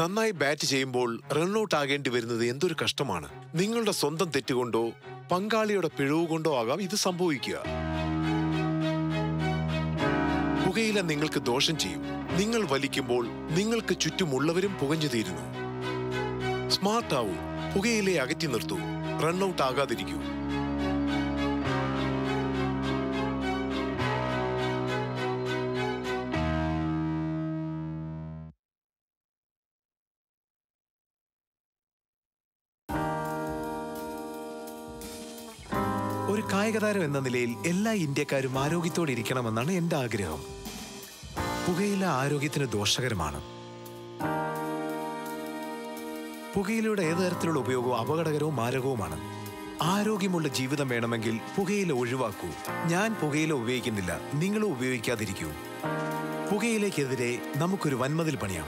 നന്നായി ബാറ്റ് ചെയ്യുമ്പോൾ റൺഔട്ട് ആകേണ്ടി വരുന്നത് എന്തൊരു കഷ്ടമാണ്. നിങ്ങളുടെ സ്വന്തം തെറ്റുകൊണ്ടോ പങ്കാളിയുടെ പിഴവ് കൊണ്ടോ ആകാം ഇത് സംഭവിക്കുക. പുകയില നിങ്ങൾക്ക് ദോഷം ചെയ്യും. നിങ്ങൾ വലിക്കുമ്പോൾ നിങ്ങൾക്ക് ചുറ്റുമുള്ളവരും പുകഞ്ഞു തീരുന്നു. സ്മാർട്ട് ആവൂ, പുകയിലെ അകറ്റി നിർത്തൂ, റൺഔട്ട് ആകാതിരിക്കൂ. ഒരു കായികതാരം എന്ന നിലയിൽ എല്ലാ ഇന്ത്യക്കാരും ആരോഗ്യത്തോടെ ഇരിക്കണമെന്നാണ് എന്റെ ആഗ്രഹം. പുകയില ആരോഗ്യത്തിന് ദോഷകരമാണ്. പുകയിലയുടെ ഏത് തരത്തിലുള്ള ഉപയോഗവും അപകടകരവും മാരകവുമാണ്. ആരോഗ്യമുള്ള ജീവിതം വേണമെങ്കിൽ പുകയില ഒഴിവാക്കൂ. ഞാൻ പുകയില ഉപയോഗിക്കുന്നില്ല, നിങ്ങളും ഉപയോഗിക്കാതിരിക്കൂ. പുകയിലേക്കെതിരെ നമുക്കൊരു വൻമതിൽ പണിയാം.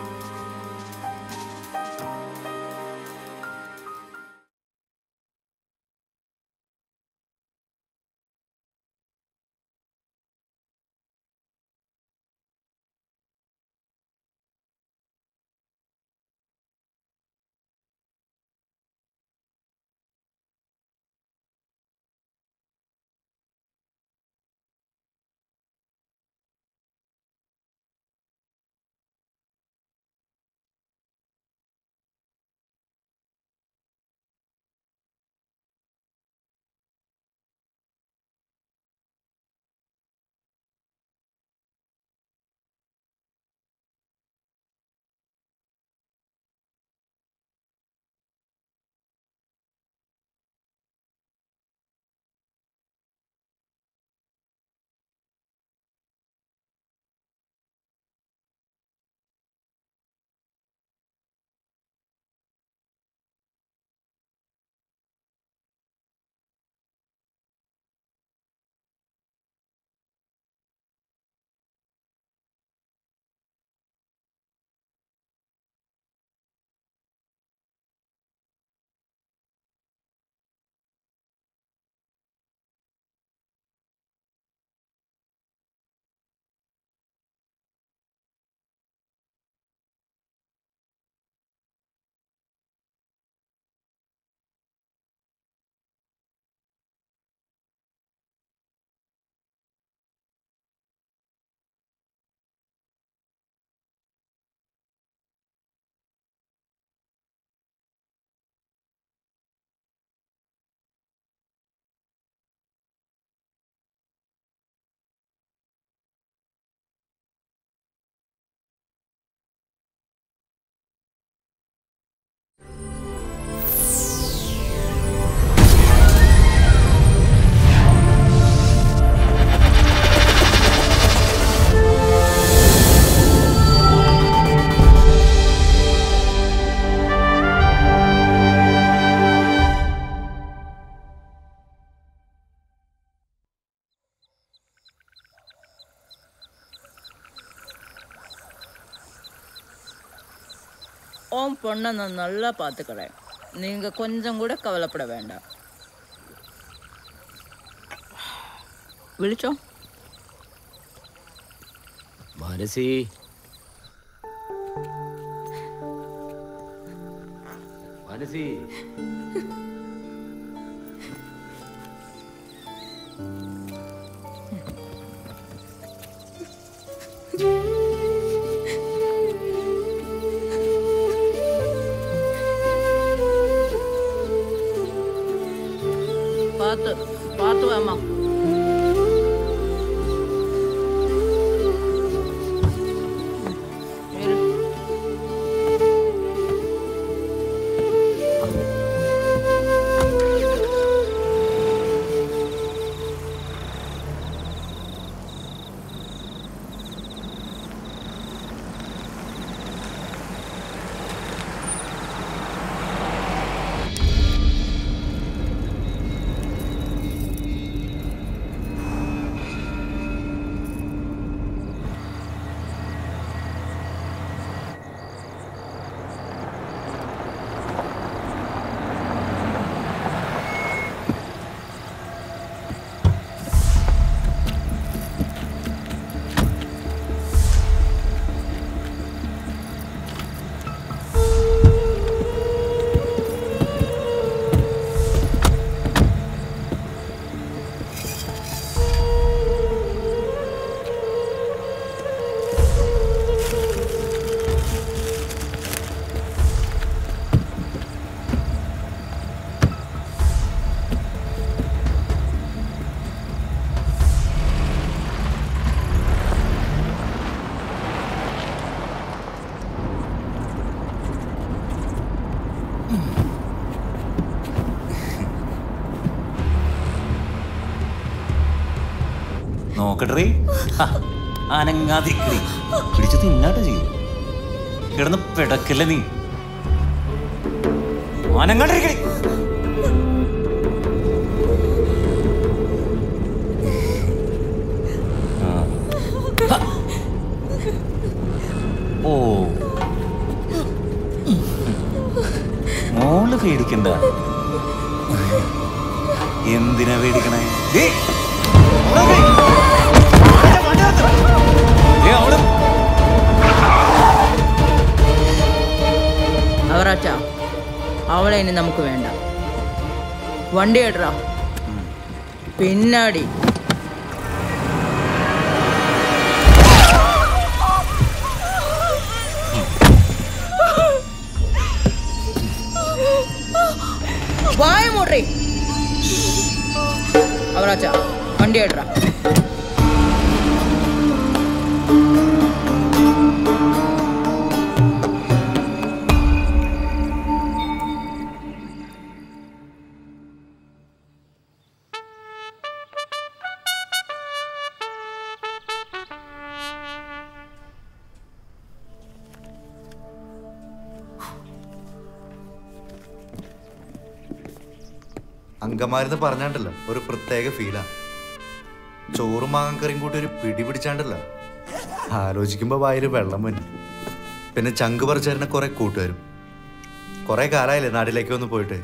ஓம் பொண்ணை நான் நல்லா பார்த்துக்கிறேன். நீங்கள் கொஞ்சம் கூட கவலைப்பட வேண்டாம். വിളിച്ചോ? മനസി, മനസി, பார்த்து வாமா. നോക്കട്ടെ. അനങ്ങാതിരിക്കടി. പിടിച്ച് തിന്നാട്ടോ ചെയ്യും. കിടന്ന് പിടക്കല്ലേ നീ. അനങ്ങാണ്ടിരിക്കടി. ഓ, മോള് പേടിക്കണ്ട. എന്തിനാ പേടിക്കണേ? അവറാച്ച, അവളെ ഇനി നമുക്ക് വേണ്ട. വണ്ടി കേട്ടറാ, പിന്നാടി. വായ മൂടി. അവറാച്ച, വണ്ടി കേട്ടറാ. അങ്കമാരെന്ന് പറഞ്ഞാണ്ടല്ലോ ഒരു പ്രത്യേക ഫീലാ. ചോറും മാങ്ങക്കറിയും കൂട്ടി ഒരു പിടി പിടിച്ചാണ്ടല്ലോ ആലോചിക്കുമ്പോ വായില് വെള്ളം വരും. പിന്നെ ചങ്ക് പറിച്ചേരുന്ന കുറെ കൂട്ടുകാരും. കുറെ കാലായില്ലേ നാട്ടിലേക്ക് വന്ന് പോയിട്ട്.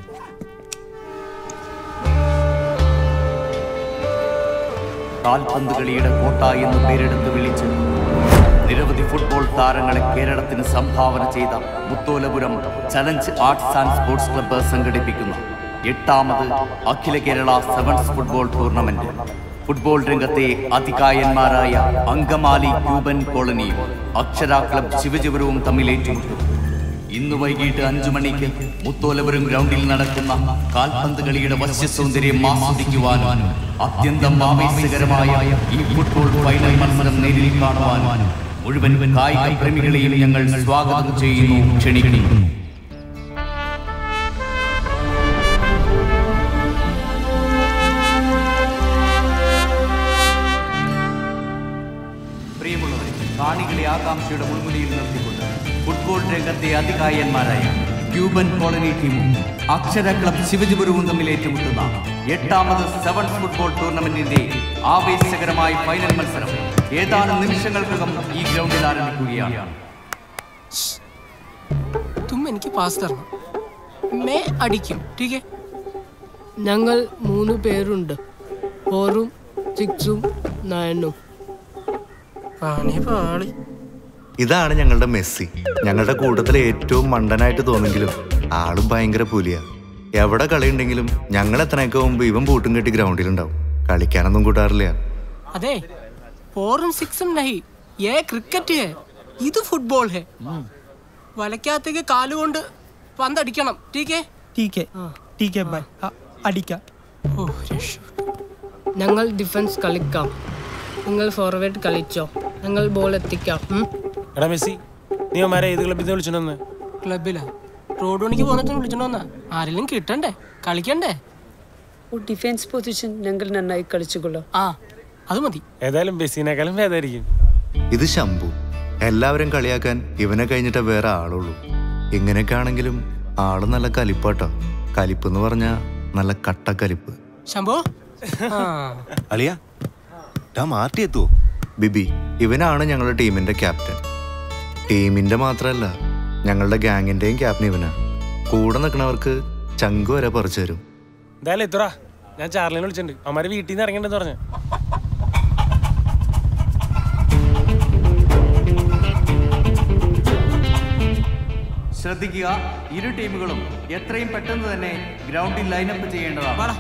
കാൽപന്ത് കളിയുടെ കോട്ട എന്ന് പേരെടുത്ത് വിളിച്ച് നിരവധി ഫുട്ബോൾ താരങ്ങളെ കേരളത്തിന് സംഭാവന ചെയ്ത Mutholapuram challenge arts and sports club സംഘടിപ്പിക്കുന്ന 8ാമത് അഖില Kerala sevens football tournament football രംഗത്തെ അതികായന്മാരായ അങ്കമാലി ക്യൂബൻ കോളനിയും അക്ഷര ക്ലബ് ശിവജിപുരവും തമ്മിൽ ഏറ്റുമുട്ടും. ഇന്ന് വൈകിട്ട് 5 മണിക്ക് മുത്തോലപുരം ഗ്രൗണ്ടിൽ നടക്കുന്ന കാൽപന്ത് കളിയുടെ വശ്യസൗന്ദര്യം ആസ്വദിക്കുവാനും അത്യന്തം ആവേശകരമായ ഈ ഫുട്ബോൾ ഫൈനൽ മത്സരം നേരിൽ കാണുവാനും മുഴുവൻ കായിക പ്രേമികളെയും ഞങ്ങൾ സ്വാഗതം ചെയ്യുന്നു, ക്ഷണിക്കുന്നു. കാണികളെ ആകാംക്ഷയുടെ മുൻമുനയിൽ നിർത്തിക്കൊണ്ട് ഫുട്ബോൾ രംഗത്തെ അതികായന്മാരായ ക്യൂബൻ കോളനി ടീമും അക്ഷര ക്ലബ് ശിവജിപുരവും തമ്മിൽ ഏറ്റുമുട്ടുന്ന 8ാമത് സെവൻസ് ഫുട്ബോൾ ടൂർണമെന്റിന്റെ ആവേശകരമായ ഫൈനൽ മത്സരം ഏതാനും നിമിഷങ്ങൾക്കകം ഈ ഗ്രൗണ്ടിൽ ആരംഭിക്കുകയാണ്. എനിക്ക് പാസ് തരണം. മേ അടിക്കും. ടീക്കേ. ഞങ്ങൾ 3 പേരുണ്ട്. 4ഉം 6ഉം 9ഉം. ഇതാണ് ഞങ്ങളുടെ മെസ്സി. ഞങ്ങളുടെ കൂട്ടത്തിലെ ഏറ്റവും മണ്ടനായിട്ട് തോന്നെങ്കിലും ആളും ഭയങ്കര പുലിയാ. എവിടെ കളിയുണ്ടെങ്കിലും ഞങ്ങൾ എത്രയൊക്കെ മുമ്പ് ഇവൻ പൂട്ടും കെട്ടി ഗ്രൗണ്ടിലുണ്ടാവും. കളിക്കാനൊന്നും കൂട്ടാറില്ല. അതെ, 4ഉം 6ഉം നഹി, യേ ക്രിക്കറ്റ് ഹേ, ഇത് ഫുട്ബോൾ ഹേ. വലക്കകത്തേക്ക് കാലുകൊണ്ട് പന്തടിക്കണം. ടീക്കേ ടീക്കേ ടീക്കേ ബൈ അടിക്കാം. ഓ ഞങ്ങൾ ഡിഫൻസ് കളിക്കാം, നിങ്ങൾ ഫോർവേഡ് കളിച്ചോ, ഞങ്ങൾ ബോൾ എത്തിക്കാം. എടാ മെസ്സി, നീ അമാരെ ഏത് ക്ലബ്ബിൽ നിന്ന് വിളിച്ചോന്ന്? ക്ലബിലാ, റോഡ് പണിക്ക് പോകുന്ന വിളിച്ചോണ്ടാ. ആരെങ്കിലും കിട്ടണ്ടേ, കളിക്കണ്ടേ. ഡിഫൻസ് പൊസിഷൻ ഞങ്ങൾ നന്നായി കളിച്ചുകൊള്ളാം. ആ അത് മതി. ഏതായാലും മെസ്സിനേക്കാളും ഭേദമായിരിക്കും. ഇത് ശംഭു. എല്ലാവരും കളിയാക്കാൻ ഇവനെ കഴിഞ്ഞിട്ടേ വേറെ ആളുള്ളൂ. ഇങ്ങനെയൊക്കെ ആണെങ്കിലും ആള് നല്ല കലിപ്പാട്ടോ. കലിപ്പെന്ന് പറഞ്ഞാ നല്ല കട്ടക്കലിപ്പ്. ശംഭു അളിയാ, മാർട്ടി എത്തുവോ? ബിബി, ഇവനാണ് ഞങ്ങളുടെ ടീമിന്റെ ക്യാപ്റ്റൻ. ടീമിന്റെ മാത്രല്ല, ഞങ്ങളുടെ ഗാങ്ങിന്റെയും ക്യാപ്റ്റൻ ഇവനാ. കൂടെ നിൽക്കണവർക്ക് ചങ്ക് വരെ പറിച്ചു തരും. എന്തായാലും എത്തുറാ, ഞാൻ ചാർലിനെ വിളിച്ചിട്ടുണ്ട്. അവന്മാരെ വീട്ടിൽ നിന്ന് ഇറങ്ങണ്ടെന്ന് പറഞ്ഞു. ശ്രദ്ധിക്കുക, ഇരു ടീമുകളും എത്രയും പെട്ടെന്ന് തന്നെ ഗ്രൗണ്ടിൽ ലൈനപ്പ് ചെയ്യേണ്ടതാണ്.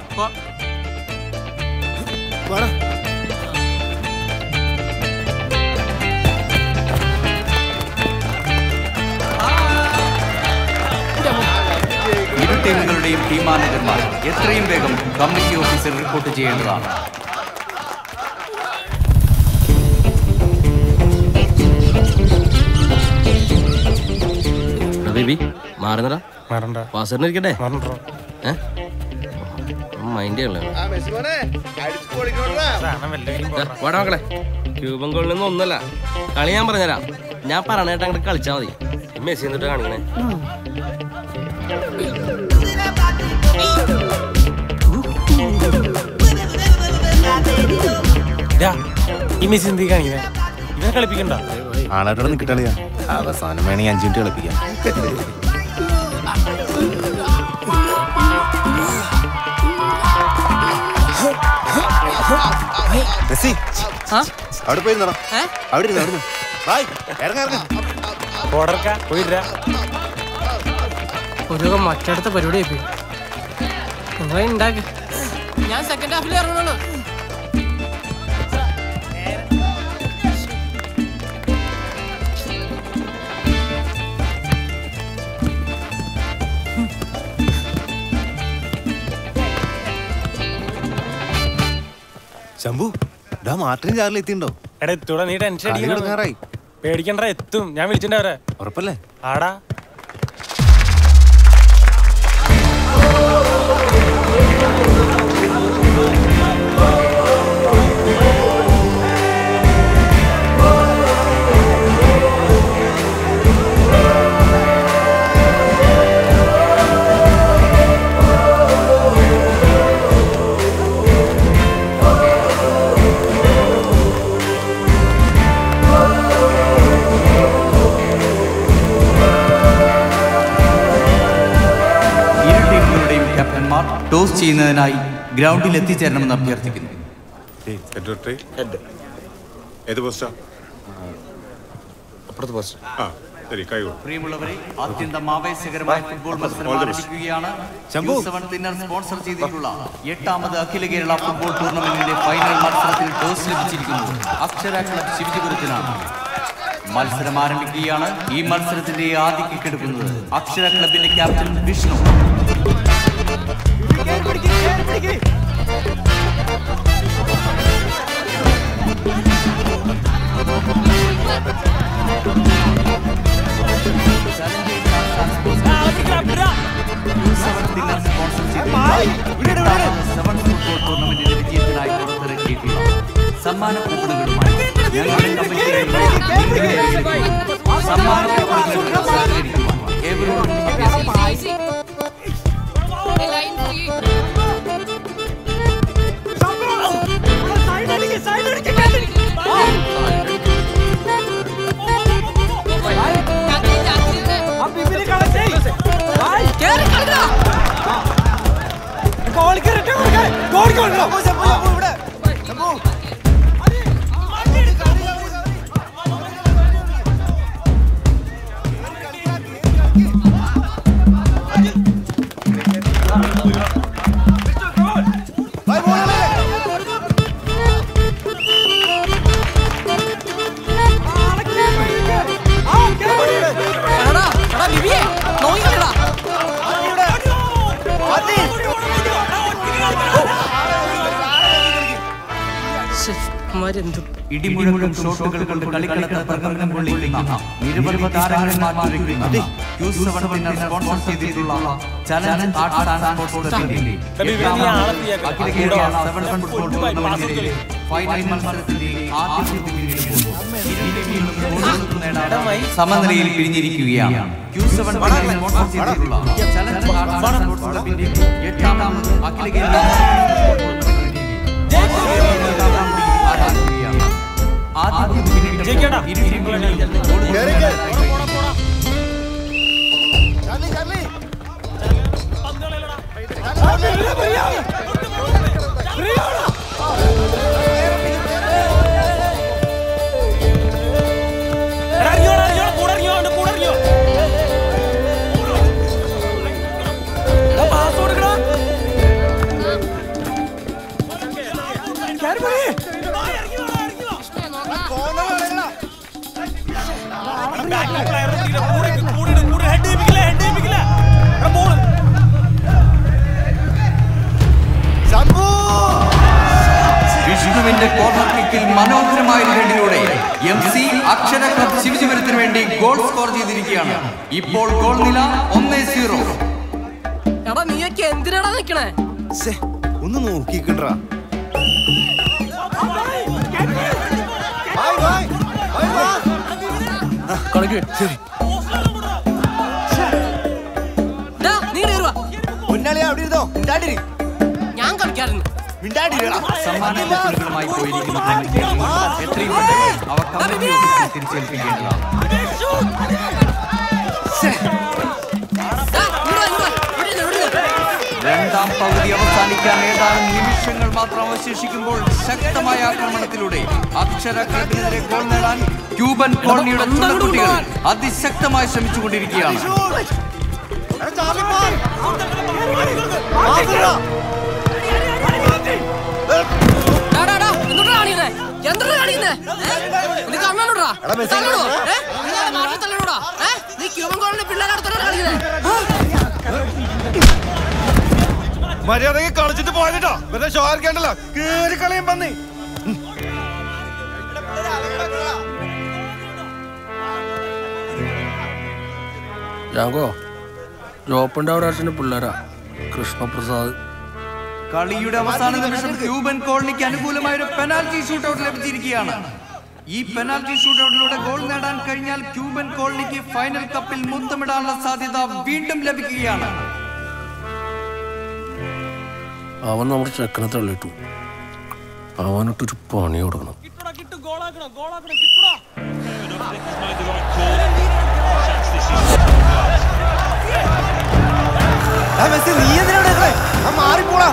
ഇരു ടീമുകളുടെയും ടീം മാനേജർമാർ എത്രയും വേഗം കമ്മിറ്റി ഓഫീസിൽ റിപ്പോർട്ട് ചെയ്യേണ്ടതാണ്. ബേബി മാറുന്നടാ, മാറണ്ട, വാസറിനിരിക്കട്ടെ. മൈൻഡ് മക്കളെ ക്യൂബൻ ഗോളിൽ നിന്നും ഒന്നല്ല കളി ഞാൻ പറഞ്ഞുതരാം. ഞാൻ പറഞ്ഞിട്ട് അങ്ങോട്ട് കളിച്ചാൽ മതി. മെസ്സി എന്നിട്ട് കാണിക്കണേ. ഈ മെസ്സി എന്ത് കാണിക്കണേ? ഇവനെ കളിപ്പിക്കണ്ട. ആളായിട്ടോടെ നിൽക്കട്ടളിയാ. അവസാനം വേണമെങ്കിൽ 5 മിനിറ്റ് കളിപ്പിക്കാം. അവിടെ പോയിരുന്നോ? അവിടെ ഇരുന്നു. ഒരു മറ്റടുത്ത പരിപാടി നിങ്ങളെ ഉണ്ടാക്കി. ഞാൻ സെക്കൻഡ് ഹാഫിൽ ഇറങ്ങുള്ളൂ. ശംഭു, മാർട്ടിൻ ചാറിൽ എത്തിണ്ടോ? എടാ നീ ടെൻഷൻ അടിക്കണ. പേടിക്കണ്ട, എത്തും. ഞാൻ വിളിച്ചിട്ടുണ്ടവരെ. ഉറപ്പല്ലേ? ആടാ. ടോസ് ചെയ്യുന്നതിനായി ഗ്രൗണ്ടിൽ എത്തിച്ചേരണമെന്ന് അഭ്യർത്ഥിക്കുന്നു. പ്രിയമുള്ളവരെ, അത്യന്തം ആവേശകരമായ ഫുട്ബോൾ മത്സരം ആരംഭിക്കുകയാണ്. സ്പോൺസർ ചെയ്തിട്ടുള്ള 8ാമത് അഖില കേരള ഫുട്ബോൾ ടൂർണമെന്റിന്റെ ഫൈനൽ മത്സരത്തിൽ ടോസ് ലഭിച്ചിരിക്കുന്നു അക്ഷര ക്ലബ് ശിവജിപുരത്തിനാണ്. മത്സരം ആരംഭിക്കുകയാണ്. ഈ മത്സരത്തിന്റെ ആദ്യ കിക്ക് എടുക്കുന്നത് അക്ഷര ക്ലബിന്റെ ക്യാപ്റ്റൻ വിഷ്ണു. ടൂർണമെന്റിന്റെ വിജയത്തിനായി പുറത്തിറക്കിയിട്ടുള്ള സമ്മാന കൂപ്പണുകളുമായി ഞങ്ങളുടെ സമ്മാന കൂപ്പണുകൾ സഹകരിക്കുവാൻ ഏവരോടും അഭ്യർത്ഥിക്കുന്നു. ഇടിമുഴക്കം ഷോട്ടുകൾ കൊണ്ട് കളിക്കളത്തിൽ പ്രകമ്പനം കൊള്ളിക്കുന്ന നിരവധി താരങ്ങളെ മാറ്റിവെക്കുന്ന Q7 സ്പോൺസർ ചെയ്തിട്ടുള്ള ചലഞ്ച് ആർട്സ് ആൻഡ് സ്പോർട്സ് ക്ലബിന്റെ അഖില കേരള 7 ഫുട്ബോൾ ടൂർണമെന്റിലെ ഫൈനൽ മത്സരത്തിന്റെ ആദ്യ സമനിലയിൽ പിരിഞ്ഞിരിക്കുകയാണ്. Q7 സ്പോൺസർ ചെയ്തിട്ടുള്ള ചലഞ്ച് ആർട്സ് ആൻഡ് സ്പോർട്സ് ക്ലബിന്റെ 8ാമത് അഖില കേരള വിഷ്ണുവിന്റെ കോർണർ കിക്കിൽ മനോഹരമായ ഹെഡിലൂടെ MC അക്ഷര ക്ലബ് ശിവജിപുരത്തിന് വേണ്ടി ഗോൾ സ്കോർ ചെയ്തിരിക്കുകയാണ്. ഇപ്പോൾ ഗോൾ നില 1-0. നീയൊക്കെ എന്തിനാണ് നിൽക്കണേ? ഒന്ന് നോക്കിക്കണ്ടാ. ശരി. ഞാൻ കളിക്കാറുണ്ട്. സമ്മാനങ്ങളുമായി പോയിരിക്കുന്ന എത്രയും പെട്ടെന്ന് അവ കമ്പനി ഓഫീസിൽ തിരിച്ചേൽപ്പിക്കേണ്ടതാണ്. രണ്ടാം പകുതി അവസാനിക്കാൻ ഏതാനും നിമിഷങ്ങൾ മാത്രം അവശേഷിക്കുമ്പോൾ ശക്തമായ ആക്രമണത്തിലൂടെ അക്ഷര ക്ലബിനെതിരെ ഗോൾ നേടാൻ ക്യൂബൻ കോളനിയുടെ ചുണക്കുട്ടികൾ അതിശക്തമായി ശ്രമിച്ചുകൊണ്ടിരിക്കുകയാണ്. മര്യാദക്ക് കളിച്ചിട്ട് പോയതിട്ടോ വെറുതെ ഷോ ആർക്കേണ്ടല്ലോ. കേറി കളിയും പന്നി. ജാങ്കോ ജോപ്പന്റെ അവിടെ അച്ഛൻ്റെ പിള്ളേരാ കൃഷ്ണപ്രസാദ്. കളിയുടെ അവസാന നിമിഷം ക്യൂബൻ കോളനിക്ക് അനുകൂലമായ ഒരു പെനാൽറ്റി ഷൂട്ടൗട്ട് ലഭിച്ചിരിക്കുകയാണ്. ഈ പെനാൽറ്റി ഷൂട്ടൗട്ടിലൂടെ ഗോൾ നേടാൻ കഴിഞ്ഞാൽ ക്യൂബൻ കോളനിക്ക് ഫൈനൽ കപ്പിൽ മുത്തമിടാനുള്ള സാധ്യത വീണ്ടും ലഭിക്കുകയാണ്. അവൻ നമ്മുടെ ചെക്കനെ തള്ളിട്ടു. അവനിട്ടൊരു പണി കൊടുക്കണം. നീ എന്തിനാ മാറിപ്പോടാ.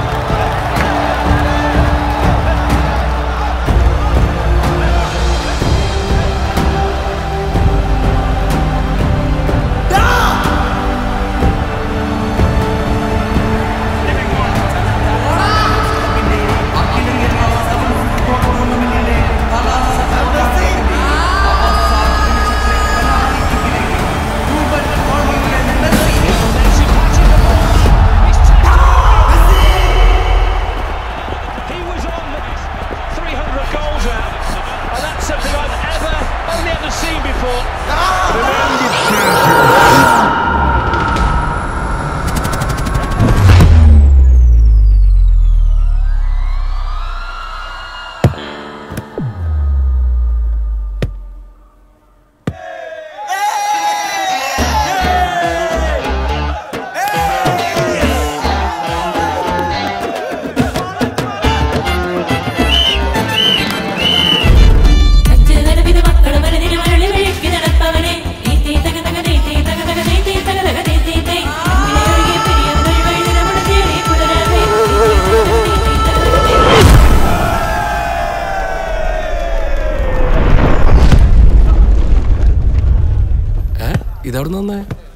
ഇതവിടെ നന്നേ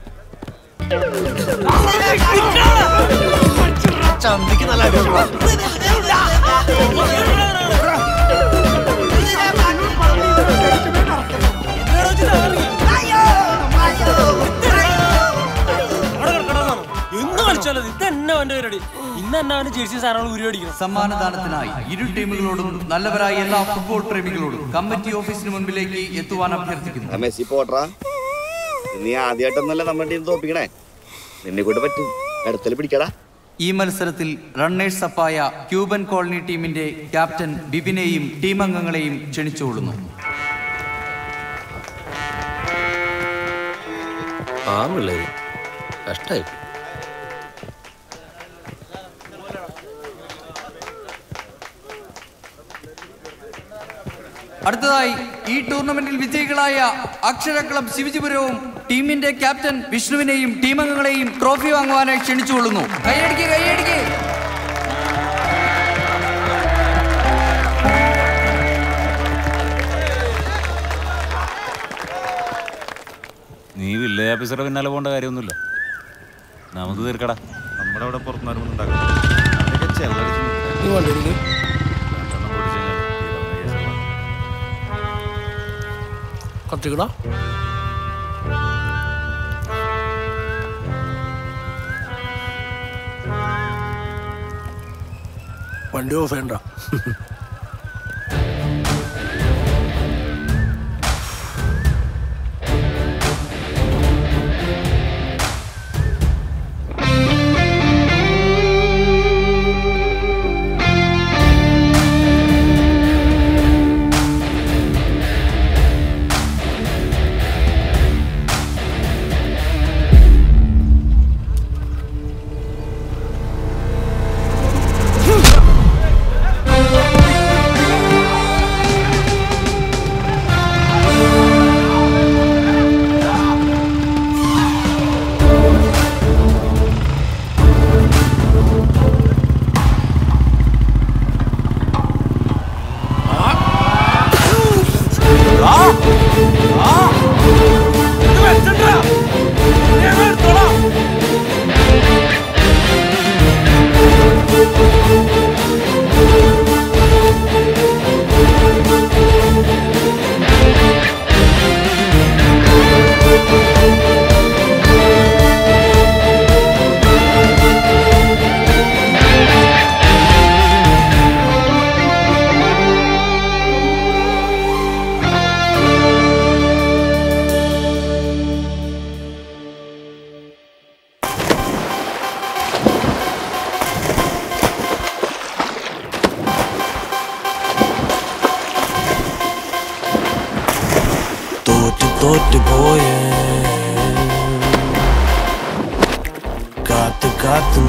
ചന്തിക്ക് നല്ല സമ്മാനദാനത്തിനായി ഇരു ടീമുകളോടും നല്ലവരായ എല്ലാ ഫുട്ബോൾ പ്രേമികളോടും കമ്മിറ്റി ഓഫീസിന് മുൻപിലേക്ക് എത്തുവാൻ അഭ്യർത്ഥിക്കുന്നു. മെസ്സി പോട്രാ, നീ ആദ്യമായിട്ടൊന്നല്ല നമ്മുടെ ടീം തോപ്പിക്കണേ. നിന്നെ കൊണ്ട് പറ്റും, അടുത്തല് പിടിക്കടാ. ഈ മത്സരത്തിൽ റണ്ണേഴ്സ് അപ്പായ ക്യൂബൻ കോളനി ടീമിന്റെ ക്യാപ്റ്റൻ ബിബിനെയും ടീം അംഗങ്ങളെയും ക്ഷണിച്ചുകൊള്ളുന്നു. കഷ്ടായി. അടുത്തതായി ഈ ടൂർണമെന്റിൽ വിജയികളായ അക്ഷര ക്ലബ് ശിവജിപുരവും ടീമിന്റെ ക്യാപ്റ്റൻ വിഷ്ണുവിനെയും ടീമംഗങ്ങളെയും ട്രോഫി വാങ്ങുവാനായി ക്ഷണിച്ചുകൊള്ളുന്നു. കൈയടിക്ക് കൈയടിക്ക്. നീ വില്ലേജ് ഓഫീസറുടെ പിന്നാലെ പോകേണ്ട കാര്യമൊന്നുമില്ല. നമുക്ക് തീർക്കടാ. നമ്മുടെ അവിടെ പുറത്തുനിന്ന് ഉണ്ടാകും. കത്തിക്കടാ. വണ്ടി ഓഫ് ചെയ്യണ്ട.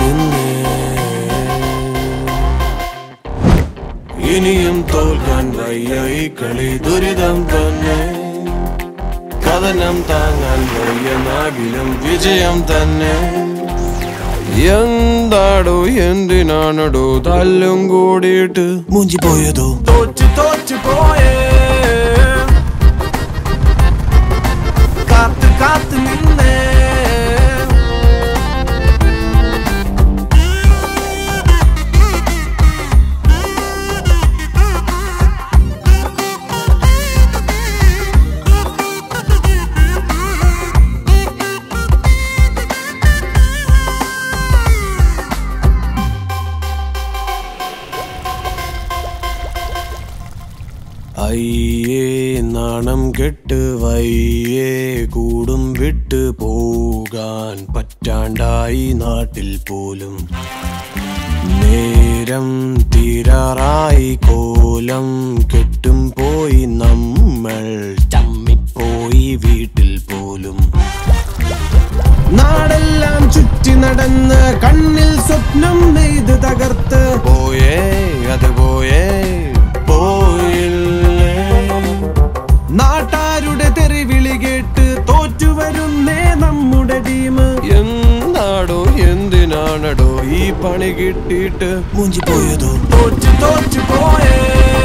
നിന്നേ ഇനിയും തോൽക്കാൻ വയ്യ ഈ കളി ദുരിതം തന്നെ കഥനം താങ്ങാൻ വയ്യ നാകിലും വിജയം തന്നെ എന്താടോ എന്തിനാണടോ തല്ലും കൂടിയിട്ട് മൂഞ്ചി പോയതോ തോറ്റു പോയേ കാത്ത് കാത്ത് നിന്നേ അയ്യേ നാണം കെട്ട് വയ്യേ കൂടും വിട്ട് പോകാൻ പറ്റാണ്ടായി നാട്ടിൽ പോലും നേരം തീരാറായി കോലം കെട്ടും പോയി നമ്മൾ ചമ്മിപ്പോയി വീട്ടിൽ പോലും നാടെല്ലാം ചുറ്റി നടന്ന് കണ്ണിൽ സ്വപ്നം നെയ്ത് തകർത്ത് പോയേ അത് പോയേ നാട്ടാരുടെ തെറിവിളി കേട്ട് തോറ്റുവരുന്നേ നമ്മുടെ ടീം എന്താടോ എന്തിനാണടോ ഈ പണി കിട്ടിയിട്ട് മൂഞ്ചി പോയതോ തോറ്റു പോയേ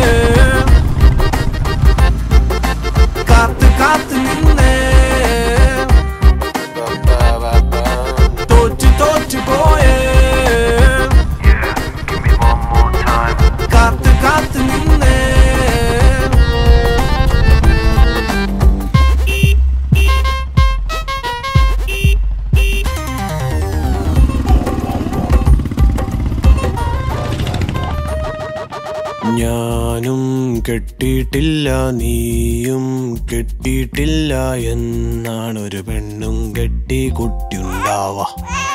കാത്ത് കാത്ത് നിന്നേ തോറ്റു പോയേ കാത്ത് കാത്ത് നിന്നേ ഞാനും കെട്ടിയിട്ടില്ല നീയും കെട്ടിയിട്ടില്ല എന്നാണൊരു പെണ്ണും കെട്ടി കുട്ടിയുണ്ടാവാ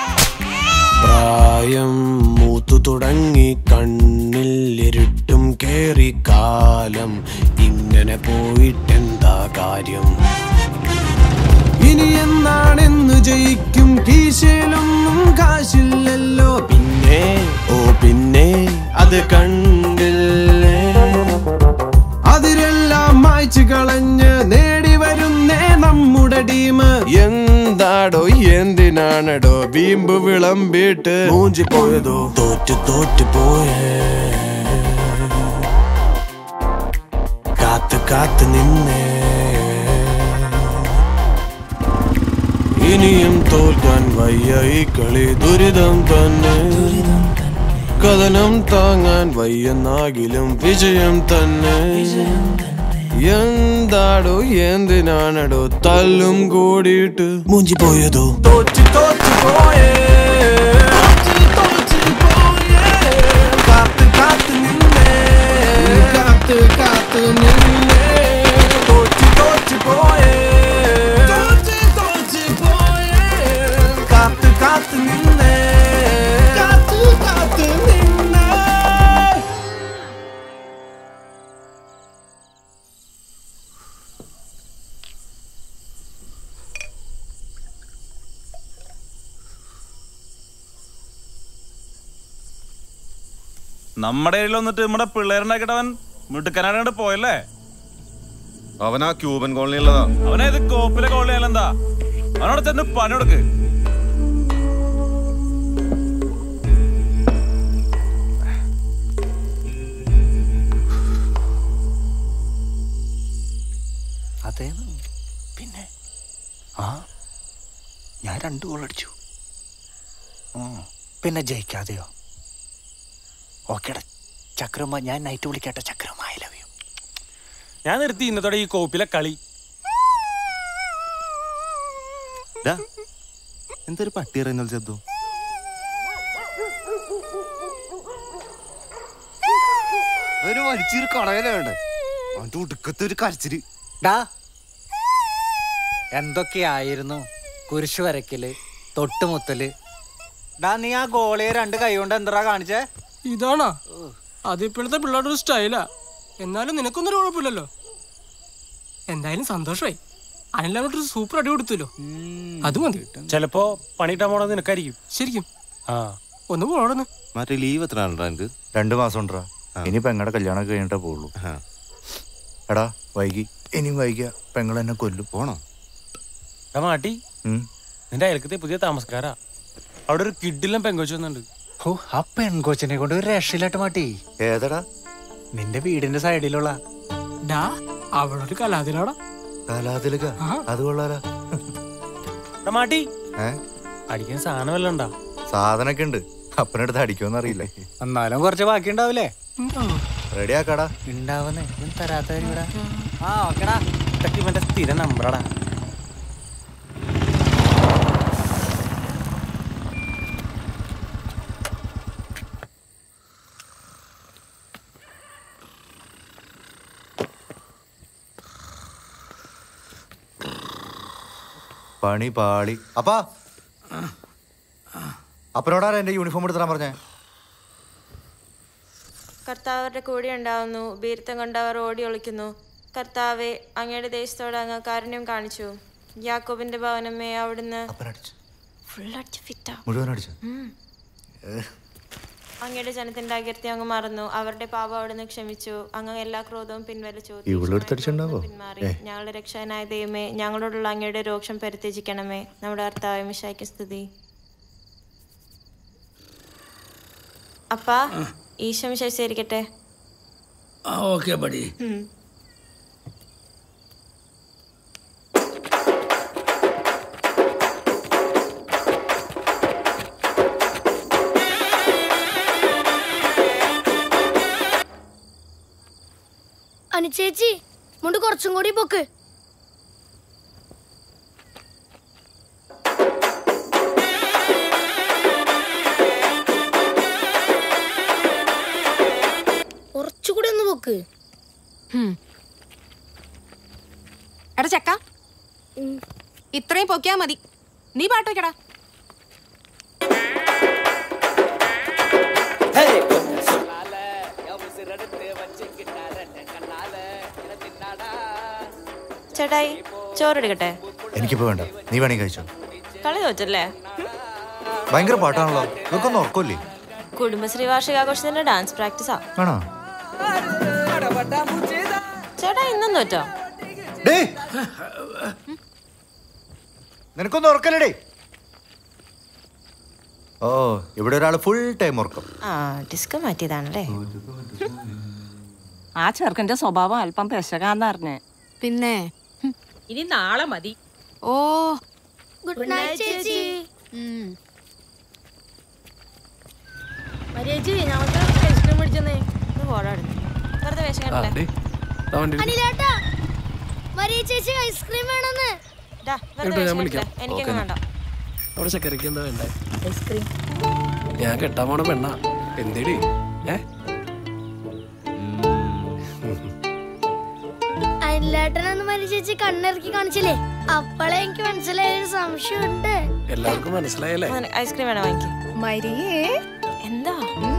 പ്രായം മൂത്തു തുടങ്ങി കണ്ണിൽ ഇരുട്ടും കേറി കാലം ഇങ്ങനെ പോയിട്ടെന്താ കാര്യം ഇനി എന്നാണെന്ന് ജയിക്കും കീശയിലൊന്നും കാശില്ലല്ലോ പിന്നെ പിന്നെ അത് കണ്ടില്ലേ അതിരെല്ലാം മായ്ച്ചു കളഞ്ഞ് നേടി വരുന്നേ നമ്മുടെ ടീം എന്താടോ എന്തിനാണടോ വീമ്പ് വിളമ്പിട്ട് മൂഞ്ചി പോയതോ തോറ്റു പോയേ കാത്ത് കാത്ത് നിന്നേ ഇനിയും തോൽക്കാൻ വയ്യ ഈ കളി ദുരിതം തന്നെ കഥനം താങ്ങാൻ വയ്യെന്നാകിലും വിജയം തന്നെ എന്താടോ എന്തിനാണടോ തല്ലും കൂടിയിട്ട് മൂഞ്ചി പോയതോ തോറ്റു പോയേ കാത്ത് കാത്ത് നിന്നേ കാത്ത് കാത്ത് നിന്നേ തോറ്റു പോയേ കാത്ത് കാത്ത് നിന്നേ കാത്ത് കാത്ത് നിന്നേ നമ്മുടെ കയ്യിൽ വന്നിട്ട് നമ്മുടെ പിള്ളേരുണ്ടാക്കിട്ടവൻ മിടുക്കനാണ്ട് പോയല്ലേ അവനാ ക്യൂബൻ കോളനിയുള്ളതാ അവനേത് കോപ്പിലെ കോളനിയാലെന്താ അവനോട് ചെന്ന് പണി കൊടുക്ക് അതേ പിന്നെ ഞാൻ 2 ഗോൾ അടിച്ചു പിന്നെ ജയിക്കാതെയോ ഓക്കേടാ ചക്രമ്മ ഞാൻ നൈറ്റ് വിളിക്കട്ടെ ചക്രമ്മ ഐ ലവ് യു ഞാൻ നിർത്തി ഇന്നത്തോടെ ഈ കോപ്പിലെ കളി എന്തൊരു പട്ടി അറിയുന്ന ചെത്തു ഒരു വലിച്ചൊരു കടയിലുണ്ട് അവന്റെ ഉടുക്കത്തെ ഒരു കരച്ചില് എന്തൊക്കെയായിരുന്നു കുരിശു വരക്കല് തൊട്ടുമുത്തല് നീ ആ ഗോളിയെ 2 കൈ കൊണ്ട് എന്താ കാണിച്ചേ ഇതാണോ അതിപ്പോഴത്തെ പിള്ളേരുടെ ഒരു സ്റ്റൈലാ എന്നാലും നിനക്കൊന്നും കുഴപ്പമില്ലല്ലോ എന്തായാലും സന്തോഷമായി അനിലോട്ടൊരു സൂപ്പർ അടി കൊടുത്തല്ലോ അത് മതി ചിലപ്പോ പണിയിട്ടാൻ പോണത് നിനക്കായിരിക്കും ശരിക്കും ഒന്ന് പോണെന്ന്. മറ്റേ ലീവ് എത്ര ആളുണ്ടാ എനിക്ക്? 2 മാസം ഉണ്ടാ. ഇനി പെങ്ങളുടെ കല്യാണം കഴിഞ്ഞിട്ടേ പോകുള്ളൂ. എടാ വൈകി ഇനിയും വൈകിയ പെങ്ങൾ എന്നെ കൊല്ലും. പോണോ? മാട്ടി നിന്റെ അയൽക്കത്തെ പുതിയ താമസക്കാരാ. അവിടെ ഒരു കിഡിലും പെങ്കൊച്ചു വന്നുണ്ട്. ഓ ആ പെൺകൊച്ചിനെ കൊണ്ട് ഒരു രക്ഷയില്ലാട്ട് മാട്ടി. ഏതടാ? നിന്റെ വീടിന്റെ സൈഡിലുള്ള. ഡാ അവളൊരു കലാതിലാടാ. കലാതിലക? അത് കൊള്ളാലോ. മാട്ടി അടിക്കാൻ സാധനം വല്ല ഉണ്ടാ? സാധനൊക്കെ ഉണ്ട്. അപ്പനടുത്ത് അടിക്കുമെന്ന് അറിയില്ല. എന്നാലും കുറച്ച് ബാക്കി ഉണ്ടാവില്ലേ? റെഡി ആക്കാടാ. ഉണ്ടാവുന്നേ തരാത്തവരിടാ. ആ ഓക്കെടാ. ഇതൊക്കെ ഇവന്റെ സ്ഥിര നമ്പറാടാ. പണി പാളി. അപ്പാ അപ്പനോടാരാ എന്റെ യൂണിഫോം എടുത്തിടാൻ പറഞ്ഞേ? കർത്താവരുടെ കൂടെ ഉണ്ടാവുന്നു. ഭീരുത്വം കൊണ്ടവർ ഓടി ഒളിക്കുന്നു. കർത്താവെ, അങ്ങയുടെ ദേശത്തോട് അങ്ങ് കാരുണ്യം കാണിച്ചു. യാക്കോബിന്റെ ഭവനമേ, അവിടുന്ന് മുഴുവൻ അടിച്ചു. അങ്ങയുടെ ജനത്തിന്റെ അകീർത്തി അങ്ങ് മറന്നു. അവരുടെ പാപം അവിടുന്ന് ക്ഷമിച്ചു. അങ്ങ് എല്ലാ ക്രോധവും പിൻവലിച്ചു. പിന്മാറി. ഞങ്ങളുടെ രക്ഷകനായ ദൈവമേ, ഞങ്ങളോടുള്ള അങ്ങയുടെ രോക്ഷം പരിത്യജിക്കണമേ. നമ്മുടെ കർത്താവേ മിശിഹായ്ക്ക് സ്തുതി. അപ്പാ, ഈശോ മിശിഹായിരിക്കട്ടെ. Okay buddy. അനുചേച്ചി മുണ്ട് കുറച്ചും കൂടി പൊക്ക്. കുറച്ചുകൂടി ഒന്ന് പൊക്ക്. എടാ ചക്ക, ഇത്രയും പൊക്കിയാ മതി. നീ പാട്ട് വെക്കടാ. ചേട്ടായി, ചോറെടുക്കട്ടെ? എനിക്കിപ്പോ വേണ്ട, നീ വേണമെങ്കിൽ കഴിച്ചോ. കളി തോറ്റല്ലേ? ഭയങ്കര പാട്ടാണല്ലോ. ഇതൊക്കൊന്നും ഉറക്കല്ലേ? കുടുംബശ്രീ വാർഷികാഘോഷത്തിന്റെ ഡാൻസ് പ്രാക്ടീസാ. ആണോ? ചേട്ടാ ഇന്നും തോറ്റോ? നിനക്കൊന്നും ഉറക്കല്ലേ? ഓ, ഇവിടെ ഒരാള് ഫുൾ ടൈം ഉറക്കം. ഡിസ്ക് മാറ്റിയതാണല്ലേ? ആ ചെറുക്കന്റെ സ്വഭാവം അല്പം പെശകാന്നറിഞ്ഞേ. പിന്നെ ഇനി നാളെ മതി. ഓ ഗുഡ് നൈറ്റ് ചേച്ചി. മരിയേച്ചി ഞങ്ങൾക്ക് ഐസ്ക്രീം മേടിച്ചെന്നേ. വെറുതെ വേഷം കണ്ടല്ലേ? അനിലേട്ടാ, മരിയ ചേച്ചി ഐസ്ക്രീം വേണമെന്ന്. എനിക്കൊന്നും വേണ്ട. അവിടെ ചക്കരക്ക് എന്താ വേണ്ടേ? ഐസ്ക്രീം. ഞാൻ കെട്ടാൻ പോണ പെണ്ണ. എന്തേടി? അനിലേട്ടനൊന്ന് മരിയ ചേച്ചി കണ്ണിറക്കി കാണിച്ചില്ലേ? അപ്പോഴേ എനിക്ക് മനസ്സിലായ ഒരു സംശയമുണ്ട്. എല്ലാവർക്കും മനസ്സിലായല്ലേ? ഐസ്ക്രീം വേണം വാങ്ങിക്ക്. മരിയേ എന്താ?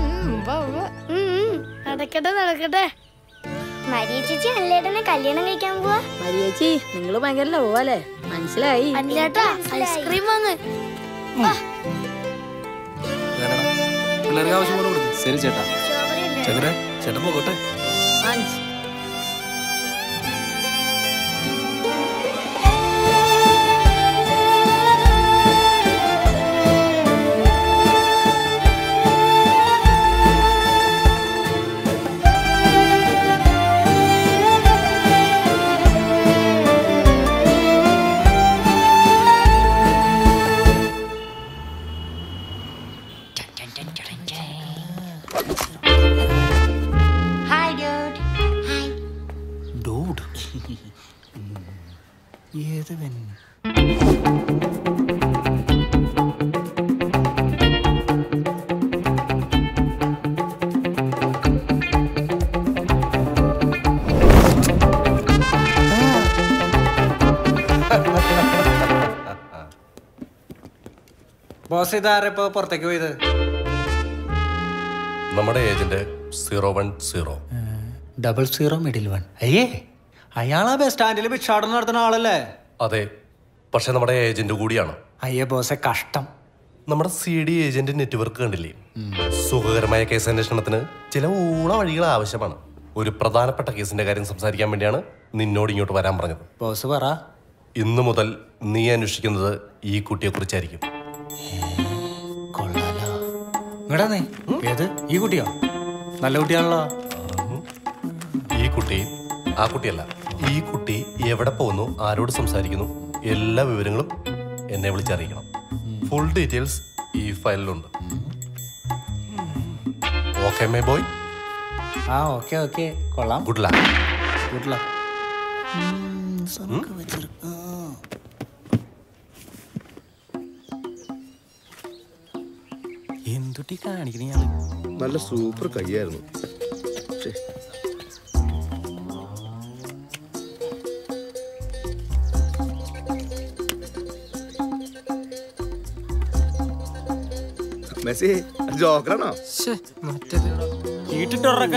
നടക്കട്ടെ നടക്കട്ടെ. മരിയ ചേച്ചി അനിലേട്ടനെ കല്യാണം കഴിക്കാൻ പോവാ. മരിയേച്ചി, നിങ്ങള് ഭയങ്കര ലോവല്ലേ? മനസ്സിലായി. അനിലേട്ടാ ഐസ്ക്രീം വാങ്ങ്. പിള്ളേർക്ക് ആവശ്യം പോലെ കൊടുക്കും. ശരി ചേട്ടാ. ചക്കര ചേട്ടൻ പോകട്ടെ. ബോസ് ഇതാരപ്പോ പുറത്തേക്ക് പോയത്? നമ്മുടെ ഏജന്റ് 010. 00 മിഡിൽ 1. അയ്യേ, അയാളാ ബസ് സ്റ്റാൻഡിൽ ഭിക്ഷാടനം നടത്തുന്ന ആളല്ലേ? അതെ, പക്ഷെ നമ്മുടെ ഏജന്റ് കൂടിയാണ്. അയ്യേ ബോസെ, കഷ്ടം. നമ്മുടെ CD ഏജന്റ് നെറ്റ്വർക്ക് കണ്ടില്ലേ? സുഖകരമായ കേസ് അന്വേഷണത്തിന് ചില ഊള വഴികൾ ആവശ്യമാണ്. ഒരു പ്രധാനപ്പെട്ട കേസിന്റെ കാര്യം സംസാരിക്കാൻ വേണ്ടിയാണ് നിന്നോട് ഇങ്ങോട്ട് വരാൻ പറഞ്ഞത്. ബോസ് പറ. ഇന്നു മുതൽ നീ അന്വേഷിക്കുന്നത് ഈ കുട്ടിയെ കുറിച്ചായിരിക്കും. ഏത് ഈ കുട്ടിയോ? നല്ല കുട്ടിയാണല്ലോ. ഈ കുട്ടി ആ കുട്ടിയല്ല. ഈ കുട്ടി എവിടെ പോകുന്നു, ആരോട് സംസാരിക്കുന്നു, എല്ലാ വിവരങ്ങളും എന്നെ വിളിച്ചറിയിക്കണം. ഫുൾ ഡീറ്റെയിൽസ് ഈ ഫയലിലുണ്ട്. Okay my boy? ഓക്കെ കൊള്ളാം. Good luck. Good luck. എന്തുട്ടി കാണിക്കണ? നല്ല സൂപ്പർ കൈയായിരുന്നു. മെസ്സി ജോക്കറാണോ? മറ്റേത് വീട്ടിട്ടുറക്ക.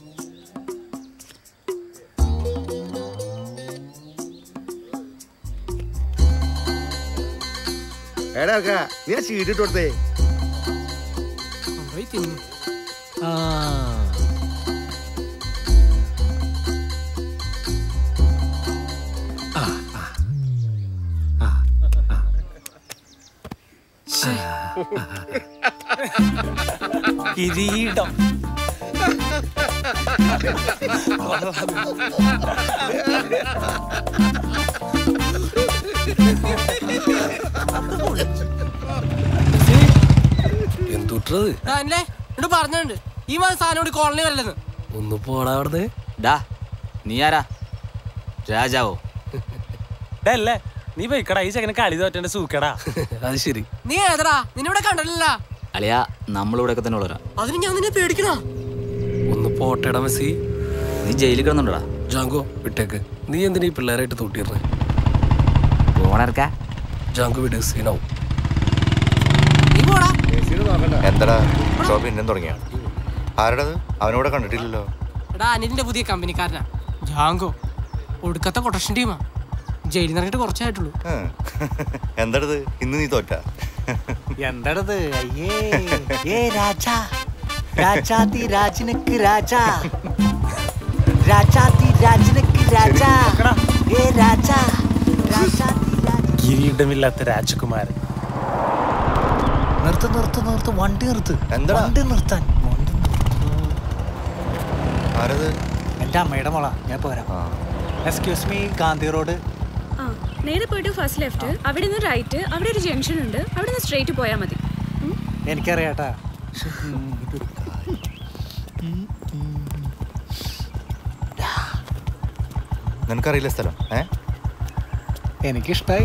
എടാ നീ ആ ചീട്ടിട്ട് കൊടുത്തേ. കിരീടം. എന്തുട്ടത് പറഞ്ഞിട്ടുണ്ട് ഈ മാസം സാധനം കോളനി വല്ലെന്ന്. ഒന്ന് പോടാ അവിടുന്ന്. നീ ആരാ? രാജാവോ? അല്ലേ നീ പോയിക്കടാ. ഈ ചെക്കനെ കളി തോറ്റേണ്ട സൂക്കടാ. അത് ശരി. നീ ഏതടാ? നിന്നിവിടെ കണ്ടല്ല. അളിയാ നമ്മളിവിടെ തന്നെ ഉള്ളവരാ. അതിന് ഞാൻ നിന്നെ പേടിക്കണോ? ഒന്ന് പോട്ടേടാ മെസ്സി. നീ ജയിലിൽ കിടന്നുണ്ടോടാ? ജാങ്കോ വിട്ടേക്ക്. നീ എന്തിനാ ഈ പിള്ളേരായിട്ട് തൂട്ടിയിരുന്നേ? പോണർക്കാ ജാങ്കോ വിട്. സീനാവും. എന്താടാ ഷോപ്പ് ഇന്നും തുടങ്ങിയ? ആരുടേത്? അവനോടെ കണ്ടിട്ടില്ലല്ലോ. എടാ അനിലിന്റെ പുതിയ കമ്പനിക്കാരനാ ജാങ്കോ. ഒടുക്കത്തെ കൊട്ടേഷൻ ടീമാ. ജയിലിൽ നിറങ്ങിട്ട് കുറച്ചായിട്ടുള്ളൂ. എന്താടത് ഇന്ന് നീ തോറ്റ? എന്താടത്? അയ്യേ രാജാ രാജാതി രാജനക്ക് രാജാ രാജാതി രാജനക്ക് രാജാ ഏ രാജാ രാജാതി കിരീടമില്ലാത്ത രാജകുമാരൻ. നിർത്ത് വണ്ടി നിർത്ത്. എന്താ വണ്ടി നിർത്താൻ? ആരത്? എൻ്റെ അമ്മയുടെ മോളാ. ഞാൻ പോരാ. Excuse me, Gandhi road. നേരെ പോയിട്ട് ഫസ്റ്റ് ലെഫ്റ്റ്, അവിടെ നിന്ന് റൈറ്റ്, അവിടെ ഒരു ജംഗ്ഷൻ ഉണ്ട്, അവിടെ നിന്ന് സ്ട്രേറ്റ് പോയാൽ മതി. എനിക്കറിയാട്ടാ. നിനക്കറിയില്ല സ്ഥലം? എനിക്കിഷ്ടായി.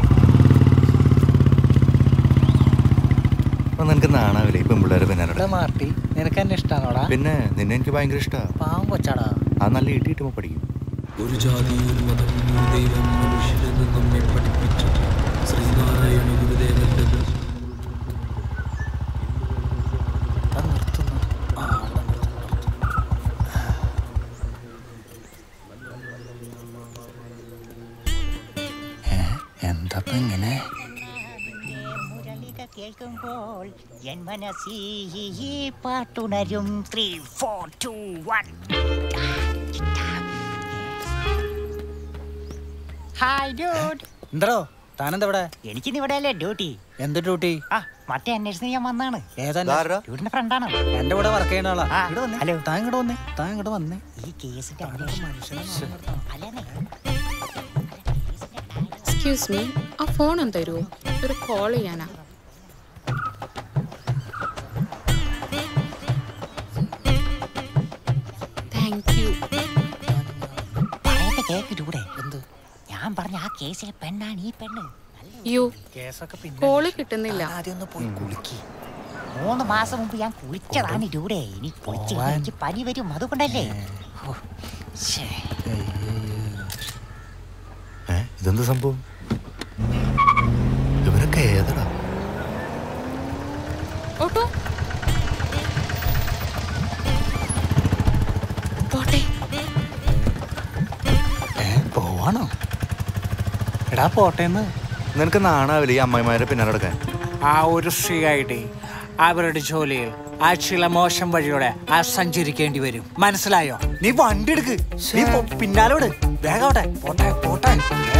നിനക്ക് നാണാവില്ലേ ഇപ്പം പിള്ളേരെ പിന്നാലെ? മാർട്ടി, നിനക്ക് എന്നെ ഇഷ്ടാണോടാ? പിന്നെ നിന്നെ എനിക്ക് ഭയങ്കര ഇഷ്ടമാണ്. പാവം കൊച്ചാടാ. ആ നല്ല ഇട്ടിട്ടുമ്പോ പഠിക്കും. ഒരു ജാതി ഒരു മതം ഒരു ദൈവം മനുഷ്യരെന്ന് നമ്മെ പഠിപ്പിച്ചു ശ്രീനാരായണ ഗുരുദേവന്റെ. എന്താ ഇങ്ങനെ? കേൾക്കുമ്പോൾ എൻ മനസ്സിൽ പാട്ടുണരും. 3, 4, 2, 1. Hi dude. എന്തോ താനെന്താ ഇവിടെ? എനിക്കിന്ന് ഇവിടെ അല്ലേ ഡ്യൂട്ടി. എന്ത് ഡ്യൂട്ടി? മറ്റേ അന്വേഷണം ഞാൻ വന്നാണ്. ഡ്യൂട്ടിന്റെ ഫ്രണ്ടാണ്. എന്റെ കൂടെ വർക്ക് ചെയ്യുന്ന ആളാ. ഹലോ. താൻ ഇങ്ങോട്ട് വന്നേ. ഈ കേസിന്റെ എക്സ്ക്യൂസ് മീ, ആ ഫോൺ ഒന്ന് തരുമോ? ഒരു കോൾ ചെയ്യാനാ. Thank you. കേക്ക് ഡ്യൂടെ. എന്ത്? ഞാൻ പറഞ്ഞ ആ കേസിലെ പെണ്ണാണ് ഈ പെണ്ണ്. യോ കോള് കിട്ടുന്നില്ല. ആദ്യം ഒന്ന് പോയി കുളിക്ക്. 3 മാസം മുമ്പ് ഞാൻ കുളിച്ചതാണ് ഡ്യൂടെ. ഇനി കുളിച്ച് എനിക്ക് പനി വരും, അതുകൊണ്ടല്ലേ. ഇതെന്ത് സംഭവം? ഇവരൊക്കെ ഏതാ? ഓട്ടോ പോട്ടെ. പോവാണോ? എടാ പോട്ടേന്ന്. നിനക്ക് നാണാവില്ല ഈ അമ്മായിമാരെ പിന്നാലെ നടക്കാൻ? ആ ഒരു CID അവരുടെ ജോലിയിൽ ആ ചില മോശം വഴിയോടെ ആ സഞ്ചരിക്കേണ്ടി വരും. മനസ്സിലായോ? നീ വണ്ടി എടുക്ക്, നീ പിന്നാലോട് വേഗോട്ടെ. പോട്ടെ പോട്ടെ.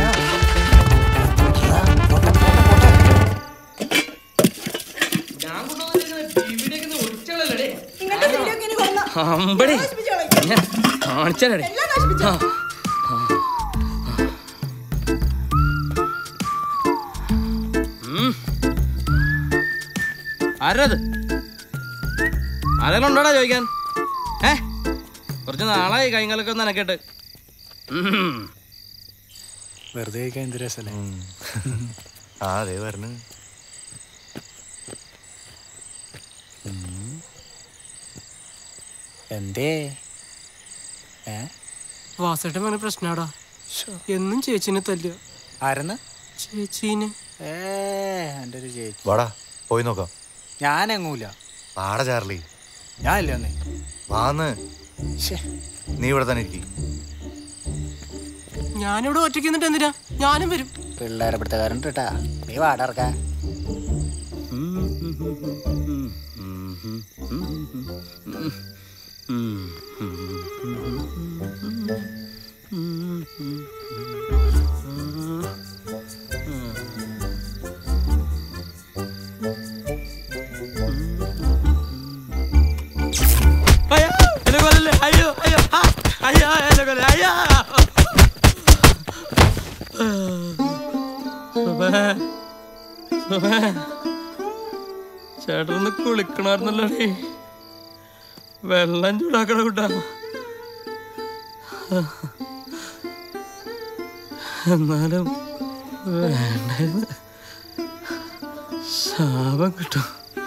ആരത്? ആരെങ്കിലും ഉണ്ടോടാ ചോദിക്കാൻ? കുറച്ച് നാളായി കൈകാലൊക്കെ ഒന്ന് നനക്കട്ടെ. വെറുതെ എന്ത് രസല്ലേ? അതെ പറഞ്ഞു. എന്തേ വാസേട്ടൻ അങ്ങനെ പ്രശ്നാടാ. എന്നും ചേച്ചിനെ തല്ലുക. ആരെന്ന്? ചേച്ചീനെ. എൻ്റെ ഒരു ചേച്ചി. വാടാ പോയി നോക്കാം. ഞാനെങ്ങൂല. വാടാ ചാർലി. ഞാൻ ഇല്ല ഒന്നേ. വാന്ന്. നീ ഇവിടെ തന്നെ ഇരിക്കും. ഞാനിവിടെ ഒറ്റയ്ക്ക് നിന്നിട്ട് എന്തിനാ? ഞാനും വരും. പിള്ളേരെ പിടുത്തക്കാരൻ കേട്ടാ. നീ വാടർക്കാ. ചേട്ടനൊന്ന് കുളിക്കണായിരുന്നല്ലോ. വെള്ളം ചൂടാക്കണ കൂട്ടാ. എന്നാലും വേണ്ടായിരുന്നു. ശാപം കിട്ടും.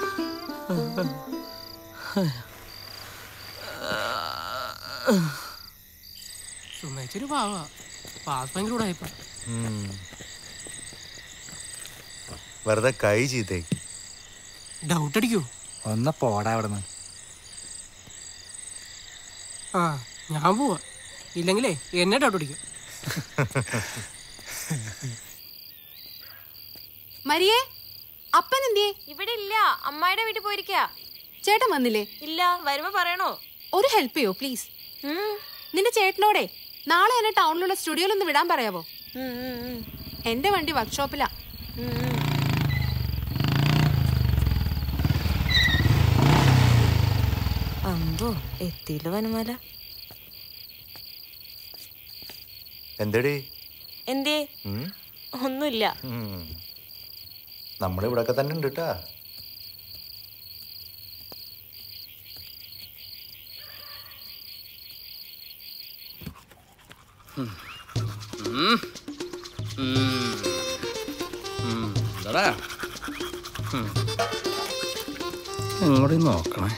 സുമേച്ചൊരു പാവാ. പാസ് ഭയങ്കര കൂടായിപ്പോ. വെറുതെ കൈ ചീത്തേ. ഡൗട്ട് അടിക്കൂ. ഒന്ന് പോടാ അവിടെ നിന്ന്. ആ ഞാൻ പോവാ. ഇല്ലെങ്കിലേ എന്നെ ഡൗട്ട് അടിക്കും. മരിയേ, അപ്പൻ എന്തിയേ? ഇവിടെ ഇല്ല, അമ്മായിടെ വീട്ടിൽ പോയിരിക്കാ. ചേട്ടൻ വന്നില്ലേ? ഇല്ല, വരുമ്പോ പറയണോ? ഒരു ഹെൽപ്പ് ചെയ്യോ പ്ലീസ്? നിന്റെ ചേട്ടനോടെ നാളെ എന്നെ ടൗണിലുള്ള സ്റ്റുഡിയോയിലൊന്ന് വിടാൻ പറയാവോ? എന്റെ വണ്ടി വർക്ക്ഷോപ്പിലാ. അമ്പോ, എത്തിയില്ല വനമാല. എന്തേടി? എന്തേ? ഒന്നുമില്ല. നമ്മളിവിടൊക്കെ തന്നെ ഉണ്ട് കേട്ടാ. ഇങ്ങോട്ട് നോക്കണേ.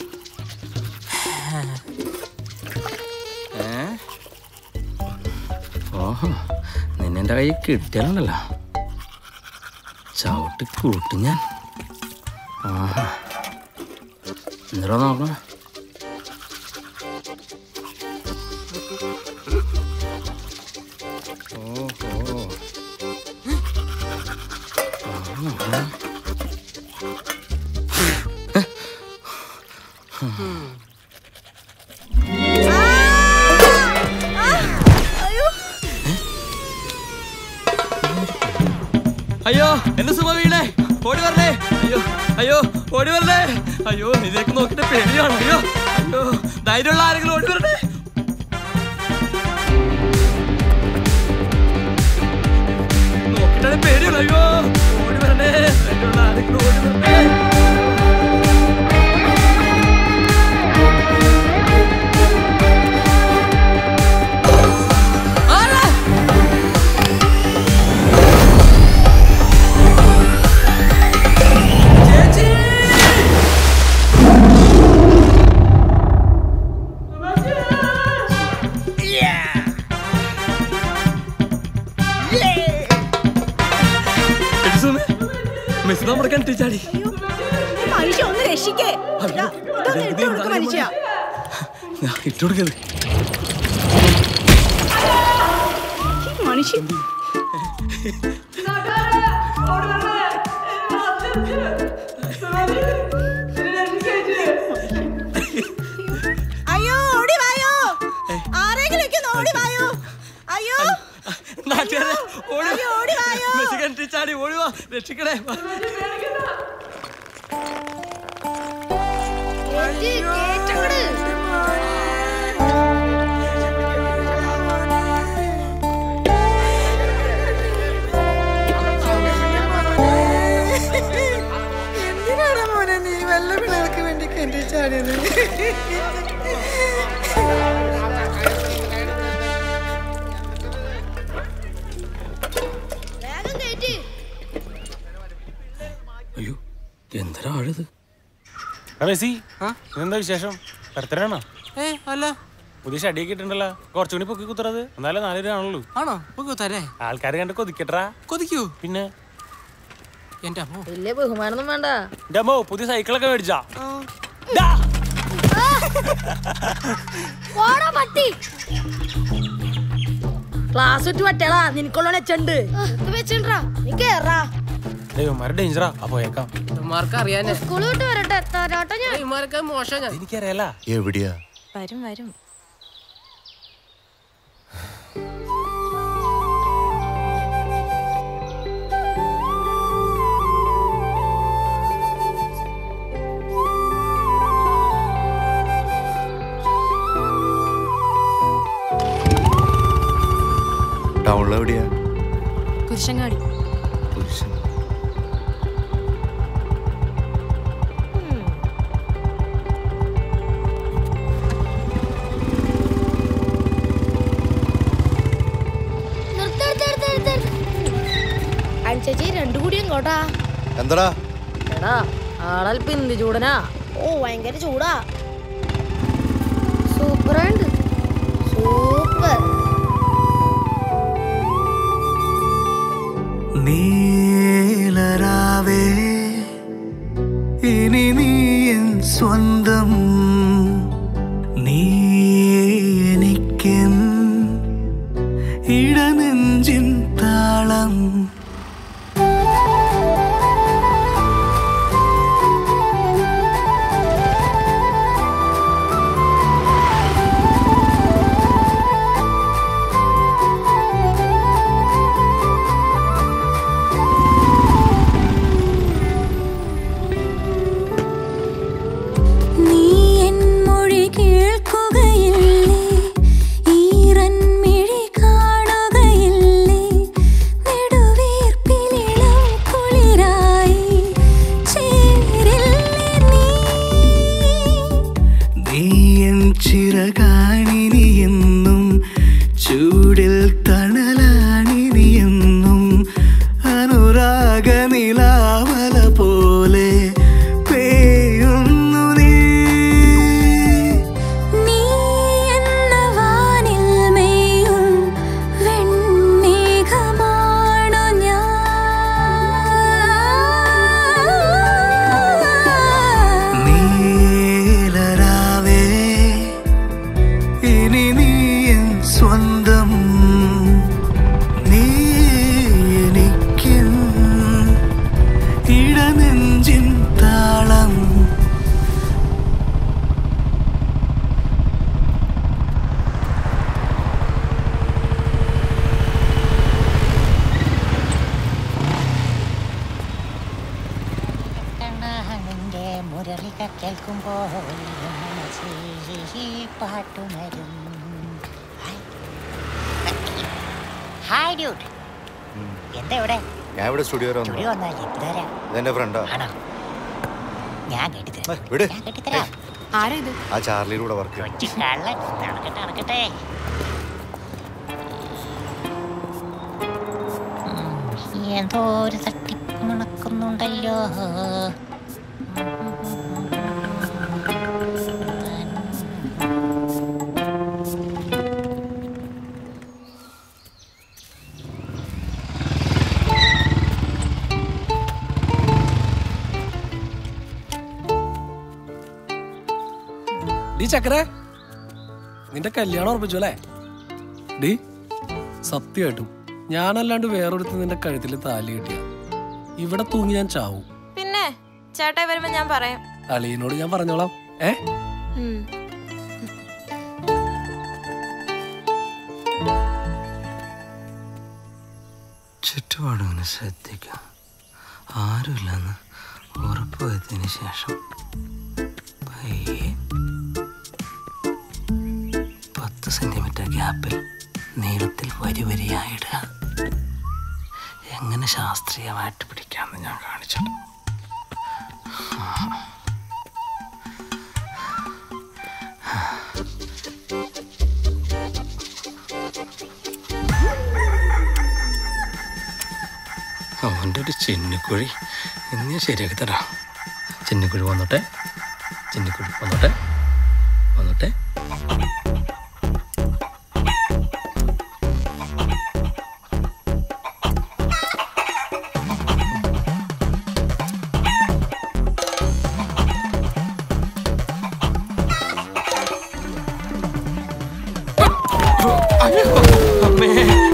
ഓഹോ, നിന്നെ കയ്യിൽ കിട്ടിയാലുണ്ടല്ലോ ചവിട്ടി കൂട്ടി ഞാൻ. ആഹാ, എന്തിനാ നോക്കണേ? ഓഹോ, അയ്യോ എന്റെ സുമ വീണേ, ഓടി വരണേ. അയ്യോ അയ്യോ ഓടി വരണേ. അയ്യോ ഇതിലേക്ക് നോക്കിട്ട് പേടിയാണ്. അയ്യോ അയ്യോ, ധൈര്യമുള്ള ആരെങ്കിലും ഓടി വരണേ. നോക്കിട്ടാണ് പേടിയാണ്. അയ്യോ ഓടി വരണേ, ധൈര്യമുള്ള ആരെങ്കിലും ഓടി വരണേ. മനുഷ്യ ഒന്ന് രക്ഷിക്കേ. മനുഷ്യ ഇട്ടുകൊടുക്കത് മനുഷ്യ രക്ഷിക്കണേ. എന്തിനാണ് മോനെ നീ വല്ല പിള്ളേർക്ക് വേണ്ടി കെട്ടി ചാടിയത്? അയ്യോ എന്തിനാ ആഴത്? എന്താ വിശേഷം? ബർത്ത്ഡേ അല്ല പുതിയ ഷടിയൊക്കെ ഇട്ടുണ്ടല്ലോ. കുറച്ചുകൂടി പൊക്കി കുത്തറത്. എന്നാലും 4 രൂപ ആണല്ലോ. ആണോ? പൊക്കി കുത്താരേ? ആൾക്കാർ കണ്ട് കൊതിക്കട്ടാ. കൊതിക്കൂ? പിന്നെ എന്റെ അമ്മോ വലിയ ബഹുമാനൊന്നും വേണ്ട. എന്റെ അമ്മോ പുതിയ സൈക്കിളൊക്കെ മേടിച്ചാ. ക്ലാസ് വിട്ട് പറ്റേളാ, നിനക്കുള്ള വെച്ചുണ്ട്. നീ കേറാ. ഇവന്മാരെ ഡേഞ്ചറാ. പോയേക്കാം. ഇവന്മാർക്ക് അറിയാനേ. സ്കൂൾ വിട്ട് വരട്ടെ. ഇവന്മാർക്ക് മോശം. എനിക്കറിയാല. എവിടെയാ? വരും വരും. ടൗണിൽ എവിടെയാ? കുരിശങ്ങാടി. ചേച്ചി രണ്ടു കൂടിയും കോട്ടാ. എന്താടാ? എടാ ആളൽപ്പം എന്ത് ചൂടനാ. ഓ ഭയങ്കര ചൂടാ. സൂപ്പറുണ്ട്. സൂപ്പർ. നീലരാവേ ഇനി നീ എൻ സ്വന്തം. നീ എനിക്കെൻ ഇടനെഞ്ചിൻ താളം. ചിറകാണിനിയെന്നും ചൂടിൽ തണലാണിനിയെന്നും അനുരാഗ നിലാവല പോലെ പെയ്യുന്നു നീ. നീ എന്ന വാനിൽ മെയ്യും വെണ്മേഘമാണു ഞാൻ. നീലരാവേ ഇനി നീ എൻ സ്വന്തം. നീ എനിക്കെൻ ഇടനെഞ്ചിൻ താളം. മുരളിക കേൾക്കുമ്പോൾ പാട്ടുണരും. Hi dude. എന്താ ഇവിടെ? ഞാൻ ഇവിടെ സ്റ്റുഡിയോ വന്നാ ഇതാരാ? ഇതെന്റെ ഫ്രണ്ടാ. ഞാൻ കെട്ടിത്തരാം. വിട്. ഞാൻ കെട്ടിത്തരാം. ആരാ ഇത്? ആ ചാർലിയുടെ കൂടെ വർക്ക് കൊച്ചു കള്ളൻ. നടക്കട്ടെ നടക്കട്ടെ. എന്തോ ഒരു തട്ടിപ്പ് മണക്കുന്നുണ്ടല്ലോ. ഡി ചക്കര, നിന്റെ കല്യാണം ഉറപ്പിച്ചു അല്ലേ? ഡി സത്യമായിട്ടും ഞാനല്ലാണ്ട് വേറൊരുത്ത് നിന്റെ കഴുത്തിൽ താലി കിട്ടിയ ഇവിടെ തൂങ്ങി ഞാൻ ചാവും. പിന്നെ ചേട്ടായി വരുമ്പോ ഞാൻ പറയാം. അളിയനോട് ഞാൻ പറഞ്ഞോളാം. ചുറ്റുപാടങ്ങനെ ശ്രദ്ധിക്കാം. ആരുമില്ലെന്ന് ഉറപ്പുവരുത്തിയതിന് ശേഷം പയ്യെ 10 സെന്റിമീറ്റർ ഗ്യാപ്പിൽ നീളത്തിൽ വരി വരിയായിടുക. എങ്ങനെ ശാസ്ത്രീയമായിട്ട് പിടിക്കാമെന്ന് ഞാൻ കാണിച്ചിട്ടുണ്ട്. അവൻ്റെ ഒരു ചിന്നിക്കുഴി ഇന്ന് ഞാൻ ശരിയാക്കി തരാം. ചിന്നിക്കുഴി വന്നോട്ടെ, ചിന്നിക്കുഴി വന്നോട്ടെ, വന്നോട്ടെ. അമ്മേ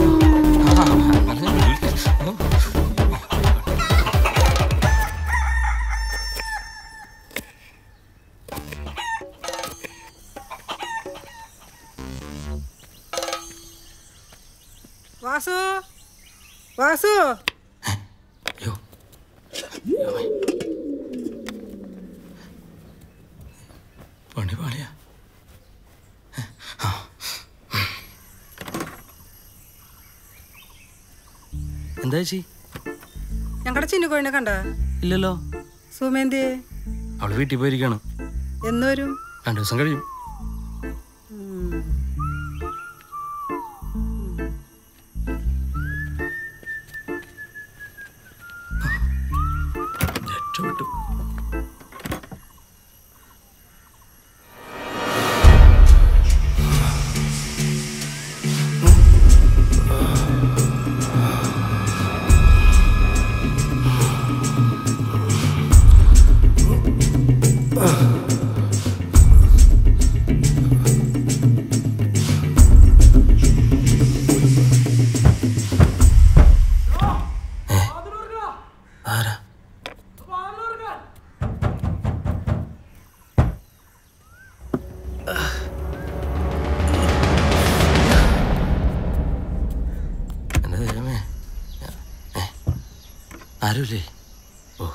വാസു, വാസു, പണി പാളിയാ. എന്താ ചേച്ചി? ഞങ്ങളുടെ ചിന്നുകോഴിനെ കണ്ട? ഇല്ലല്ലോ. സുമേന്തി അവള് വീട്ടിൽ പോയിരിക്കാണ്. എന്ന് വരും? 2 ദിവസം കഴിയും. ആരുമില്ലേ? ഓ,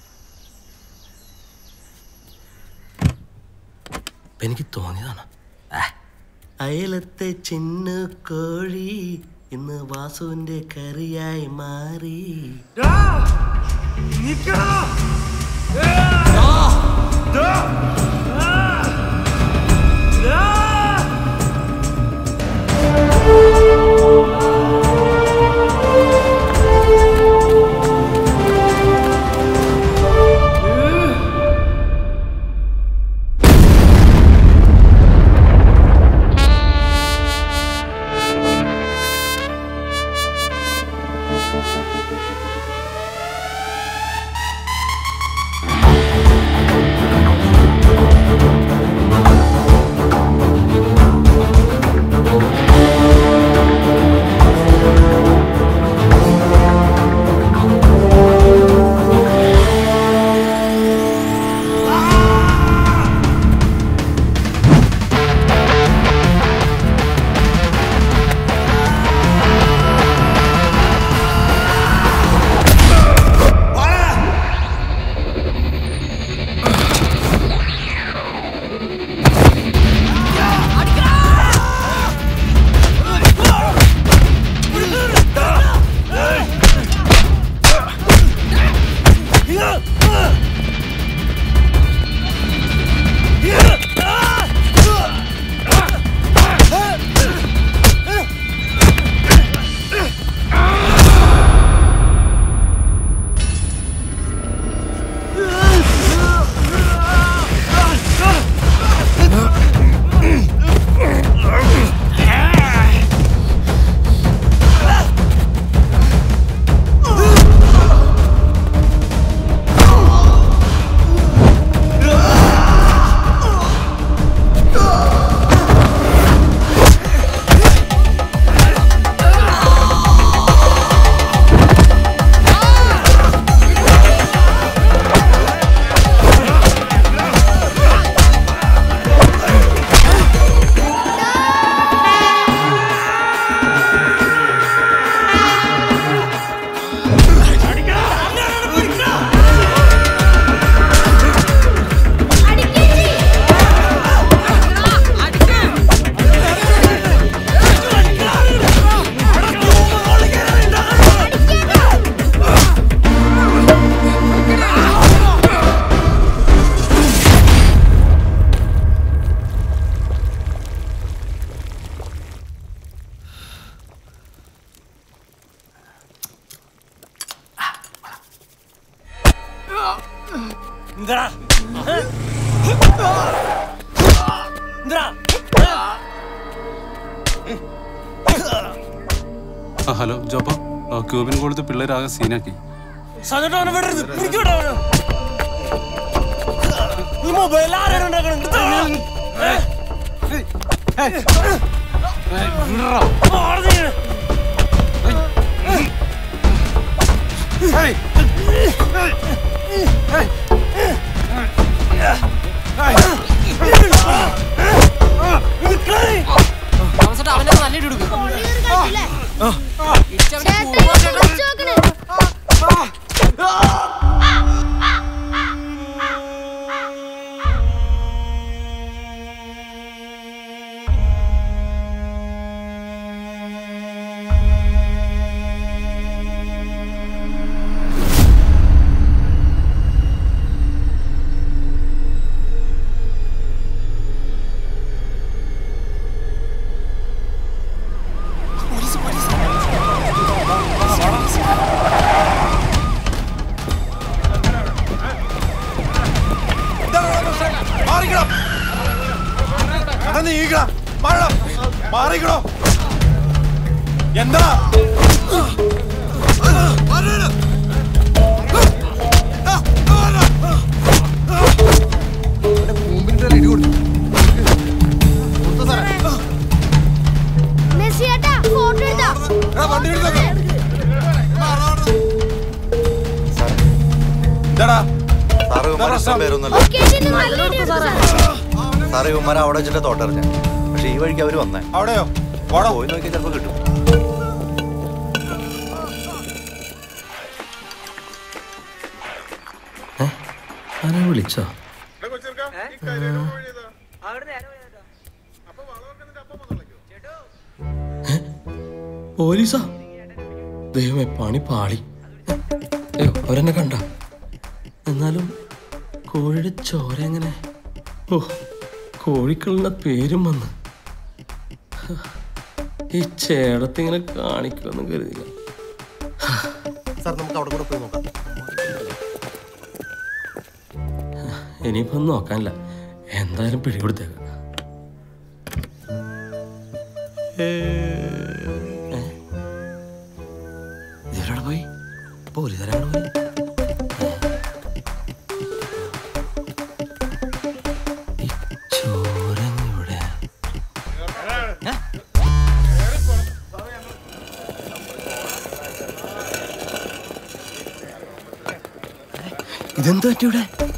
എനിക്ക് തോന്നിയതാണ്. അയലത്തെ ചിന്ന കോഴി ഇന്ന് വാസുവിന്റെ കറിയായി മാറി. ഹലോ ജോപ്പ ക്യൂബിൻ കൊടുത്ത് പിള്ളേരാകെ സീനാക്കി. അവനെ നല്ല ഇടുക. എന്താ സാറേ ഉമ്മാരെ അവിടെ വെച്ചിട്ട് തോട്ടറിഞ്ഞ, പക്ഷെ ഈ വഴിക്ക് അവര് വന്നേ. അവിടെയോ? പോയി നോക്കിയാൽ ചിലപ്പോ കിട്ടും. ആരാ വിളിച്ചോ? പോലീസാ? ദൈവമേ, പണി പാളി. അയ്യോ, അവരെന്നെ കണ്ട. എന്നാലും കോഴിയുടെ ചോര എങ്ങനെ? ഓ, കോഴിക്കളുടെ പേരും വന്ന്. ഈ ചേടത്തിങ്ങനെ കാണിക്കുമെന്ന് കരുതില്ല. നമുക്ക് അവിടെ കൂടെ പോയി നോക്കാം. ഇനിയിപ്പോ ഒന്നും നോക്കാനില്ല, എന്തായാലും പിടികൊടുത്തേക്ക. ഇതിലൂടെ പോയി പോലീസുകാരാണ് പോയി. ഈ ചോര ഇവിടെ ഇതെന്താ പറ്റി ഇവിടെ?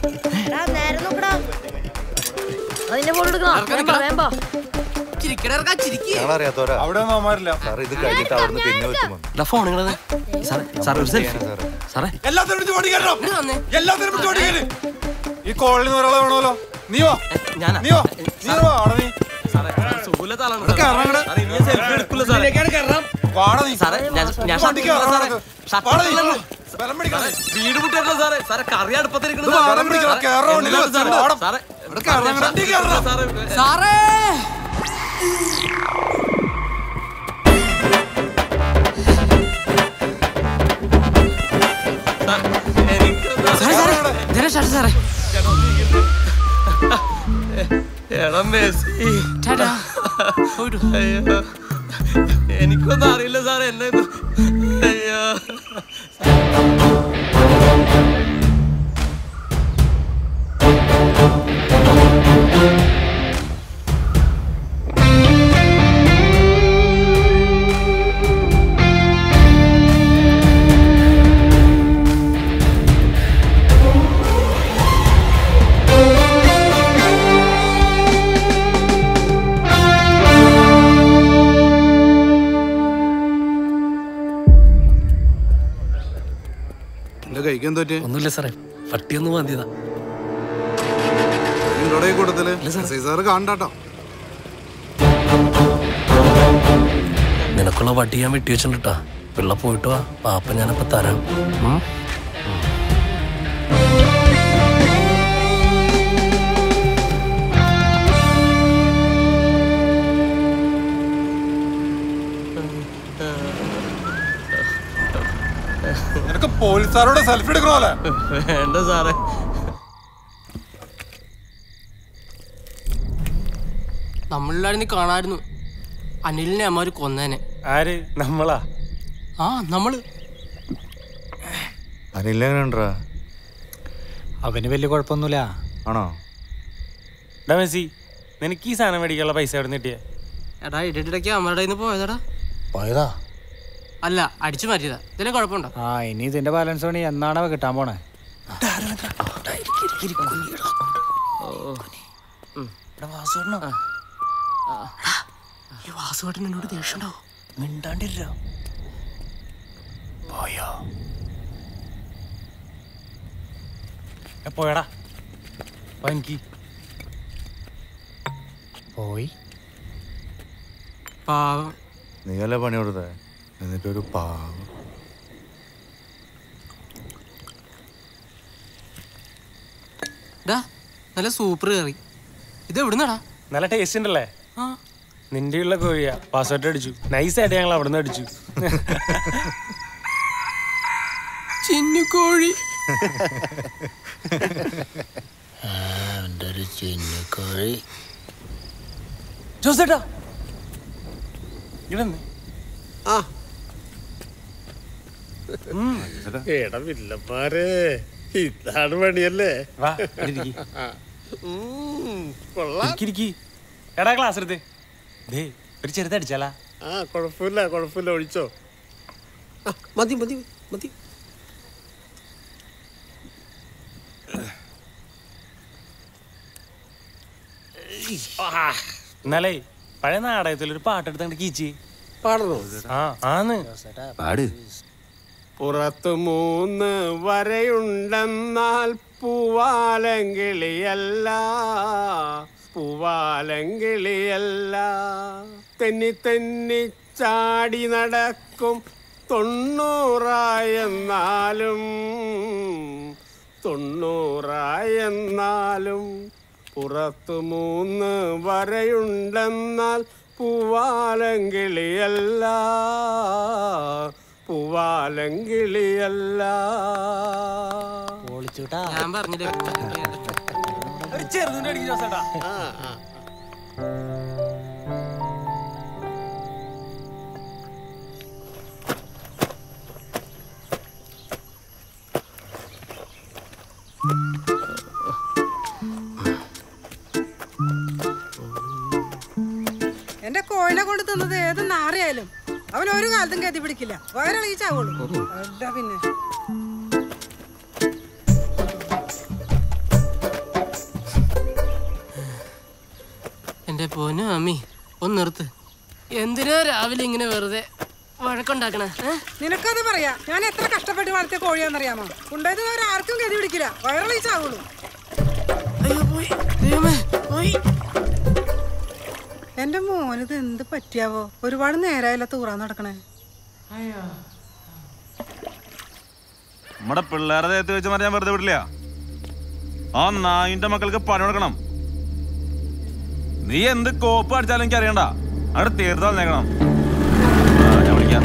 ഈ കോളനി ഒരാളെ വേണമല്ലോ. നീ വാ, നീ വാ, നീ വാ. അവിടെ നീ വീട് മുട്ടല്ലോ സാറേ. സാറേ കറി അടുപ്പത്തിരിക്കുന്നത് സാറേ. എനിക്കൊന്നും അറിയില്ല സാറേ. എന്നെ അയ്യോ, ഒന്നുമില്ല സാറേ, പട്ടിയൊന്നും മതിയതാ. നിനക്കുള്ള വട്ടി ഞാൻ വെട്ടി വെച്ചിട്ടാ. പിള്ള പോയിട്ട് വാ, പാപ്പ ഞാനപ്പ തരാം. നിനക്ക് പോലീസുകാരോട് സെൽഫി എടുക്കണോല്ലേ? വേണ്ട സാറേ, നമ്മളെല്ലാരും നീ കാണായിരുന്നു. അനിലിനെ അമ്മ കൊന്നേനെ. ആര്? നമ്മളാ? ആ നമ്മള്. അനിലെങ്ങനെണ്ടാ? അവന് വലിയ കുഴപ്പമൊന്നുമില്ല. ആണോ? മെസ്സി, നിനക്ക് ഈ സാധനം മേടിക്കാനുള്ള പൈസ എവിടെ നിന്ന് കിട്ടിയേ? എടാ ഇടയ്ക്കിടയ്ക്ക് അമ്മയുടെ കയ്യിൽ നിന്ന് പോയതാടാ. പോയതാ? അല്ല, അടിച്ചു മാറ്റിയതാ. ഇതിനെ കുഴപ്പമുണ്ടോ? ആ, ഇനി ഇതിന്റെ ബാലൻസ് പണി എന്നാണ് കിട്ടാൻ പോണേ? വാസുവേട്ടൻ എന്നോട് ദേഷ്യണ്ടോ? മിണ്ടാണ്ടിരോ. പോയോ? പോയടാ. എനിക്ക് പോയി. പാവം. നീയല്ലേ പണി കൊടുത്തേ, എന്നിട്ടൊരു പാവം. നല്ല സൂപ്പർ കറി. ഇത് എവിടുന്നാടാ? നല്ല ടേസ്റ്റ് ഉണ്ടല്ലേ? നിന്റെ ഉള്ള കോഴിയാ. പാസ്വേർഡ് അടിച്ചു. നൈസായിട്ട് ഞങ്ങൾ അവിടെ നിന്ന് അടിച്ചു. ചിന്നുകോഴി. ചിന്നുകോഴി. ജോസേട്ടാ ഇടന്ന്. എടാ വില്ലന്മാരെ, ഇതാണ് പണിയല്ലേ? എടാ ക്ലാസ് എടുത്ത് ഒരു ചെറുതടിച്ചാലാ? കുഴപ്പമില്ല ഒഴിച്ചോ. മതി മതി മതി. എന്നാലേ പഴയ നാടകത്തിലൊരു പാട്ടെടുത്തങ്ങോട്ട് കീച്ചി പാടണോ? ആന്ന് പാട്. പുറത്തു 3 വരയുണ്ടെന്നാൽ പൂവാലങ്കിളിയല്ല, പൂവാലങ്കിളിയല്ല. തെന്നി തെന്നി ചാടി നടക്കും 90 90 പുറത്തു 3 വരയുണ്ടെന്നാൽ പൂവാലങ്കിളിയല്ല, പൂവാലങ്കിളിയല്ല. ഞാൻ പറഞ്ഞില്ലേ ഒരു ചെറുതുണ്ട് അടിക്കും ജോസേട്ടാ. എന്റെ കോഴിനെ കൊണ്ട് തിന്നത് ഏത് നാറിയായാലും അവൻ ഒരു കാലത്തും കത്തി പിടിക്കില്ല. വയറിളകിച്ചാവുള്ളൂ. പിന്നെ എന്റെ പൊന്നു അമ്മി, ഒന്ന് നിർത്ത്. എന്തിനാ രാവിലെ ഇങ്ങനെ വെറുതെ വഴക്കുണ്ടാക്കണേ? നിനക്കത് പറയാ. ഞാൻ എത്ര കഷ്ടപ്പെട്ട് വളർത്തിയ കോഴിയാന്നറിയാമോ? ഉണ്ടായത് ആർക്കും ഗതി പിടിക്കില്ല. വയറിളകിച്ചാവുള്ളൂ. എന്റെ മോനിത് എന്ത് പറ്റിയാവോ? ഒരുപാട് നേരമായില്ല തൂറാൻ നടക്കണേ. നമ്മുടെ പിള്ളേരെ ദേഹത്ത് വെച്ച് ഞാൻ വെറുതെ വിടില്ല. ആ നായിന്റെ മക്കൾക്ക് പണി കൊടുക്കണം. നീ എന്ത് കോപ്പ് അടിച്ചാലും എനിക്ക് അറിയണ്ട. അവിടെ തീർത്താൽ നേക്കണം. ഞാൻ വിളിക്കാം.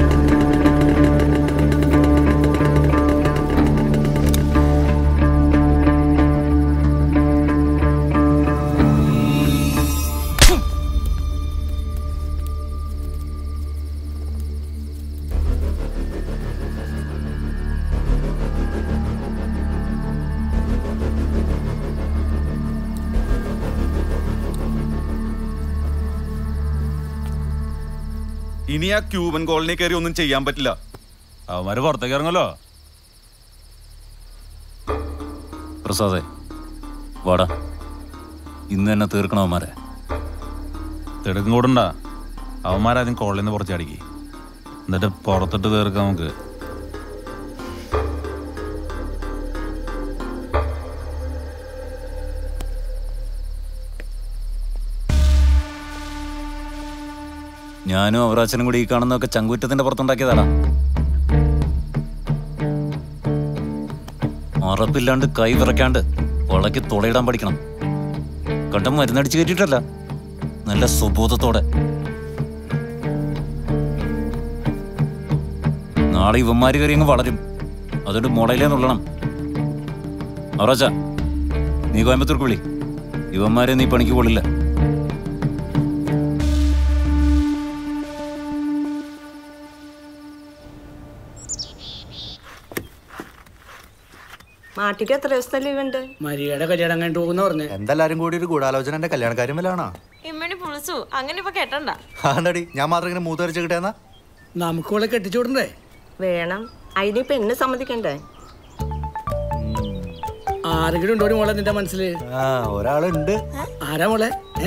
ഇനി ആ ക്യൂബൻ കോളനി കയറി ഒന്നും ചെയ്യാൻ പറ്റില്ല. അവന്മാര് പുറത്തേക്ക് ഇറങ്ങല്ലോ. പ്രസാദേ വാടാ, ഇന്ന് തന്നെ തീർക്കണം അവന്മാരെ. തിടുക്കും കൂടണ്ട. അവന്മാരാദ്യം കോളനിയിൽ നിന്ന് പുറച്ചടിക്ക്, എന്നിട്ട് പുറത്തിട്ട് തീർക്കാം നമുക്ക്. ഞാനും അവറാച്ചനും കൂടി ഈ കാണുന്നതൊക്കെ ചങ്കുറ്റത്തിന്റെ പുറത്തുണ്ടാക്കിയതാടാ. ഉറപ്പില്ലാണ്ട് കൈ വിറയ്ക്കാണ്ട് വളയ്ക്ക് തുളയിടാൻ പഠിക്കണം. കണ്ട മരുന്നടിച്ച് കയറ്റിയിട്ടല്ല, നല്ല സുബോധത്തോടെ. നാളെ ഇവന്മാര് കയറി അങ്ങ് വളരും. അതുകൊണ്ട് മുളയിലേ നുള്ളണം. അവറാച്ച, നീ കോയമ്പത്തൂർക്ക് വിളി. ഇവന്മാരെ നീ പണിക്ക് കൊള്ളില്ല. മാട്ടിക്ക് എത്ര ദിവസത്തെ ലീവ് ഉണ്ട്? മരിയയുടെ കല്യാണം കഴിഞ്ഞിട്ട് പോകുന്ന പറഞ്ഞു. എന്തെല്ലാരും കൂടി ഒരു ഗൂഢാലോചന എന്റെ കല്യാണക്കാര്യം വല്ലാണോ? ഇമ്മണി പുളിച്ചു അങ്ങനെ ഇപ്പൊ കേട്ടണ്ട. ആണ്ടടി ഞാൻ മാത്രം ഇങ്ങനെ മൂത്തരിച്ച് കിട്ടിയെന്നാ? നമുക്ക് ഇവിടെ കെട്ടിച്ചോടണ്ടേ? വേണം. അതിനിപ്പോ എന്നെ സമ്മതിക്കണ്ടേ? ആരെങ്കിലും ഉണ്ടോ മോളെ നിന്റെ മനസ്സില്? ഒരാളുണ്ട്. ആരാ മോളെ?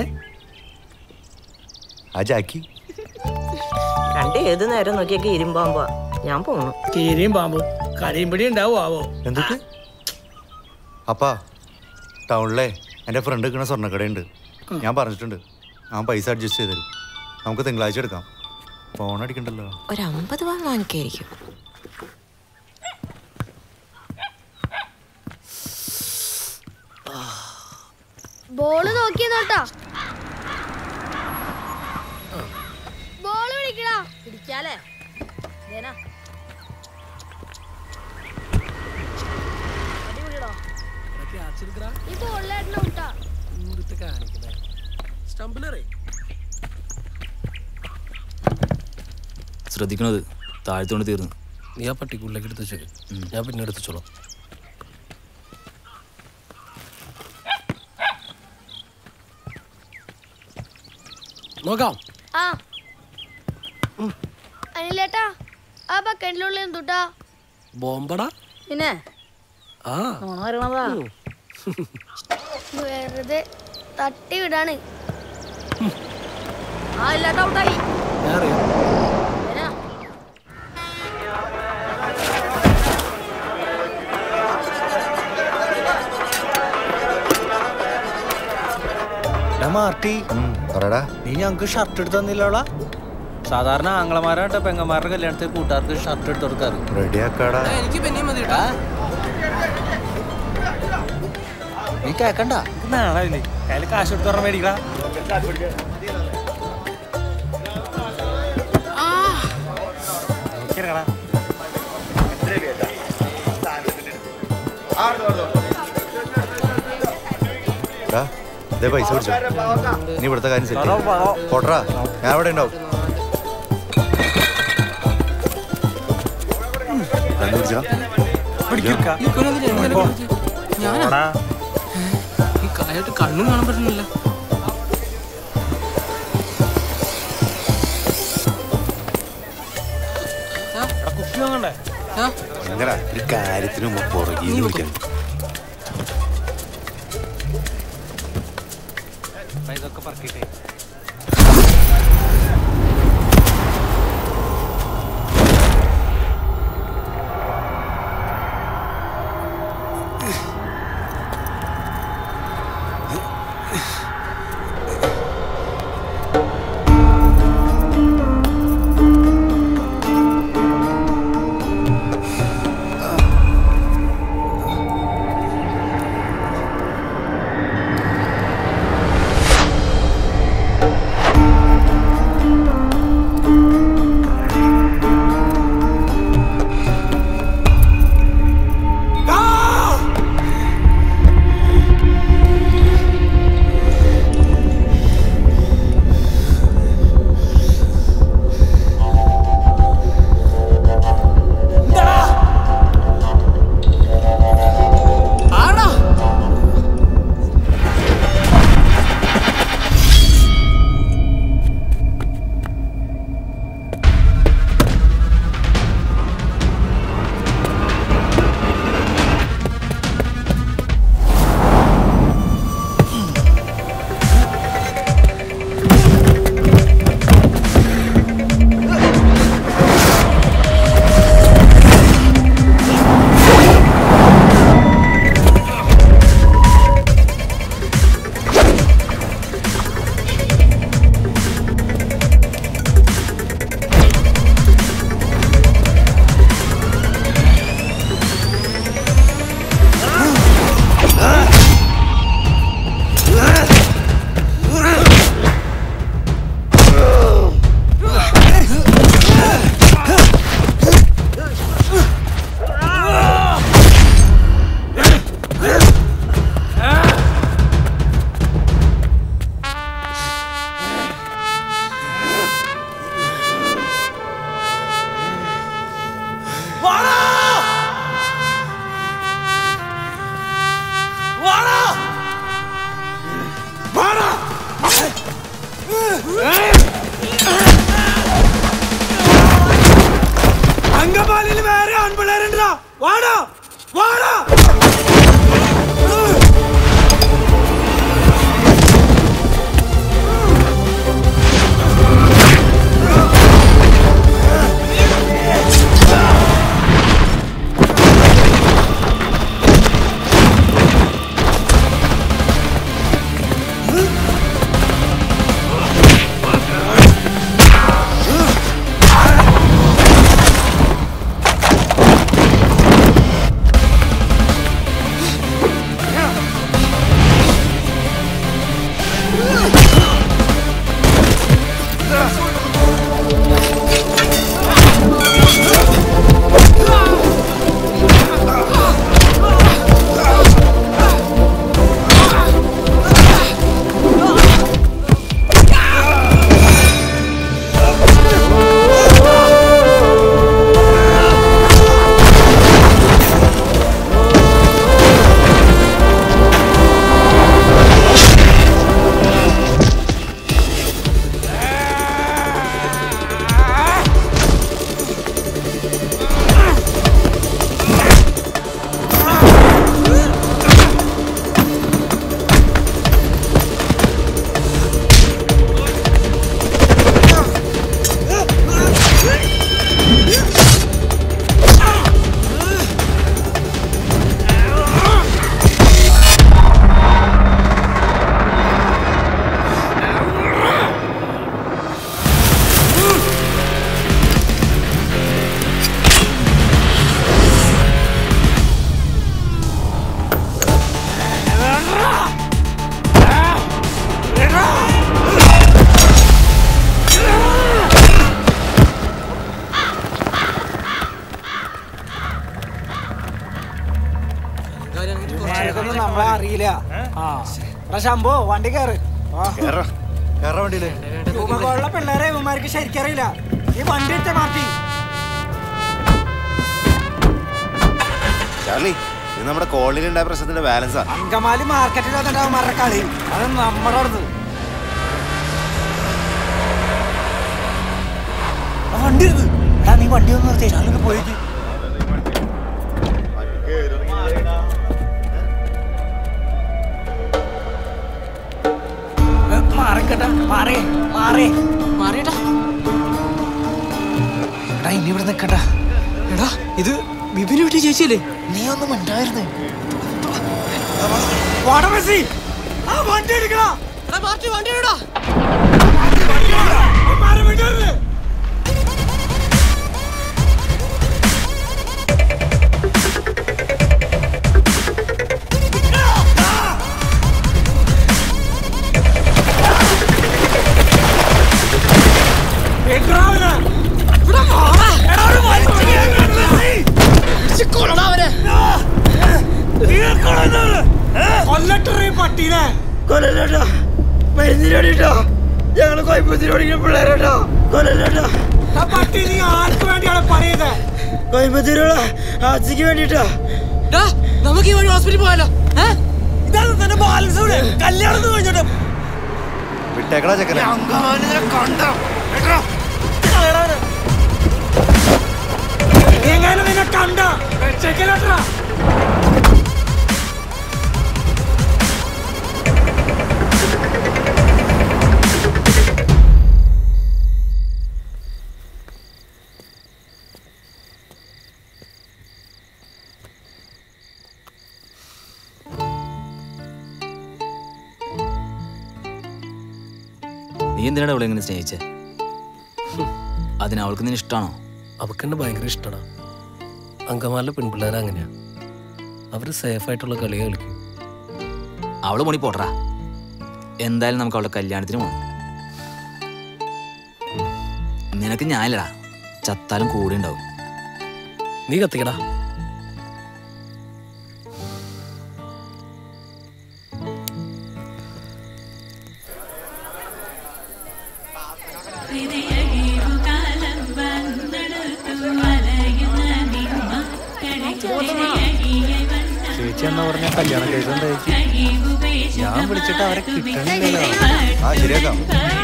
ആ ജാക്കി. കണ്ട് ഏത് നേരം നോക്കിയൊക്കെ ഇരുമ്പാമ്പോ ഞാൻ പോണു. കീരിയും പാമ്പും കരയുംപടി ഉണ്ടാവോ ആവോ? എന്തൊക്കെ അപ്പാ ടൗണിലെ എൻ്റെ ഫ്രണ്ട് നിൽക്കുന്ന സ്വർണ്ണക്കടയുണ്ട്. ഞാൻ പറഞ്ഞിട്ടുണ്ട് ഞാൻ പൈസ അഡ്ജസ്റ്റ് ചെയ്ത് തരും. നമുക്ക് തിങ്കളാഴ്ച എടുക്കാം. ഫോൺ അടിക്കണ്ടല്ലോ. ഒരു 50 രൂപ വാങ്ങിക്കായിരിക്കും. ബോള് നോക്കി നോട്ടാ. ബോള് പിടിക്കടാ. പിടിക്കാലേ. ഈ ബോളിലായിരുന്നു ഔട്ടാ. ശ്രദ്ധിക്കണത് താഴ്ത്തോണ്ട് തീർന്നു. നീ ആ പട്ടിക്കുള്ളിലേക്ക് എടുത്ത് വെച്ചേക്ക്. ഞാൻ പിന്നെ എടുത്തോളാം. നോക്കാം. അനിലേട്ടാ ആ ബക്കറ്റിലുള്ള എന്തുട്ടാ? ബോംബടാ. പിന്നെ വെറുതെ തട്ടി വിടാണ്. ആ ഇല്ലാട്ടാ ഔട്ടായി. നീ ഞങ്ങക്ക് ഷർട്ട് എടുത്ത് തന്നില്ലോളാ? സാധാരണ ആംഗ്ലമാരാട്ടെ പെങ്ങന്മാരുടെ കല്യാണത്തിൽ കൂട്ടുകാർക്ക് ഷർട്ട് എടുത്ത് കൊടുക്കാറ്. റെഡിയാക്കാടാ. എനിക്ക് പിന്നെ മതി. നീ കേക്കണ്ട. നാളെ കയ്യിൽ കാശ് എടുത്ത് പറഞ്ഞ മേടിക്കടാ. പൈസ പിടിച്ചോ. നീ ഇവിടുത്തെ കാര്യം സെറ്റ് പോട്ടറാ. ഞാൻ ഇവിടെ ഉണ്ടാവും. കണ്ണും കാണാൻ പറ്റുന്നില്ല. ഒരു കാര്യത്തിനും പുറകെ വിളിക്കാൻ ഇതൊക്കെ പറക്കിട്ടേ ശംഭു വണ്ടി കയറ് വണ്ടിയില് ഉള്ള പിള്ളേരെ ഇവന്മാർക്ക് ശരിക്കറിയില്ല. ഈ വണ്ടി എടുത്ത മാറ്റി ചാർലി, ഇത് നമ്മുടെ കോളനിയിൽ ഉണ്ടായ പ്രശ്നത്തിന്റെ ബാലൻസാ. അങ്കമാലി മാർക്കറ്റിൽ അവന്മാരുടെ കളി അത് നമ്മുടെ അടുത്ത്. വണ്ടി എടുത്ത് എടാ, നീ വണ്ടി ഒന്ന് നിർത്തിയ ചാലിന് പോയിട്ട് മാറിക്കട്ടാ. മാറേ മാറേ മാറിയടാ. എടാ ഇനി ഇവിടെ നിക്കട്ടാ. എടാ ഇത് ബിബിന് വീട്ടിൽ ചേച്ചിയല്ലേ? നീ ഒന്നും ഉണ്ടായിരുന്നേ. വണ്ടി എടുക്കടാ. വണ്ടി ഇടാ. കൊല്ലല്ലേട്ടാ, മരുന്നിന് വേണ്ടിട്ടോ. ഞങ്ങള് കോയമ്പത്തൂർ പഠിക്കുന്ന പിള്ളേരാട്ടോ. കൊല്ലല്ലേട്ടാ. പട്ടി നീ ആർക്ക് വേണ്ടിയാണ് പറയുന്നത്? കോയമ്പത്തൂരുള്ള ആസിക്ക് വേണ്ടിട്ടോ. നമുക്ക് ഈ വഴി ഹോസ്പിറ്റലിൽ പോയാലോ? ഇതാണ് തന്നെ ബാലൻസ്. കല്യാണം കഴിഞ്ഞിട്ട് വിട്ടേക്കടാ ചെക്കനെ. എങ്ങനെ നിന്നെ കണ്ട ചെക്കലാട്ടാ. നീ എന്തിനാണ് അവളെ എങ്ങനെ സ്നേഹിച്ചേ? അതിന് അവൾക്ക് നിന്നെ ഇഷ്ടമാണോ? അവക്കെന്നെ ഭയങ്കര ഇഷ്ടമാണ്. അങ്കമാലിലെ പെൺപിള്ളേരെ അങ്ങനെയാ. അവര് സേഫായിട്ടുള്ള കളിയെ കളിക്കും. അവള് പോണി പോട്ടറാ. എന്തായാലും നമുക്ക് അവളുടെ കല്യാണത്തിന് പോകണം. നിനക്ക് ഞാനില്ലടാ, ചത്താലും കൂടെ ഉണ്ടാവും. നീ കത്തിക്കടാ. ചേച്ചി എന്നാ പറഞ്ഞ കല്യാണം കഴിച്ചോണ്ട് ഞാൻ വിളിച്ചിട്ട് അവരെ കിട്ടണില്ലല്ലോ. ശരിയാക്കാം.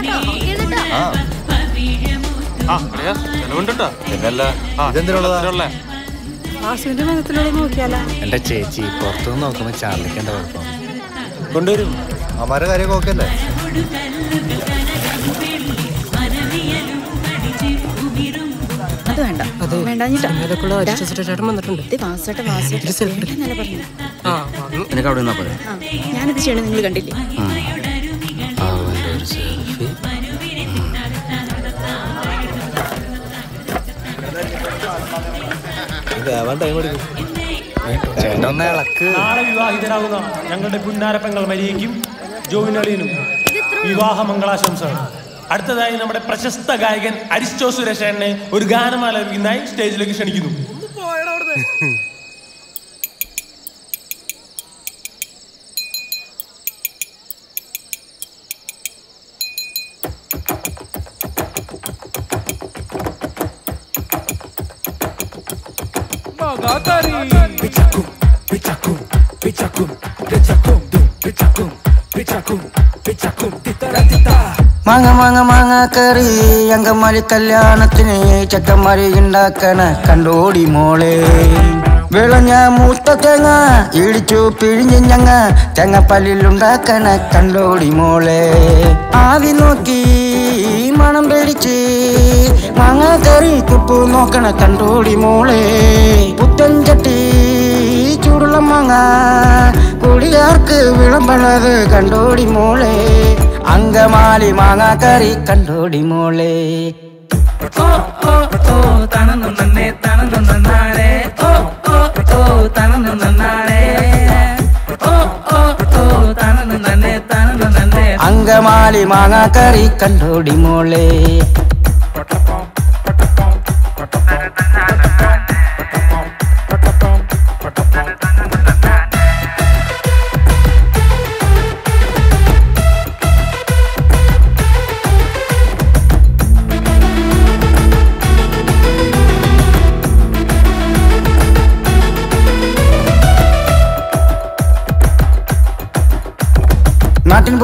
വാസുവിന്റെ മുഖത്തിലൂടെ നോക്കിയാലോ? എന്റെ ചേച്ചി പുറത്തുനിന്ന് നോക്കുമ്പോ ചാർലിക്ക് എന്താ കുഴപ്പം? കൊണ്ടുവരും. അമ്മാരെ കാര്യമൊക്കെ ഓക്കെ അല്ലേ? അത് വേണ്ട, വേണ്ടാഞ്ഞിട്ടാ. നിനക്ക് അവിടെ നിന്നാ പോലെ. ഞാനിത് ചെയ്യണം, നിങ്ങൾ കണ്ടില്ലേ? അവൻ്റെ ഒരു സെൽഫി. നാളെ വിവാഹിതരാകുന്ന ഞങ്ങളുടെ പുന്നാരപ്പെങ്ങൾ മരിയയ്ക്കും ജോവിനളിയനും വിവാഹ മംഗളാശംസകൾ. അടുത്തതായി നമ്മുടെ പ്രശസ്ത ഗായകൻ അരിസ്റ്റോ സുരേഷനെ ഒരു ഗാനം ആലപിക്കുന്നതായി സ്റ്റേജിലേക്ക് ക്ഷണിക്കുന്നു. മാങ്ങ മാങ്ങ മാങ്ങ കറി അങ്കമാലി കല്യാണത്തിന് ചക്കന്മാരി ഉണ്ടാക്കണ കണ്ടോടി മോളെ. വിളഞ്ഞ മൂത്ത തേങ്ങ ഇടിച്ചു പിഴിഞ്ഞ് ഞങ്ങ തേങ്ങപ്പല്ലിലുണ്ടാക്കണ കണ്ടോടി മോളെ. ആവി നോക്കി മണം പിടിച്ച് മാങ്ങ കറി തുപ്പു നോക്കണ കണ്ടോടി മോളെ. പുത്തൻ ചട്ടി ചൂടുള്ള മാങ്ങ കുടിയാർക്ക് വിളമ്പണത് കണ്ടോടി മോളെ. അങ്കമാലി മാങ്ങ കറി കണ്ടോടി മോളെ. ഓ ഓ ഓ തണന്നു നന്നേ തണന്നു നന്നാളെ. ഓ ഓ ഓ തണന്നു നന്നാളെ. ഓ ഓ ഓ തണന്നു നന്നേ തണന്നു നന്നേ. അങ്കമാലി മാങ്ങ കറി കണ്ടോടി മോളെ.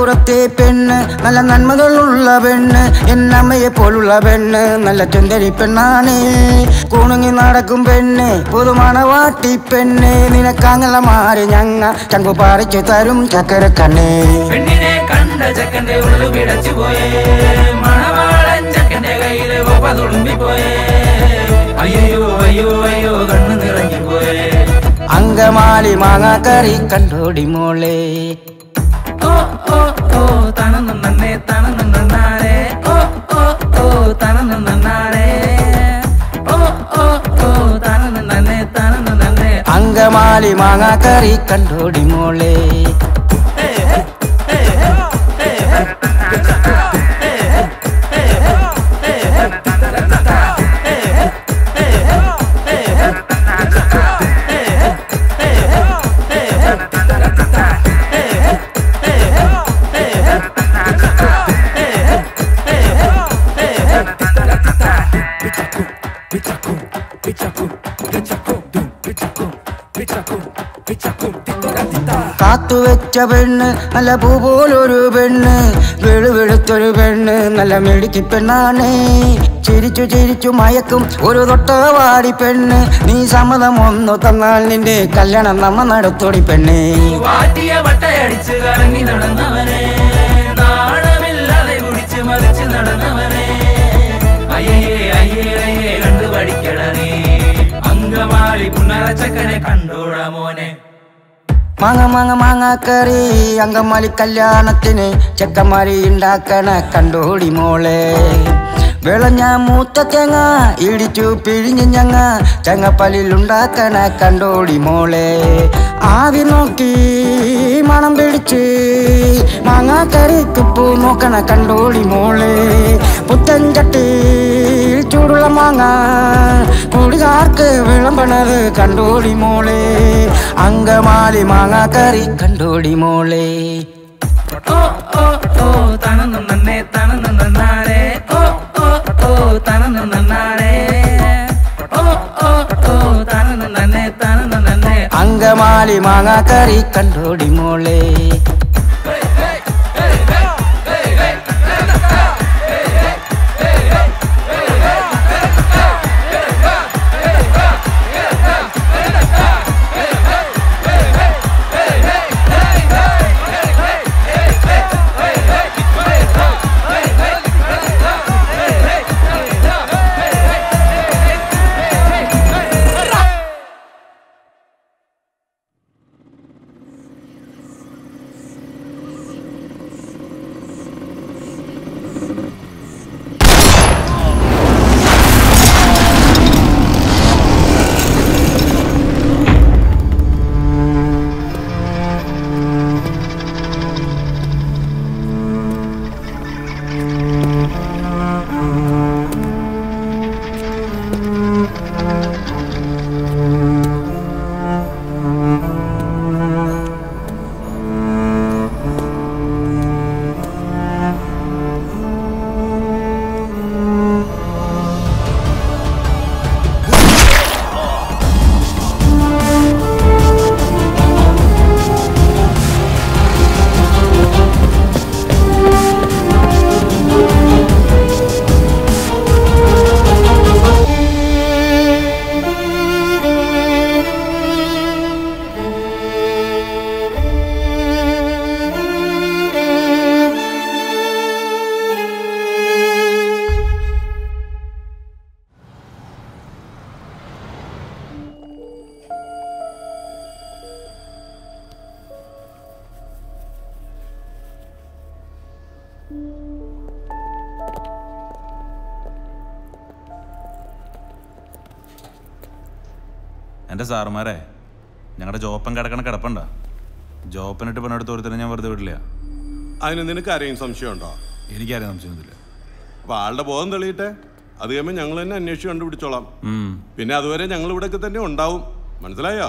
മലപ്പുറത്തെ പെണ്ണ് നല്ല നന്മകളുള്ള പെണ്ണ്, എന്നമ്മയെ പോലുള്ള പെണ്ണ് നല്ല ചുന്ദരി പെണ്ണാണ്. കുണുങ്ങി നടക്കും പെണ്ണ് പുതുമണവാട്ടി പെണ്ണ്, നിനക്കങ്ങനെ മാറി ഞങ്ങ ചങ്കു പറിച്ചു തരും ചക്കര കണ്ണേ. പെണ്ണിനെ കണ്ട ചക്കന്റെ ഉള്ളു പിടച്ചു പോയേ, മണവാളൻ ചക്കന്റെ കയ്യില് തുളുമ്പിപ്പോയേ. അയ്യോ അയ്യോ അയ്യോ കണ്ണു നിറഞ്ഞു പോയേ. അങ്കമാലി മാങ്ങാക്കറി കണ്ടോടി മോളെ. ഓ ഓ ഓ തണന്നു നന്നേ തണന്നു നന്നാരേ. ഓ ഓ ഓ തണന്നു നന്നാരേ. ഓ ഓ ഓ തണന്നു നന്നേ തണന്നു നന്നേ. അങ്കമാലി മാങ്ങാക്കറി കണ്ടോടി മോളെ. കാത്തുവെച്ച പെണ്ണ് നല്ല പൂ പോലൊരു പെണ്ണ്, വെളുവെളുത്തൊരു പെണ്ണ് നല്ല മെടുക്കി പെണ്ണാണ്. ചിരിച്ചു ചിരിച്ചു മയക്കും ഒരു തൊട്ടവാടി പെണ്ണ്, നീ സമ്മതം ഒന്നു തന്നാൽ നിന്റെ കല്യാണം നമ്മ നടത്തോടി പെണ്ണേ. വാറ്റിയ വട്ടയടിച്ച് കറങ്ങി നടന്നവനെ, നാണമില്ലാതെ കുടിച്ച് മറിച്ച് നടന്നവനെ. അയ്യേ അയ്യേ അയ്യേ കണ്ടു പഠിക്കണേ, അങ്കമാലി പുന്നറച്ചക്കനെ കണ്ടോടാ മോനെ. മാങ്ങ മാങ്ങ മാങ്ങാക്കറി അങ്കമാലി കല്യാണത്തിന് ചെക്കന്മാരി ഉണ്ടാക്കണ കണ്ടോടി മോളെ. വിളഞ്ഞ മൂത്ത തേങ്ങ ഇടിച്ചു പിഴിഞ്ഞ് ഞങ്ങ ചെങ്ങപ്പല്ലിലുണ്ടാക്കണ കണ്ടോടി മോളെ. ആവി നോക്കി മണം പിടിച്ച് മാങ്ങാക്കറിക്കുപ്പൂ നോക്കണ കണ്ടോടി മോളെ. പുത്തൻ ചട്ടി ചൂടുള്ള മാങ്ങ കുടികാർക്ക് വിളമ്പണത് കണ്ടോടി മോളെ. അങ്കമാലി മാങ്ങാക്കറി കണ്ടോടി മോളെ. ഓ ഓ ഓ തണന്നു നന്നേ തണന്നു നന്നാരേ. ഓ ഓ ഓ തണന്നു നന്നാരേ. ഓ ഓ ഓ തണന്നു നന്നേ തണന്നു നന്നേ. അങ്കമാലി മാങ്ങാക്കറി കണ്ടോടി മോളെ. എൻ്റെ സാറുമാരെ, ഞങ്ങളുടെ ജോപ്പൻ കിടക്കണ കിടപ്പുണ്ട. ജോപ്പനിട്ട് പണിയെടുത്ത് ഒരുത്തരം ഞാൻ വെറുതെ വിടില്ല. അതിന് നിനക്ക് ആരെയും സംശയമുണ്ടോ? എനിക്കാരെയും സംശയമൊന്നുമില്ല. അപ്പൊ ആളുടെ ബോധം തെളിയിട്ടെ, അത് കഴിയുമ്പോൾ ഞങ്ങൾ തന്നെ അന്വേഷിച്ച് കണ്ടുപിടിച്ചോളാം. പിന്നെ അതുവരെ ഞങ്ങൾ ഇവിടെയൊക്കെ തന്നെ ഉണ്ടാവും. മനസ്സിലായോ?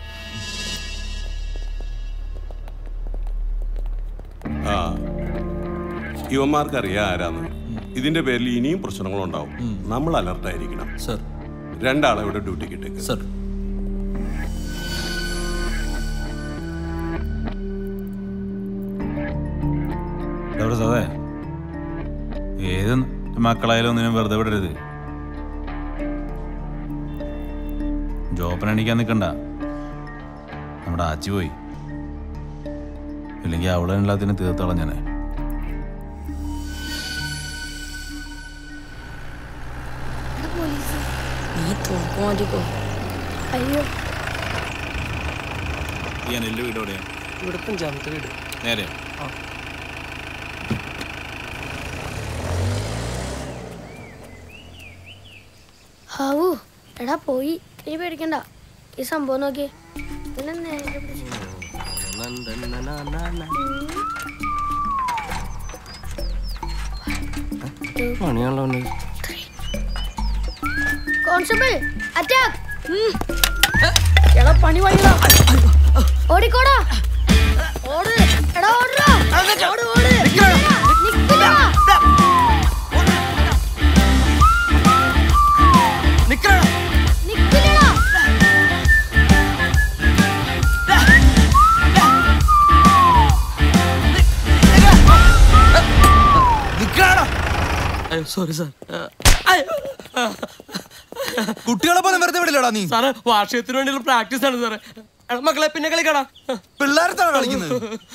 ആ, യുവന്മാർക്കറിയാം ആരാന്ന്. ഇതിന്റെ പേരിൽ ഇനിയും പ്രശ്നങ്ങളുണ്ടാവും. നമ്മൾ അലർട്ടായിരിക്കണം. സർ, രണ്ടാളെ ഇവിടെ ഡ്യൂട്ടിക്ക് ഇട്ടേക്ക്. സർ. പ്രസാദേ, ഏത് മക്കളായാലും ഒന്നിനും വെറുതെ വിടരുത്. ജോപ്പനെണിക്കാൻ നിൽക്കണ്ട. നമ്മുടെ ആച്ചി പോയി, ഇല്ലെങ്കിൽ അവളെ എല്ലാത്തിനും തീർത്തോളാം ഞാൻ. അയ്യോ, എന്റെ വീട് എവിടെയാ? ഇവിടെ 5ാമത്തെ വീട്. നേരെ ഹാവൂ എടാ പോയി. നീ പേടിക്കണ്ട. ഈ സംഭവം നോക്കി. ഇതിനെ നേരെ പിടിച്ച്. പണിയാണല്ലോ. Constable attack. എടാ പണി വഴിയാ. ഓടിക്കോടാ. ഓട്. എടാ ഓടടാ. ഓട് ഓട്. നിക്കടാ. നിക്കടാ. നിക്കില്ലടാ. നിക്കടാ. Sorry sir. കുട്ടികളെ പോലെ വെറുതെ വിടില്ലടാ നീ. സാറേ വാർഷികത്തിന് വേണ്ടിയുള്ള പ്രാക്ടീസ് ആണ് സാറേ. മക്കളെ പിന്നെ കളിക്കടാ. പിള്ളേർത്താണ് കളിക്കുന്നത്.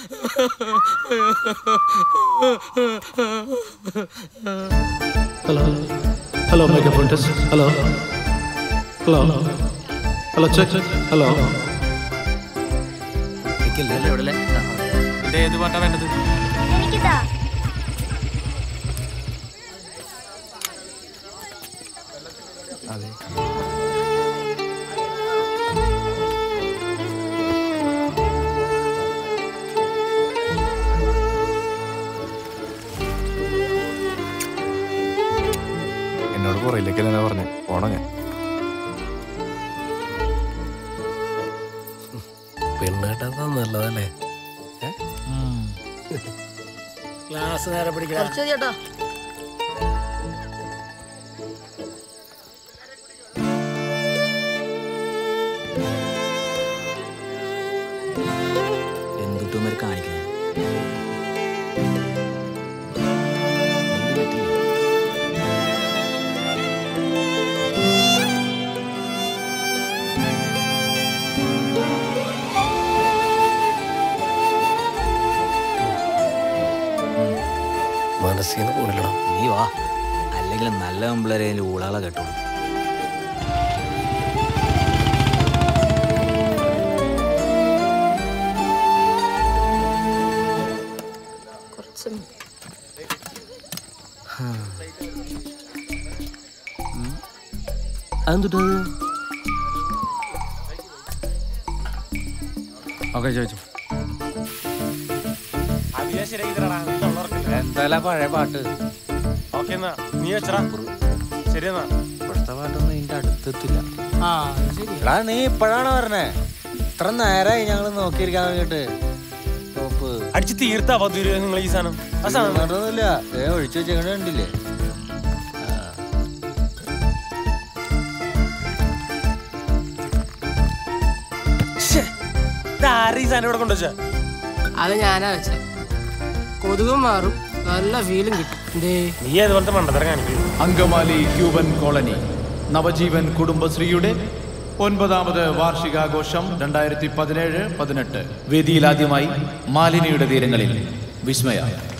Hello hello microphone test. Hello hello hello check. Hello ഏത് പാട്ടാ വേണ്ടത്? എനിക്കിതാ. എന്നോട് പുറയിലേക്കല്ലേ പറഞ്ഞു പോണോ ഞാൻ. പെണ്ണാട്ടാ നല്ലതല്ലേ? ക്ലാസ് നേരെ പിടിക്കാം. ചേട്ടാ എന്തുട്ടുമാര് കാണിക്കുന്നത്? മനസ്സിന്ന് പോണില്ലടാ. നീ വാ, അല്ലെങ്കിൽ നല്ല പിള്ളേരെ ഊളാളെ കേട്ടോളൂ. അതെന്തുട്ടത്? ഓക്കെ ചോദിച്ചു. എന്തായാലും പഴയ പാട്ട്. ഓക്കെ എന്നാ നീ വെച്ചടാ. ശരി എന്നാ. ഇവിടുത്തെ പാട്ടൊന്നും ഇതിന്റെ അടുത്തെത്തില്ല. ആ ശരി. എടാ നീ ഇപ്പോഴാണ് പറഞ്ഞേ? ഇത്ര നേരമായി ഞങ്ങൾ നോക്കിയിരിക്കാൻ വേണ്ടിട്ട്. അടിച്ച് തീർത്താ നിങ്ങൾ ഈ സാധനം. ആ സാധനം നടന്നില്ല. ഒഴിച്ചു വെച്ചേക്കണ കണ്ടില്ലേ? ഈ സാധനം ഇവിടെ കൊണ്ടുവച്ച അത് ഞാനാ വെച്ച. കൊതുകും മാറും, നല്ല ഫീലും കിട്ടും. നീ അതുപോലത്തെ മണ്ടത്തരം കാണിക്കും. അങ്കമാലി ക്യൂബൻ കോളനി നവജീവൻ കുടുംബശ്രീയുടെ 9ാമത് വാർഷികാഘോഷം 2017-18. വേദിയിലാദ്യമായി മാലിനിയുടെ തീരങ്ങളിൽ വിസ്മയ.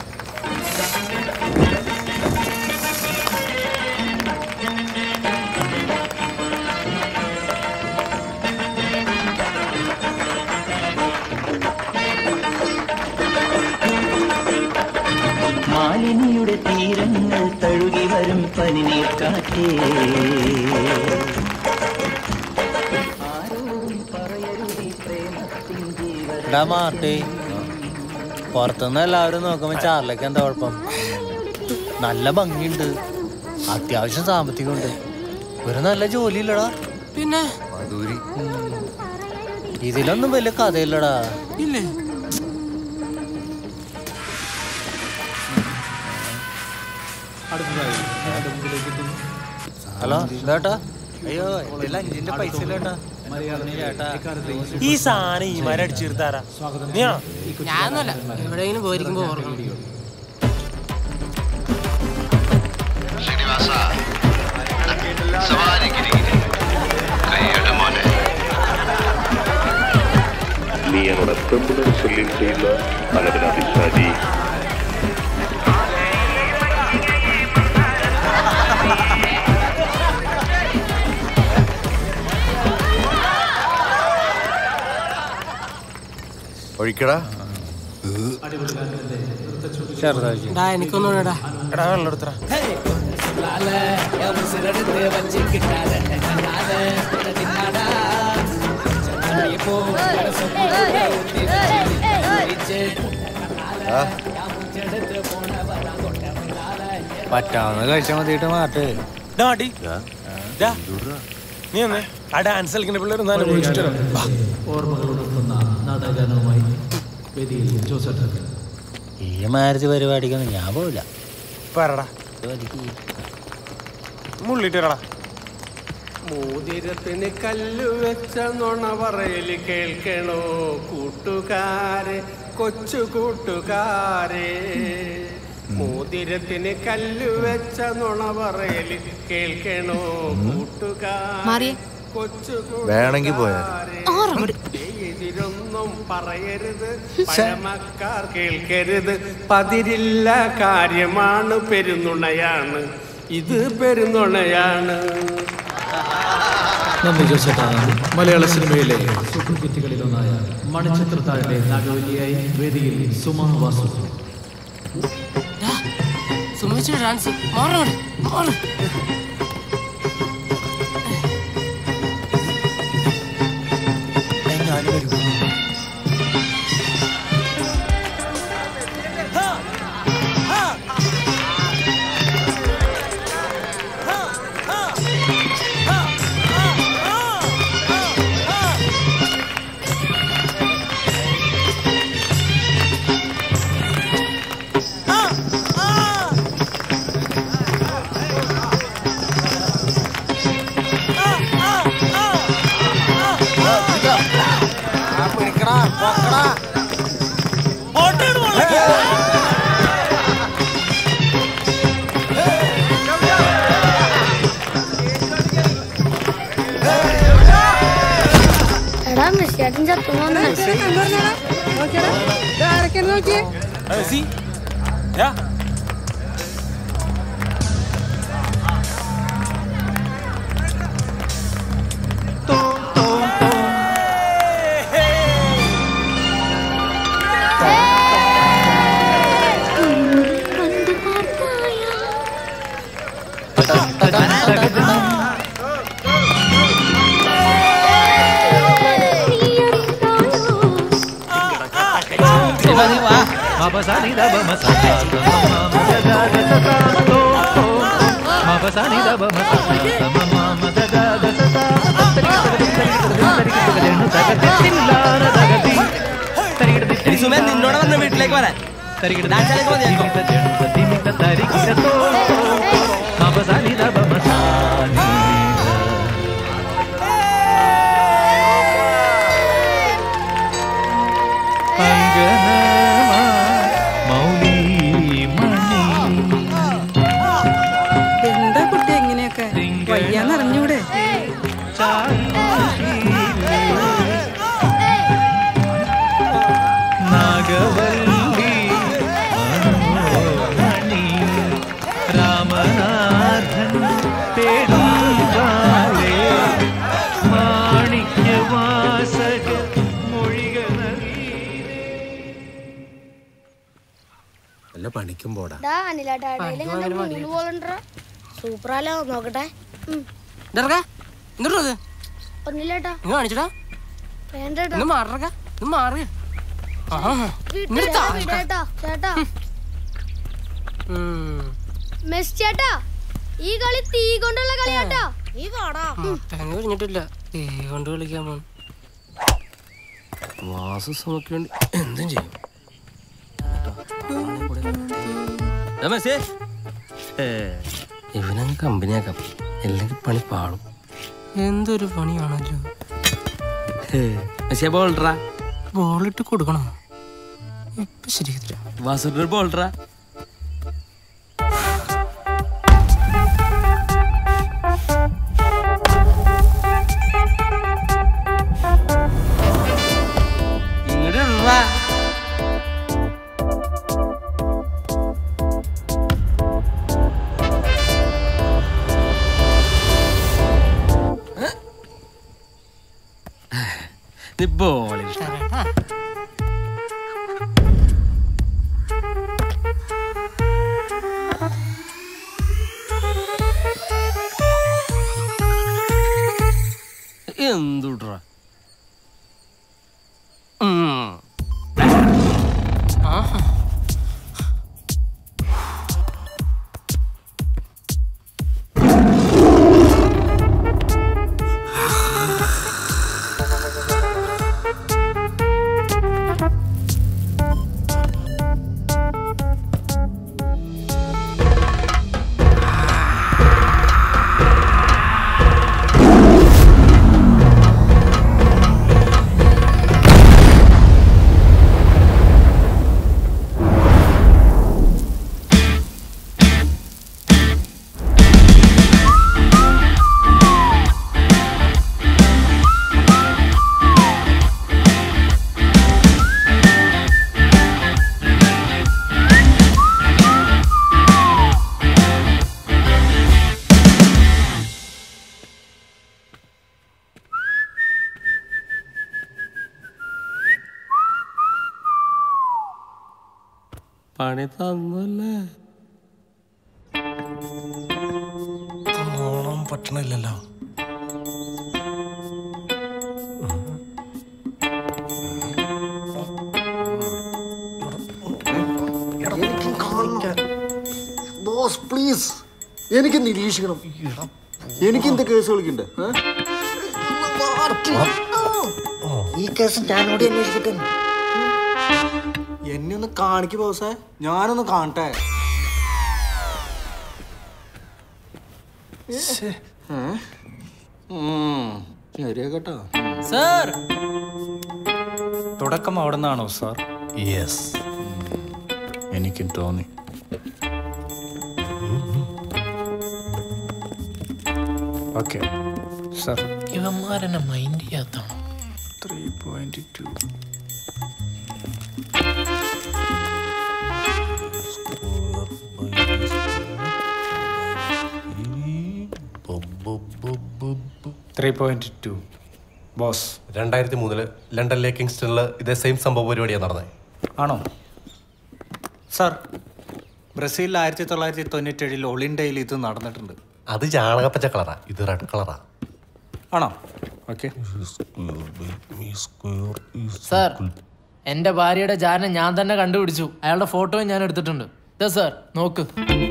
മാലിനിയുടെ തീരങ്ങൾ തഴുകി വരും പനിനീർ കാറ്റേ, മാർട്ടി പുറത്തുനിന്ന് എല്ലാവരും നോക്കുമ്പോ ചാർലക്ക് എന്താ കുഴപ്പം? നല്ല ഭംഗിയുണ്ട്, അത്യാവശ്യം സാമ്പത്തികമുണ്ട്, ഒരു നല്ല ജോലി ഇല്ലടാ. പിന്നെ ഇതിലൊന്നും വലിയ കഥയില്ലടാ. ഇല്ലേ? ഹലോ ചേട്ടാ. അയ്യോ ഇതിൽ 5ന്റെ പൈസ ഇല്ലേട്ടാ. ഈ സാധനം ഈ മരം അടിച്ചെടുത്താരാ? ഞാനൊന്നുമല്ല, എവിടെയെങ്കിലും പോയിരിക്കുമ്പോ ഓർക്കണം. என்னோட பெம்புடன் சொல்லி செய்த அளவிலாதி ഒഴിക്കടാ. എനിക്കൊന്നുകൂടാ വെള്ളം എടുത്തറ. പറ്റാവുന്ന കഴിച്ചാൽ മതിയിട്ട് മാറ്റ്. നീ ഒന്ന് ആ ഡാൻസ് കളിക്കുന്ന പിള്ളേർ ഈ മാരുതി പരിപാടിക്കൊന്നും ഞാൻ പോവില്ല. പറടാ മുള്ളിട്ടടാ. മോതിരത്തിന് കല്ലു വെച്ച നുണ പറയല് കേൾക്കണോ കൂട്ടുകാരെ, കൊച്ചു കൂട്ടുകാരെ. മോതിരത്തിന് കല്ലു വെച്ച നുണ പറയല് കേൾക്കണോ കൂട്ടുകാരെ, കൊച്ചു വേണമെങ്കിൽ പോയാ എതിരൊന്നും പറയരുത്, പഴമക്കാർ കേൾക്കരുത്. പതിരില്ല കാര്യമാണ്, പെരുന്നുണയാണ് ഇത്, പെരുന്നുണയാണ്. നന്ദി ജോസേട്ടാ. മലയാള സിനിമയിലെ സൂപ്പർ ഹിറ്റുകളിലൊന്നായ മണിച്ചിത്രത്താഴിലെ നാഗവല്ലിയായി വേദിയിൽ സുമാ വാസു. ഡാൻസ് മാറണം. നിന്നോട് വന്ന വീട്ടിലേക്ക് വരാൻ എന്താ കുട്ടി എങ്ങനെയൊക്കെ വയ്യാന്നറിഞ്ഞൂടെ? പണിക്കും പോടാ. സൂപ്പറാലോ നോക്കട്ടെ. ഒന്നില്ലേട്ടാ ചേട്ടാ, ഈ കളി തീ കൊണ്ടുള്ള കളിയാട്ടാ. നീ വാടാ. കഴിഞ്ഞിട്ടില്ല, തീ കൊണ്ട് കളിക്കാൻ പോണു. വാസുസമൊക്കെ എന്തും ചെയ്യും. ഇവനങ്ങ് കമ്പനിയാക്കാം, അല്ലെങ്കിൽ പണി പാടും. എന്തൊരു പണിയാണല്ലോ. ബോളിട്ട് കൊടുക്കണോ? ഇപ്പൊ ശരിയാ. വാസുവിന്റെ ബോൾഡറാ. ഇത് ബോളിൽ എന്തുട്രാ പണി തന്നല്ലേ കാണാൻ പറ്റണില്ലല്ലോ. ബോസ് പ്ലീസ്, എനിക്ക് നിരീക്ഷിക്കണം. എനിക്ക് എന്ത് കേസ് കളിക്കണ്ടേ? ഈ കേസ് ഞാനോട് അന്വേഷിക്കട്ടെ. എന്നെ ഒന്ന് കാണിക്ക് ബോസേ, ഞാനൊന്ന് കാണട്ടെ. ശരിയാ കേട്ടോ സാർ. തുടക്കം അവിടെ നിന്നാണോ സാർ? യെസ്, എനിക്കും തോന്നി. Okay sir. ഇവന്മാരെന്നെ മൈൻഡ് ചെയ്യാത്തതാണോ? 3.2 3.2 ബോസ്. 2003 ലണ്ടനിലെ കിങ്സ്റ്റണിൽ ഇതേ സെയിം സംഭവ പരിപാടിയാണ് നടന്നത്. ആണോ സാർ? ബ്രസീലിൽ 1997 ഒളിൻഡയിൽ ഇത് നടന്നിട്ടുണ്ട്. അത് ചാണകപ്പച്ച കളറാ, ഇത് റെഡ് കളറാ. ആണോ? ഓക്കെ സാർ, എന്റെ ഭാര്യയുടെ ജാരനെ ഞാൻ തന്നെ കണ്ടുപിടിച്ചു. അയാളുടെ ഫോട്ടോയും ഞാൻ എടുത്തിട്ടുണ്ട്. ഇതാ സാർ, നോക്ക്.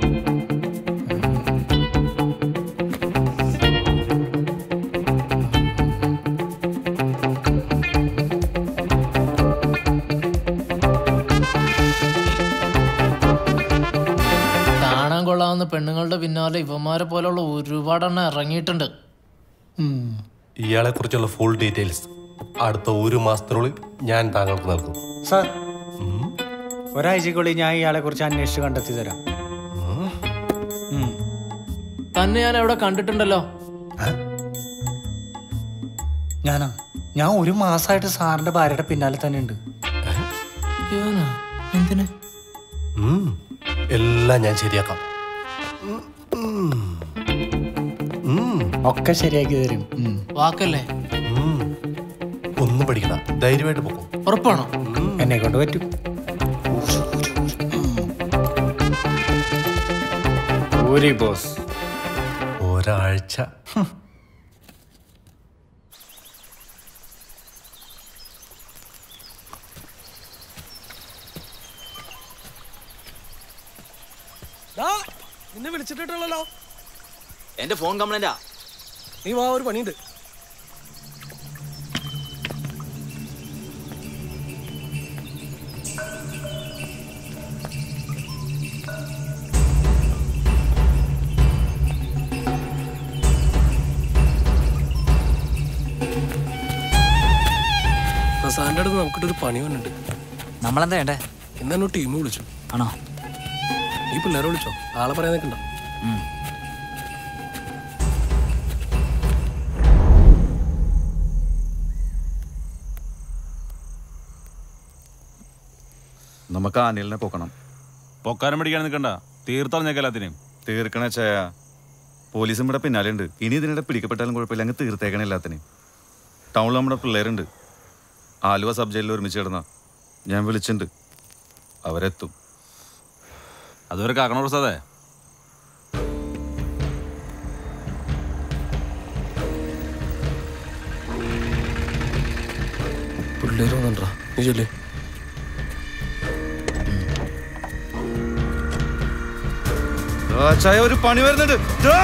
കാണാൻ കൊള്ളാവുന്ന പെണ്ണുങ്ങളുടെ പിന്നാലെ ഇവന്മാരെ പോലുള്ള ഒരുപാടെണ്ണം ഇറങ്ങിയിട്ടുണ്ട്. ഇയാളെ കുറിച്ചുള്ള ഫുൾ ഡീറ്റെയിൽസ് അടുത്ത 1 മാസത്തിനുള്ളിൽ ഞാൻ താങ്കൾക്ക് നൽകും. സാർ, ഒരാഴ്ചക്കുള്ളിൽ ഞാൻ ഇയാളെ കുറിച്ച് അന്വേഷിച്ച് കണ്ടെത്തി തരാം. തന്നെ ഞാൻ എവിടെ കണ്ടിട്ടുണ്ടല്ലോ. ഞാൻ 1 മാസമായിട്ട് സാറിന്റെ ഭാര്യയുടെ പിന്നാലെ തന്നെ ഉണ്ട്. എന്തിന്? എല്ലാം ഞാൻ ശരിയാക്കാം. ഒക്കെ ശരിയാക്കി തരും. വാക്കല്ലേ? ഒന്നും പഠിക്കണ്ട, ധൈര്യമായിട്ട് പോകും. ഉറപ്പാണോ? എന്നെ കൊണ്ട് പറ്റും. ബോസ്, ഒരാഴ്ച. നിന്നെ വിളിച്ചിട്ടുള്ളല്ലോ. എന്റെ ഫോൺ കംപ്ലൈന്റാ. നീ വാ, ഒരു പണിയുണ്ട്. പ്രസാദിന്റെ അടുത്ത് നമുക്കിട്ടൊരു പണി വന്നിട്ടുണ്ട്. നമ്മളെന്താ വേണ്ടേ? ഇന്നെന്നോ ടീം വിളിച്ചു. ആണോ? ഈ പിള്ളേരെ വിളിച്ചോ? ആളെ പറയാൻ നിൽക്കണ്ട. നമുക്ക് അനിലിനെ പൊക്കണം. പൊക്കാനും പിടിക്കാൻ നിൽക്കണ്ട, തീർത്തറിഞ്ഞേക്ക എല്ലാത്തിനെയും. തീർക്കണ ചായ. പോലീസും ഇവിടെ പിന്നാലെ ഉണ്ട്. ഇനി ഇതിനിടെ പിടിക്കപ്പെട്ടാലും കുഴപ്പമില്ല, അങ്ങ് തീർത്തേക്കണ എല്ലാത്തിനെയും. ടൗണിൽ നമ്മുടെ പിള്ളേരുണ്ട്. ആലുവ സബ് ജയിലിൽ ഒരുമിച്ച് കിടന്ന ഞാൻ വിളിച്ചിട്ടുണ്ട്. അവരെത്തും. അതുവരെ കാക്കണ പ്രസാദേ. പിള്ളേര് വന്നിട്ടാ നീ ചൊല്ലേ. ചായ ഒരു പണി വരുന്നുണ്ട്.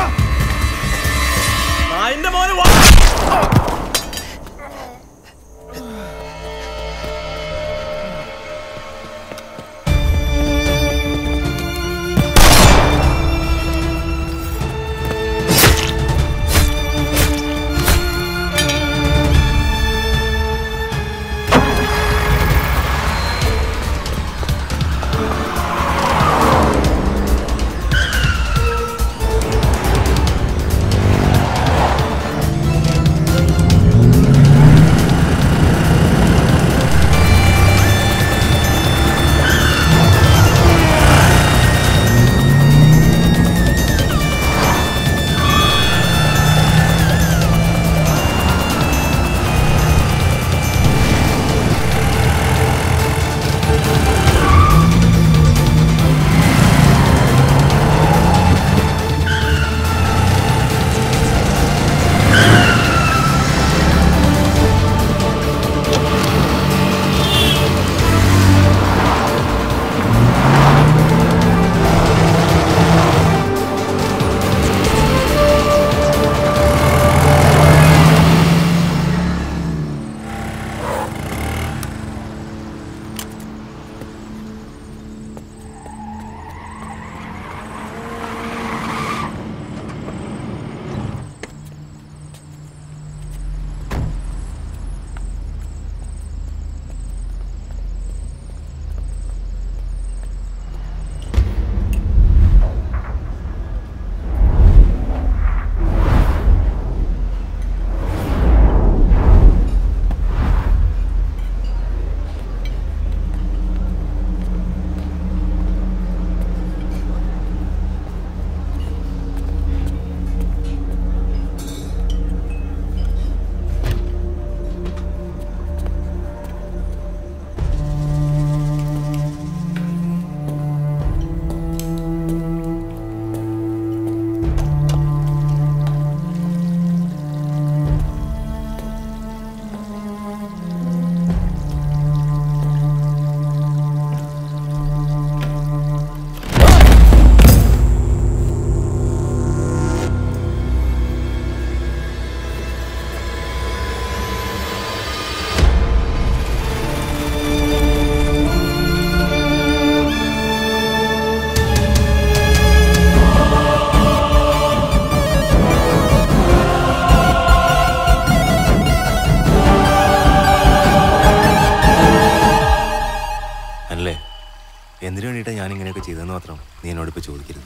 എന്തിനു വേണ്ടിയിട്ടാണ് ഞാൻ ഇങ്ങനെയൊക്കെ ചെയ്തതെന്ന് മാത്രം നീ എന്നോട് ഇപ്പോൾ ചോദിക്കരുത്.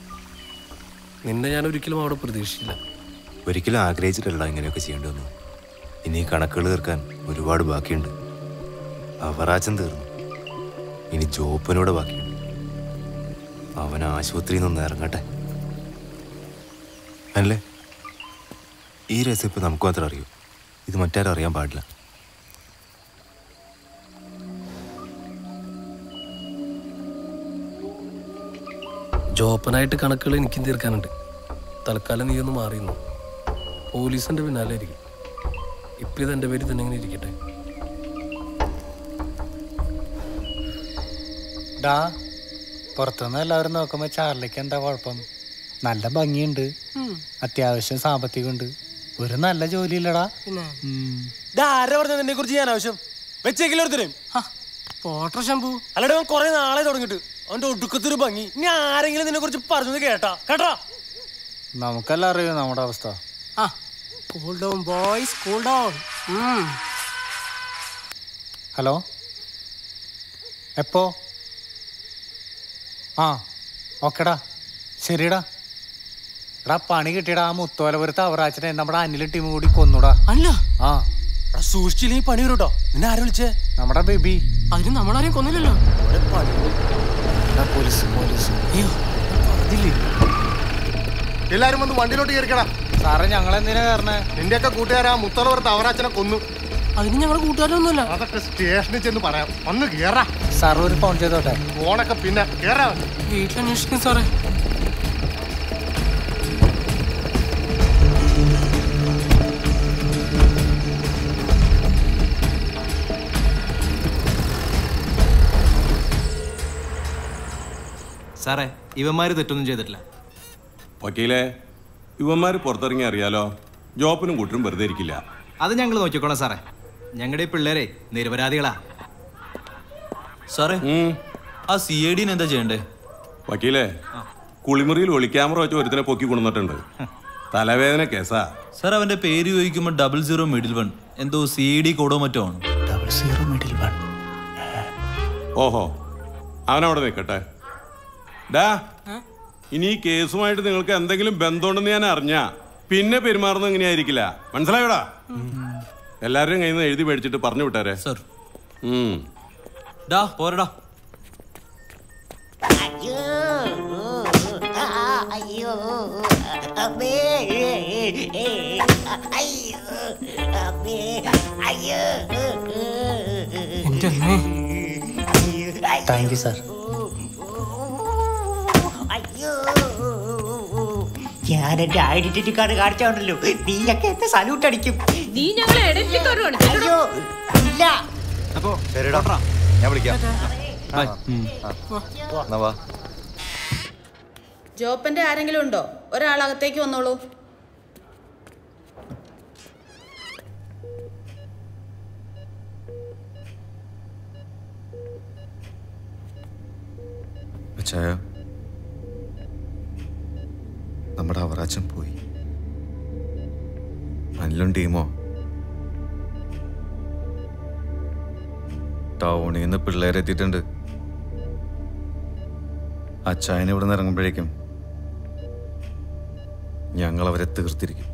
നിന്നെ ഞാൻ ഒരിക്കലും അവിടെ പ്രതീക്ഷിച്ചില്ല. ഒരിക്കലും ആഗ്രഹിച്ചിട്ടല്ല ഇങ്ങനെയൊക്കെ ചെയ്യേണ്ടി വന്നു. ഇനി കണക്കുകൾ തീർക്കാൻ ഒരുപാട് ബാക്കിയുണ്ട്. അവറാച്ചൻ തീർന്നു, ഇനി ജോപ്പനോട് ബാക്കിയുണ്ട്. അവൻ ആശുപത്രിയിൽ നിന്ന് ഇറങ്ങട്ടെ. അല്ലേ, ഈ റെസിപ്പി നമുക്ക് മാത്രം അറിയൂ, ഇത് മറ്റാരും അറിയാൻ പാടില്ല. ജോപ്പനായിട്ട് കണക്കുകൾ എനിക്കും തീർക്കാനുണ്ട്. തൽക്കാലം നീ ഒന്ന് മാറിയുന്നു. പോലീസിന്റെ പിന്നാലെ ഇരിക്കും. ഇപ്പം ഇത് എൻ്റെ പേരിൽ തന്നെ ഇങ്ങനെ ഇരിക്കട്ടെ. ഡാ, പുറത്തുനിന്ന് എല്ലാവരും നോക്കുമ്പോൾ ചാർലിക്ക് എന്താ കുഴപ്പം? നല്ല ഭംഗിയുണ്ട്, അത്യാവശ്യം സാമ്പത്തികമുണ്ട്, ഒരു നല്ല ജോലിയില്ലടാ. ആരാ പറഞ്ഞ നിന്നെ കുറിച്ച് ഞാൻ ആവശ്യം വെച്ചേക്കില്ല ശംഭു. അല്ലടെ അവൻ കുറെ നാളെ തുടങ്ങിട്ട് അവന്റെ ഒടുക്കത്തൊരു ഭംഗി. ഇനി ആരെങ്കിലും നിന്നെ കുറിച്ച് പറഞ്ഞത് കേട്ടാ നമുക്കെല്ലാം അറിയാം നമ്മുടെ അവസ്ഥ. Cool down boys, cool down. Hello, എപ്പോ? ഓക്കെടാ, ശരിടാ. എടാ, പണി കിട്ടിയടാ. ആ മുത്തോലപുരത്ത് അവറാച്ചനെ നമ്മുടെ അനിലും ടീമും കൂടി കൊന്നുടാ. അല്ല, സൂക്ഷിച്ചില്ലെങ്കിൽ പണി വരും കേട്ടോ. നിന്നെ ആരും വിളിച്ചേ? നമ്മുടെ ബേബി. അതിന് നമ്മളാരെയും കൊന്നില്ലല്ലോ. Police police. അയ്യോ, എല്ലാരും വന്ന് വണ്ടിയിലോട്ട് കയറിക്കടാ. സാറേ, ഞങ്ങൾ എന്തിനാ കയറണേ? നിന്റെയൊക്കെ കൂട്ടുകാരാ മുത്തോളപുരത്ത് അവറാച്ചനെ കൊന്നു. അതിന് ഞങ്ങൾ കൂട്ടുകാരൊന്നുമില്ല. അതൊക്കെ സ്റ്റേഷനിൽ ചെന്ന് പറയാം. ഒന്ന് കേറാ. സാർ ഒരു ഫോൺ ചെയ്തോട്ടെ. ഫോണൊക്കെ പിന്നെ കേറാ. വീട്ടിൽ അന്വേഷിക്കും സാറേ. സാറേ ഇവന്മാര് തെറ്റൊന്നും ചെയ്തിട്ടില്ല. വക്കീലേ, ഇവന്മാർ പുറത്തിറങ്ങി അറിയാലോ, ജോപ്പനും കൂട്ടരും വെറുതെ ഇരിക്കില്ല. അത് ഞങ്ങൾ നോക്കിക്കോളാം സാറേ. ഞങ്ങളുടെ ഈ പിള്ളേരെ നിരപരാധികളാ. സാറേ ആ CID എന്താ ചെയ്യണ്ടേ? വക്കീലേ, കുളിമുറിയിൽ ഒളിക്യാമറ വെച്ച് ഒരുത്തിനെ പൊക്കി കൊണ്ടുവന്നിട്ടുണ്ട്. തലവേദന കേസാ. സാർ അവന്റെ പേര് ചോദിക്കുമ്പോൾ 00 മിഡിൽ 1 എന്തോ CID കോഡോ മറ്റോ ആണ്. 00 മിഡിൽ 1. ഓഹോ, അവനവിടെ നിൽക്കട്ടെ. ഡാ, ഇനി ഈ കേസുമായിട്ട് നിങ്ങൾക്ക് എന്തെങ്കിലും ബന്ധമുണ്ടെന്ന് ഞാൻ അറിഞ്ഞാ പിന്നെ പെരുമാറുന്നത് ഇങ്ങനെയായിരിക്കില്ല. മനസ്സിലായോടാ? എല്ലാവരുടെയും കയ്യിൽ നിന്ന് എഴുതി മേടിച്ചിട്ട് പറഞ്ഞു വിട്ടാരെ. സർ ഡാ പോരടാ. Thank you sir. ഞാൻ എന്റെ ഐഡന്റിറ്റി കാർഡ് കാണിച്ചോണ്ടല്ലോ നീയൊക്കെ എന്നെ സല്യൂട്ട് അടിക്കും. നീ ഞങ്ങളെ ഐഡന്റിറ്റി കാർഡ് കാണിച്ചു? അയ്യോ ഇല്ല. അപ്പോ ശരിടാ, ഞാൻ വിളിക്കാം. ജോപ്പന്റെ ആരെങ്കിലും ഉണ്ടോ? ഒരാളകത്തേക്ക് വന്നോളൂ. നമ്മുടെ അവറാച്ചൻ പോയി. അനിലും ടീമോ ടൗണിൽ നിന്ന് പിള്ളേരെത്തിയിട്ടുണ്ട്. അച്ചായനെ ഇവിടെ നിന്ന് ഇറങ്ങുമ്പോഴേക്കും ഞങ്ങൾ അവരെ തീർത്തിരിക്കും.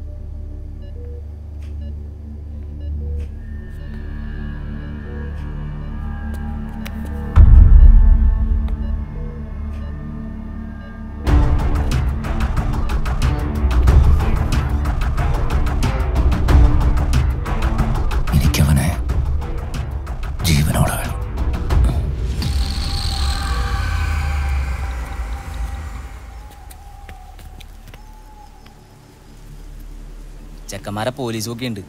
എനിക്കവനെ ജീവനോടെ വേണം. ചെക്കന്മാരെ പോലീസൊക്കെ ഉണ്ട്.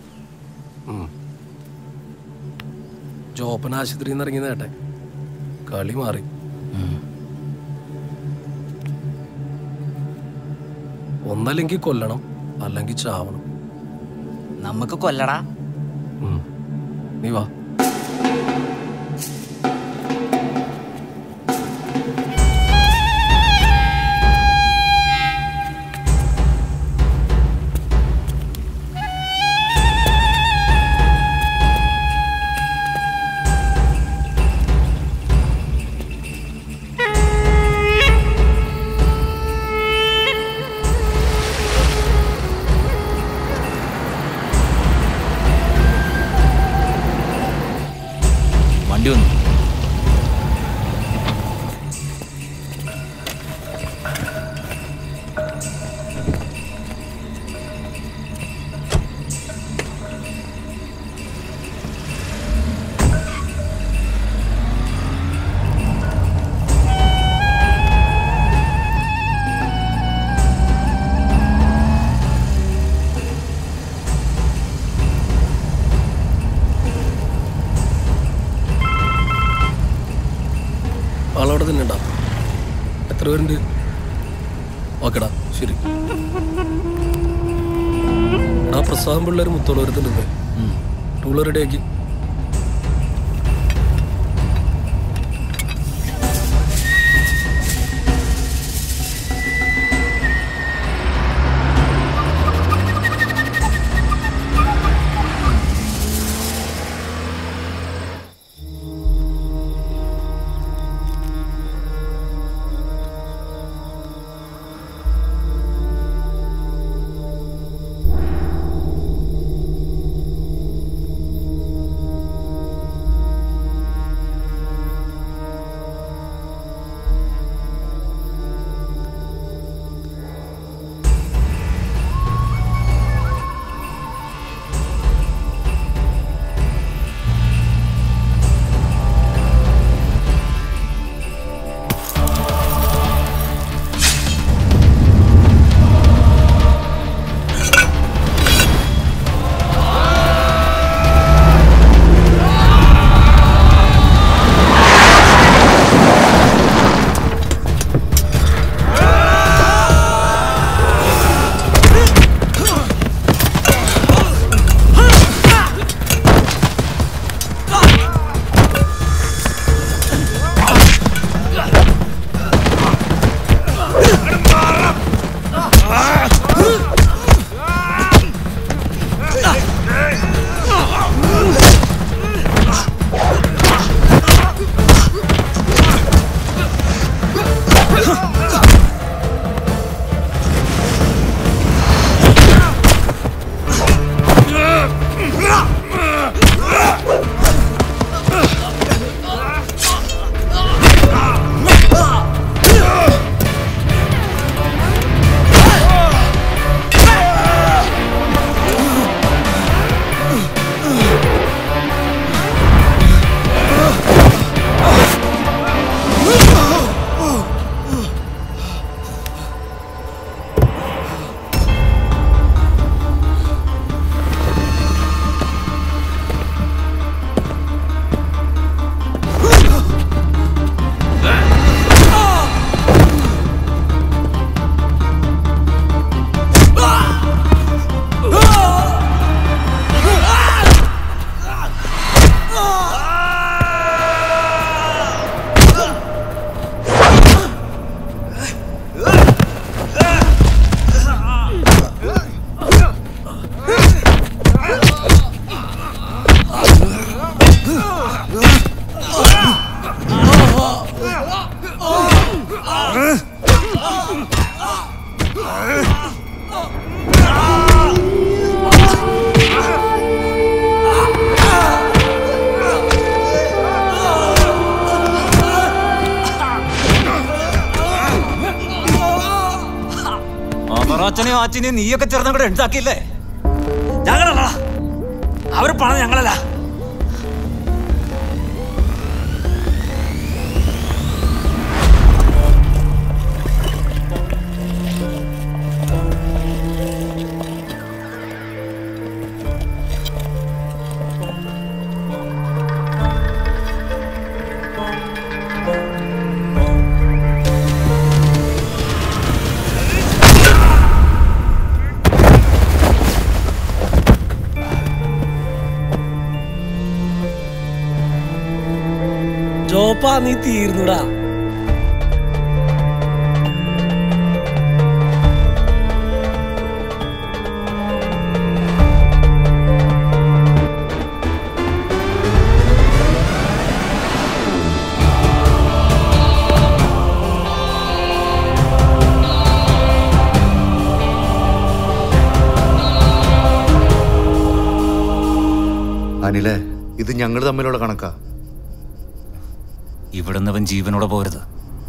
ജോപ്പൻ ആശുപത്രിയിൽ നിന്ന് ഇറങ്ങി നേട്ടെ, കളി മാറി. ഒന്നല്ലെങ്കിൽ കൊല്ലണം, അല്ലെങ്കിൽ ചാവണം. നമുക്ക് കൊല്ലടാ. നീ വാ. വണ്ടി വന്നു. ആളവിടെ തന്നെ ഉണ്ടാ. എത്ര പേരുണ്ട്? ഓക്കെടാ, ശരി. എടാ പ്രസാദം പിള്ളേർ മുത്തോളവരത്തുണ്ട്. ടൂള് റെഡിയാക്കി. അവറാച്ചനെയും ആച്ചിനെയും നീയൊക്കെ ചേർന്ന് കൂടെ ഉണ്ടാക്കിയില്ലേ? ഞങ്ങളല്ല, അവർ പണം ഞങ്ങളല്ല. ജോപ്പാ, നീ തീർന്നുടാ. അനിലേ, ഇത് ഞങ്ങൾ തമ്മിലുള്ള കണക്കാ. ഇവിടുന്ന് അവൻ ജീവനോടെ പോരുത്.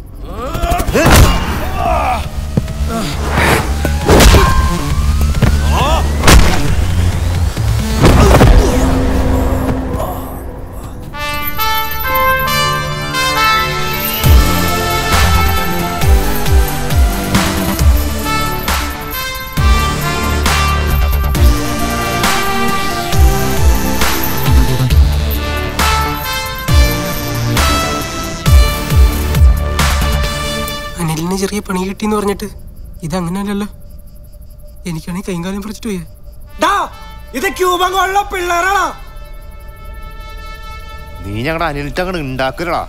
അനിലിന് ചെറിയ പണി കിട്ടിന്ന് പറഞ്ഞിട്ട് ഇതങ്ങനെയല്ലല്ലോ. എനിക്കാണെങ്കിൽ കൈകാലം പറിച്ചിട്ട് പോയേ. ഇത് ക്യൂബങ്ങളുള്ള പിള്ളേരാണോ? നീ ഞങ്ങളുടെ അനിലിട്ട് അങ്ങോട്ട് ഉണ്ടാക്കലടാ.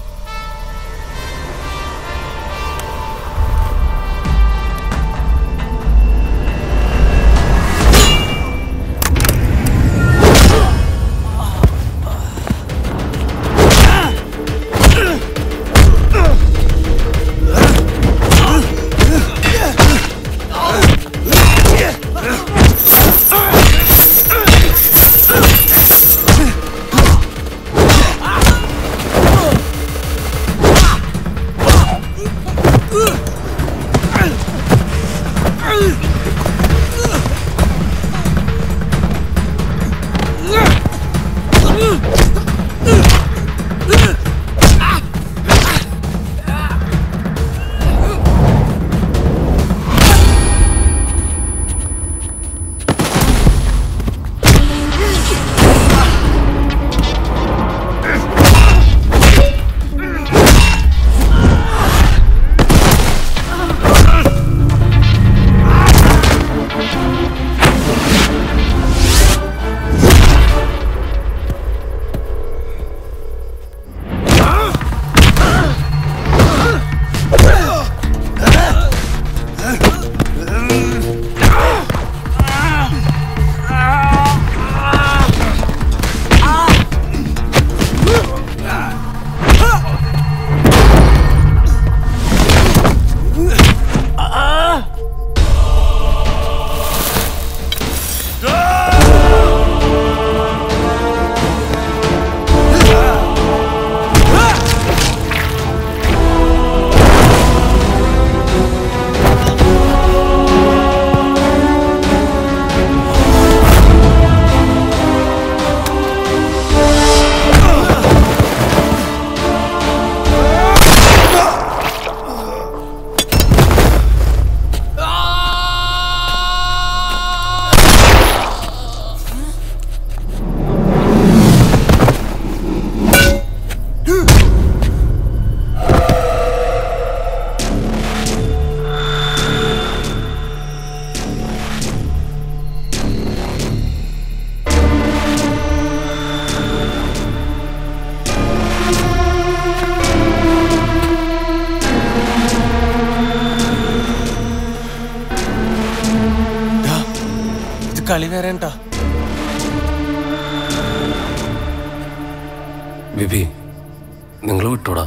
കളി വരണ്ട. ബിബി, നിങ്ങൾ വിട്ടോടാ.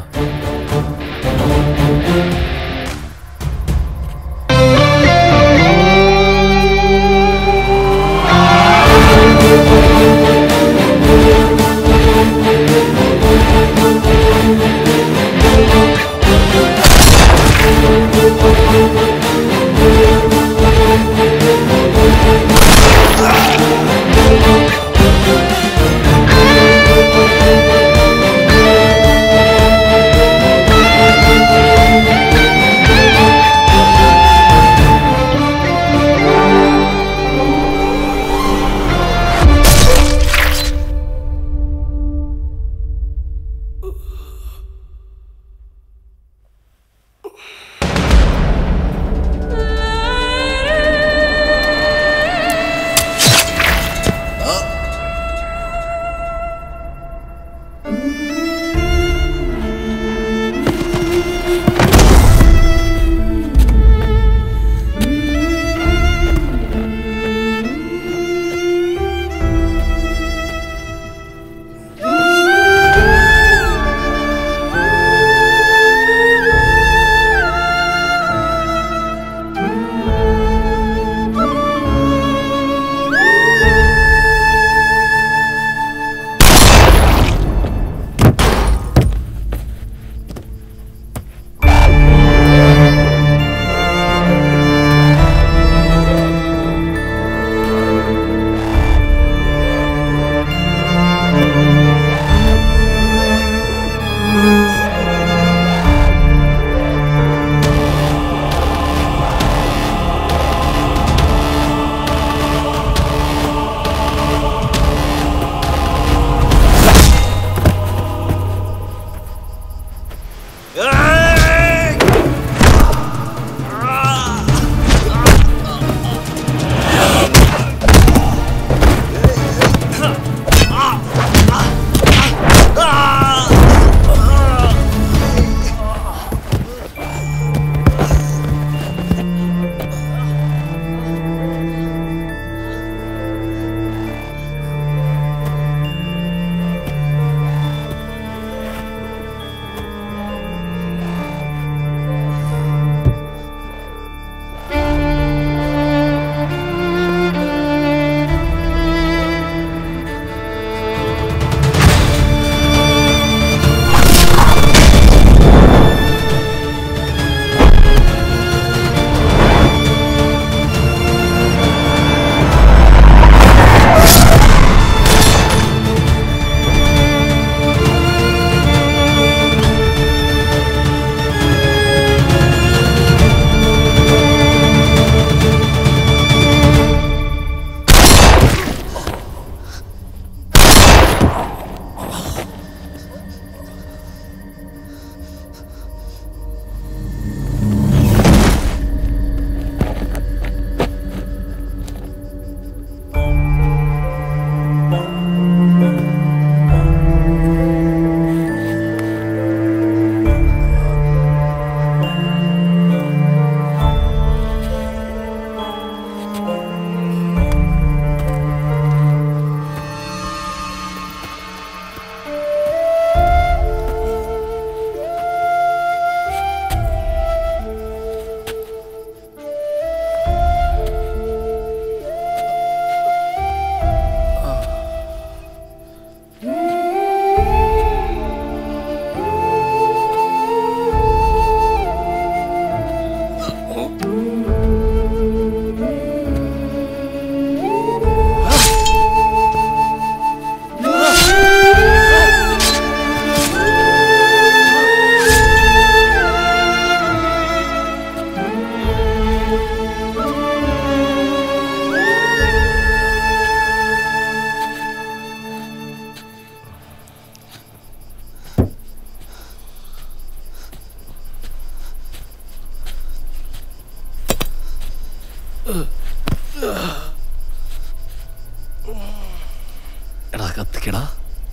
എടാ കത്തിക്കടാ.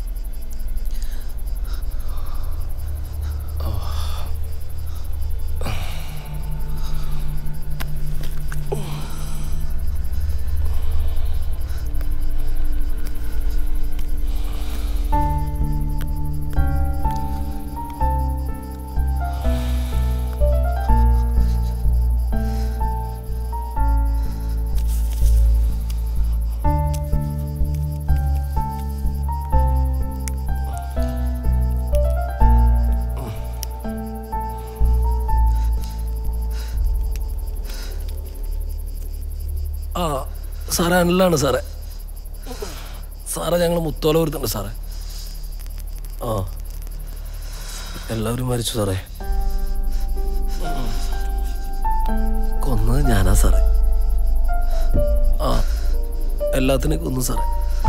ആ സാറേ, അനിലാണ് സാറേ. സാറേ, ഞങ്ങൾ മുത്തോല വരുത്തുണ്ട് സാറേ. ആ എല്ലാവരും മരിച്ചു സാറേ. കൊന്നത് ഞാനാ സാറേ. ആ എല്ലാത്തിനെയും കൊന്നു സാറേ.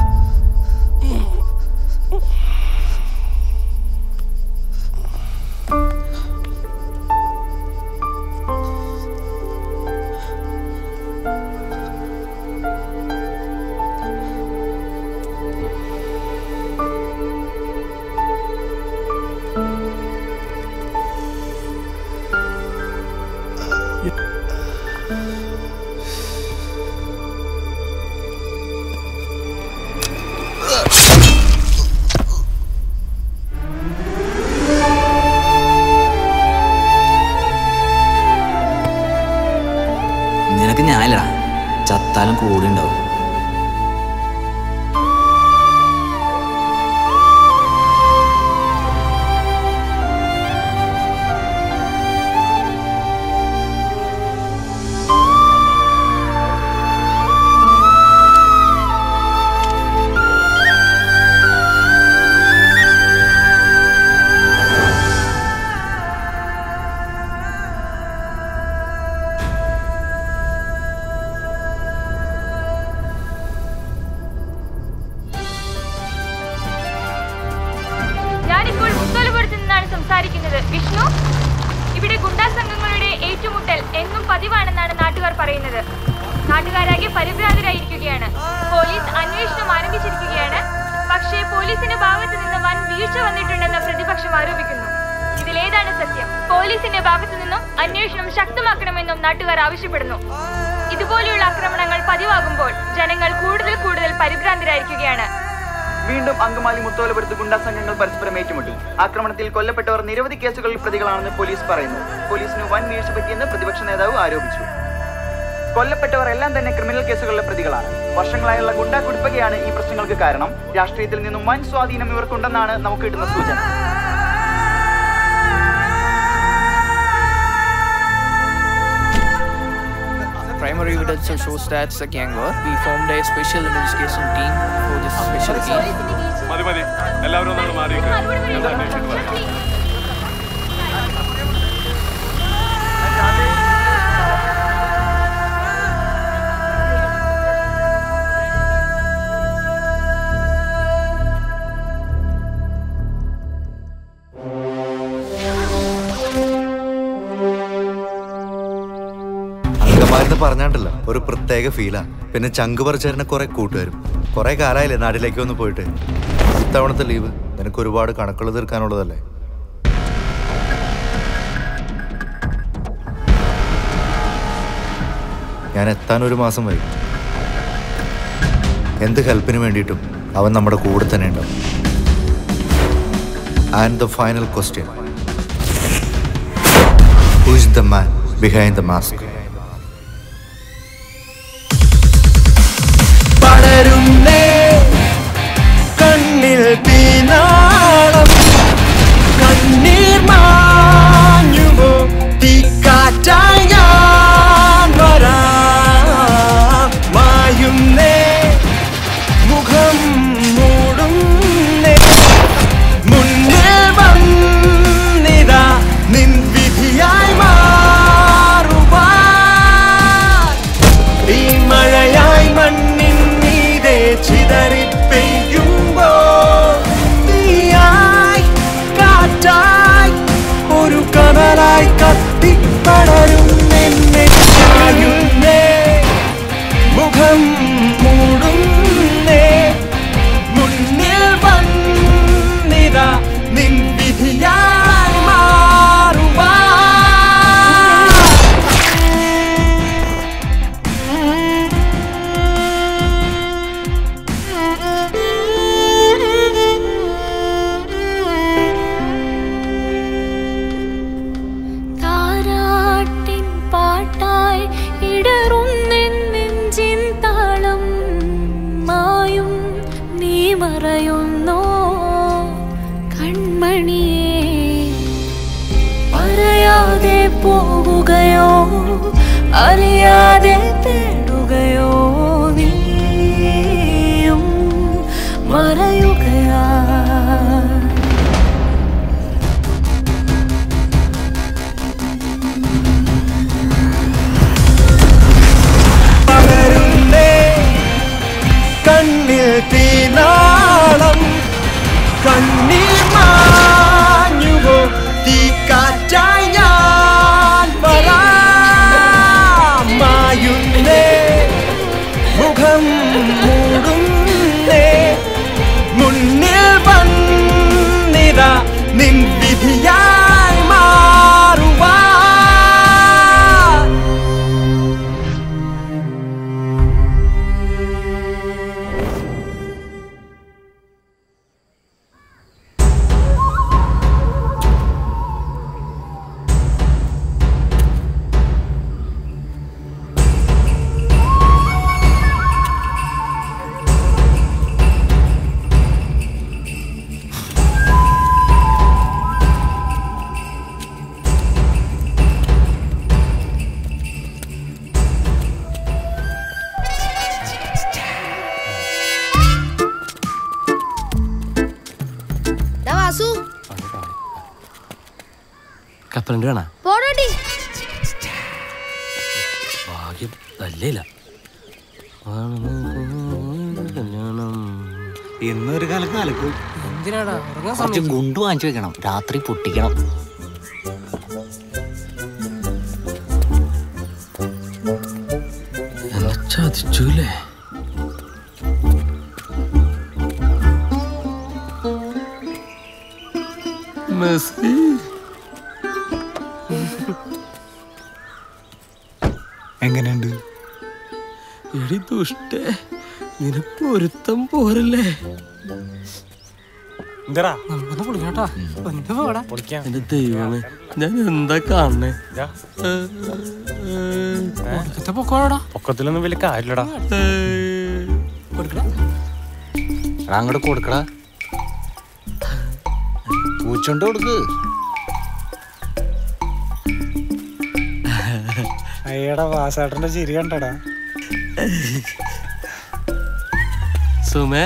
നിനക്ക് ഞാനില്ലടാ, ചത്താലും കൂടി ഉണ്ടാവും. സംസാരിക്കുന്നത് വിഷ്ണു. ഇവിടെ ഗുണ്ടാ സംഘങ്ങളുടെ ഏറ്റുമുട്ടൽ എന്നും പതിവാണെന്നാണ് നാട്ടുകാർ പറയുന്നത്. നാട്ടുകാരാകെ പരിഭ്രാന്തരായിരിക്കുകയാണ്. പോലീസ് അന്വേഷണം ആരംഭിച്ചിരിക്കുകയാണ്. പക്ഷേ പോലീസിന്റെ ഭാഗത്ത് നിന്ന് വൻ വീഴ്ച വന്നിട്ടുണ്ടെന്ന് പ്രതിപക്ഷം ആരോപിക്കുന്നു. ഇതിലേതാണ് സത്യം? പോലീസിന്റെ ഭാഗത്തു നിന്നും അന്വേഷണം ശക്തമാക്കണമെന്നും നാട്ടുകാർ ആവശ്യപ്പെടുന്നു. ഇതുപോലെയുള്ള ആക്രമണങ്ങൾ പതിവാകുമ്പോൾ ജനങ്ങൾ കൂടുതൽ പരിഭ്രാന്തരായിരിക്കുകയാണ്. വീണ്ടും അങ്കമാലി മുത്തോലപുരത്ത് ഗുണ്ടാ സംഘങ്ങൾ പരസ്പരം ഏറ്റുമുട്ടി. ആക്രമണത്തിൽ കൊല്ലപ്പെട്ടവർ നിരവധി കേസുകളിൽ പ്രതികളാണെന്ന് പോലീസ് പറയുന്നു. പോലീസിന് വൻ വീഴ്ച പറ്റിയെന്ന് പ്രതിപക്ഷ നേതാവ് ആരോപിച്ചു. കൊല്ലപ്പെട്ടവർ എല്ലാം തന്നെ ക്രിമിനൽ കേസുകളിലെ പ്രതികളാണ്. വർഷങ്ങളായുള്ള ഗുണ്ടാ കുടിപ്പകയാണ് ഈ പ്രശ്നങ്ങൾക്ക് കാരണം. രാഷ്ട്രീയത്തിൽ നിന്നും വൻ സ്വാധീനം ഇവർക്കുണ്ടെന്നാണ് നമുക്ക് കിട്ടുന്ന സൂചന. Primary evidence shows that it's a gang war. We formed a special investigation team for this special case. മതി എല്ലാവരും നമ്മൾ മാറിയേക്ക്. പറഞ്ഞാണ്ടല്ലോ ഒരു പ്രത്യേക ഫീലാ. പിന്നെ ചങ്ക് പറിച്ചേരനെ കുറെ കൂട്ടുകാരും. കുറെ കാലമായില്ലേ നാട്ടിലേക്ക് വന്ന് പോയിട്ട്. ഇത്തവണത്തെ ലീവ് നിനക്ക് ഒരുപാട് കണക്കുകൾ തീർക്കാനുള്ളതല്ലേ? ഞാൻ എത്താൻ ഒരു മാസം വരും. എന്ത് ഹെൽപ്പിന് വേണ്ടിയിട്ടും അവൻ നമ്മുടെ കൂടെ തന്നെ ഉണ്ടാവും. And the final question, who is the man behind the mask? കണ്ണിൽ തീനാളം കണ്ണീർ മാഞ്ഞുമോ തീക്കാറ്റായി ഞാൻ വരാം. മായുന്നേ മുഖം മൂടുന്നേ മുന്നിൽ വന്നിതാ നിൻ വിധിയായി മാറുവാൻ. ഈ മഴയായി മണ്ണിൻ മീതെ ചിതറി പെയ്യുമ്പോ തീയായി കാറ്റായി ഒരു കനലായി കത്തിപ്പടരും എന്നെ ചായുന്നേ അറിയാതെ തേടുകയോ നീയും മറയുകയാ കണ്ണിൽ തീനാളം കണ്ണീർ മാഞ്ഞുവോ തീക്കാറ്റായി ഞാൻ മായുന്നേ മുഖം മൂടുന്നേ മുന്നിൽ വന്നിതാ നിൻ വിധിയായി മാറുവാ കപ്പലണ്ടി വേണ പോടോടി ഭാഗ്യം നല്ലില്ല ഇന്നൊരു കാലത്ത് അലക്കും എന്തിനാടാ ഉറങ്ങാൻ കുറച്ച് സമയം ഗുണ്ട് വാങ്ങിച്ചു വെക്കണം രാത്രി പൊട്ടിക്കണം എന്നെ ചതിച്ചൂലേ മെസ്സി എങ്ങനെയുണ്ട് എടി ദുഷ്ടേ നിനക്ക് പൊരുത്തം പോരല്ലേ നമുക്കൊന്ന് പൊളിക്കാട്ടാ ഒന്ന് പോടാ എന്റെ ദൈവമേ ഞാൻ എന്താ കാണണേ ഒടുക്കത്തെ പൊക്കോടാ പൊക്കത്തിലൊന്നും വലിയ കാര്യമില്ലടാ അങ്ങോട്ട് കൊടുക്കടാ പൂച്ചോണ്ട് കൊടുക്ക് അയ്യടാ വാസാട്ടന്റെ ചിരി കണ്ടടാ സുമേ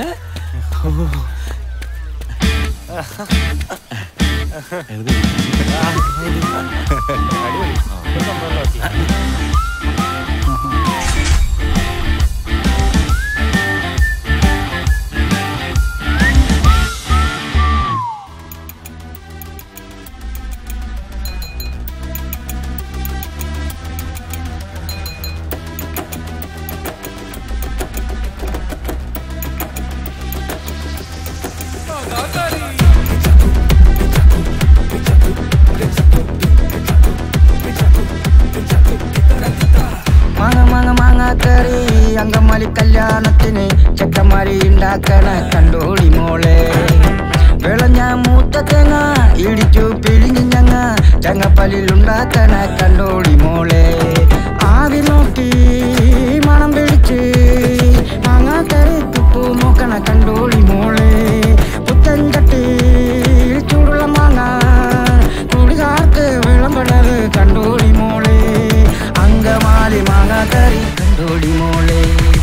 മാങ്ങാക്കറി അങ്കമാലി കല്യാണത്തിന് ചെക്കന്മാരി ഉണ്ടാക്കണ കണ്ടോടി മോളെ വിളഞ്ഞ മൂത്ത തേങ്ങ ഇടിച്ചു പിഴിഞ്ഞ് ഞങ്ങ ചങ്ങപ്പല്ലിൽ ഉണ്ടാക്കണ കണ്ടോടി മോളെ ആവി നോക്കി മണം പിടിച്ച് മാങ്ങാക്കറി തുപ്പു നോക്കണ കണ്ടോടി മോളെ പുത്തൻ ചട്ടി ചൂടുള്ള മാങ്ങ കുടികാർക്ക് വിളമ്പണത് കണ്ടോടി മോളെ അങ്കമാലി മാങ്ങാക്കറി കണ്ടോടി മോളെ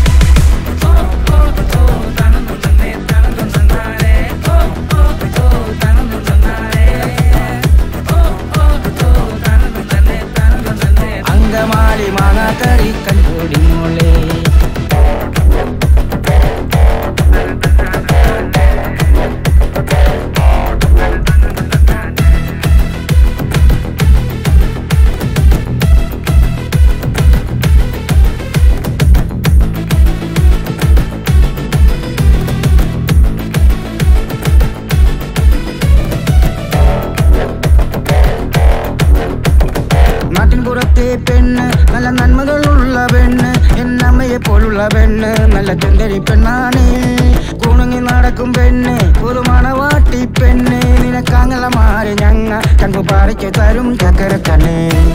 അങ്കമാലി മാങ്ങാക്കറി കണ്ടോടി മോളെ നാട്ടിൻപുറത്തെ പെണ്ണ് നല്ല നന്മകളുള്ള പെണ്ണ് എന്നമ്മയെ പോലുള്ള പെണ്ണ് നല്ല ചുന്ദരി പെണ്ണാണ് കുണുങ്ങി നടക്കും പെണ്ണ് ഒരു മണവാട്ടി പെണ്ണ് നിനക്കാങ്ങളമാരെ ഞങ്ങ കണ്ടു പാടിച്ചു തരും ചക്കരക്കണ്ണ്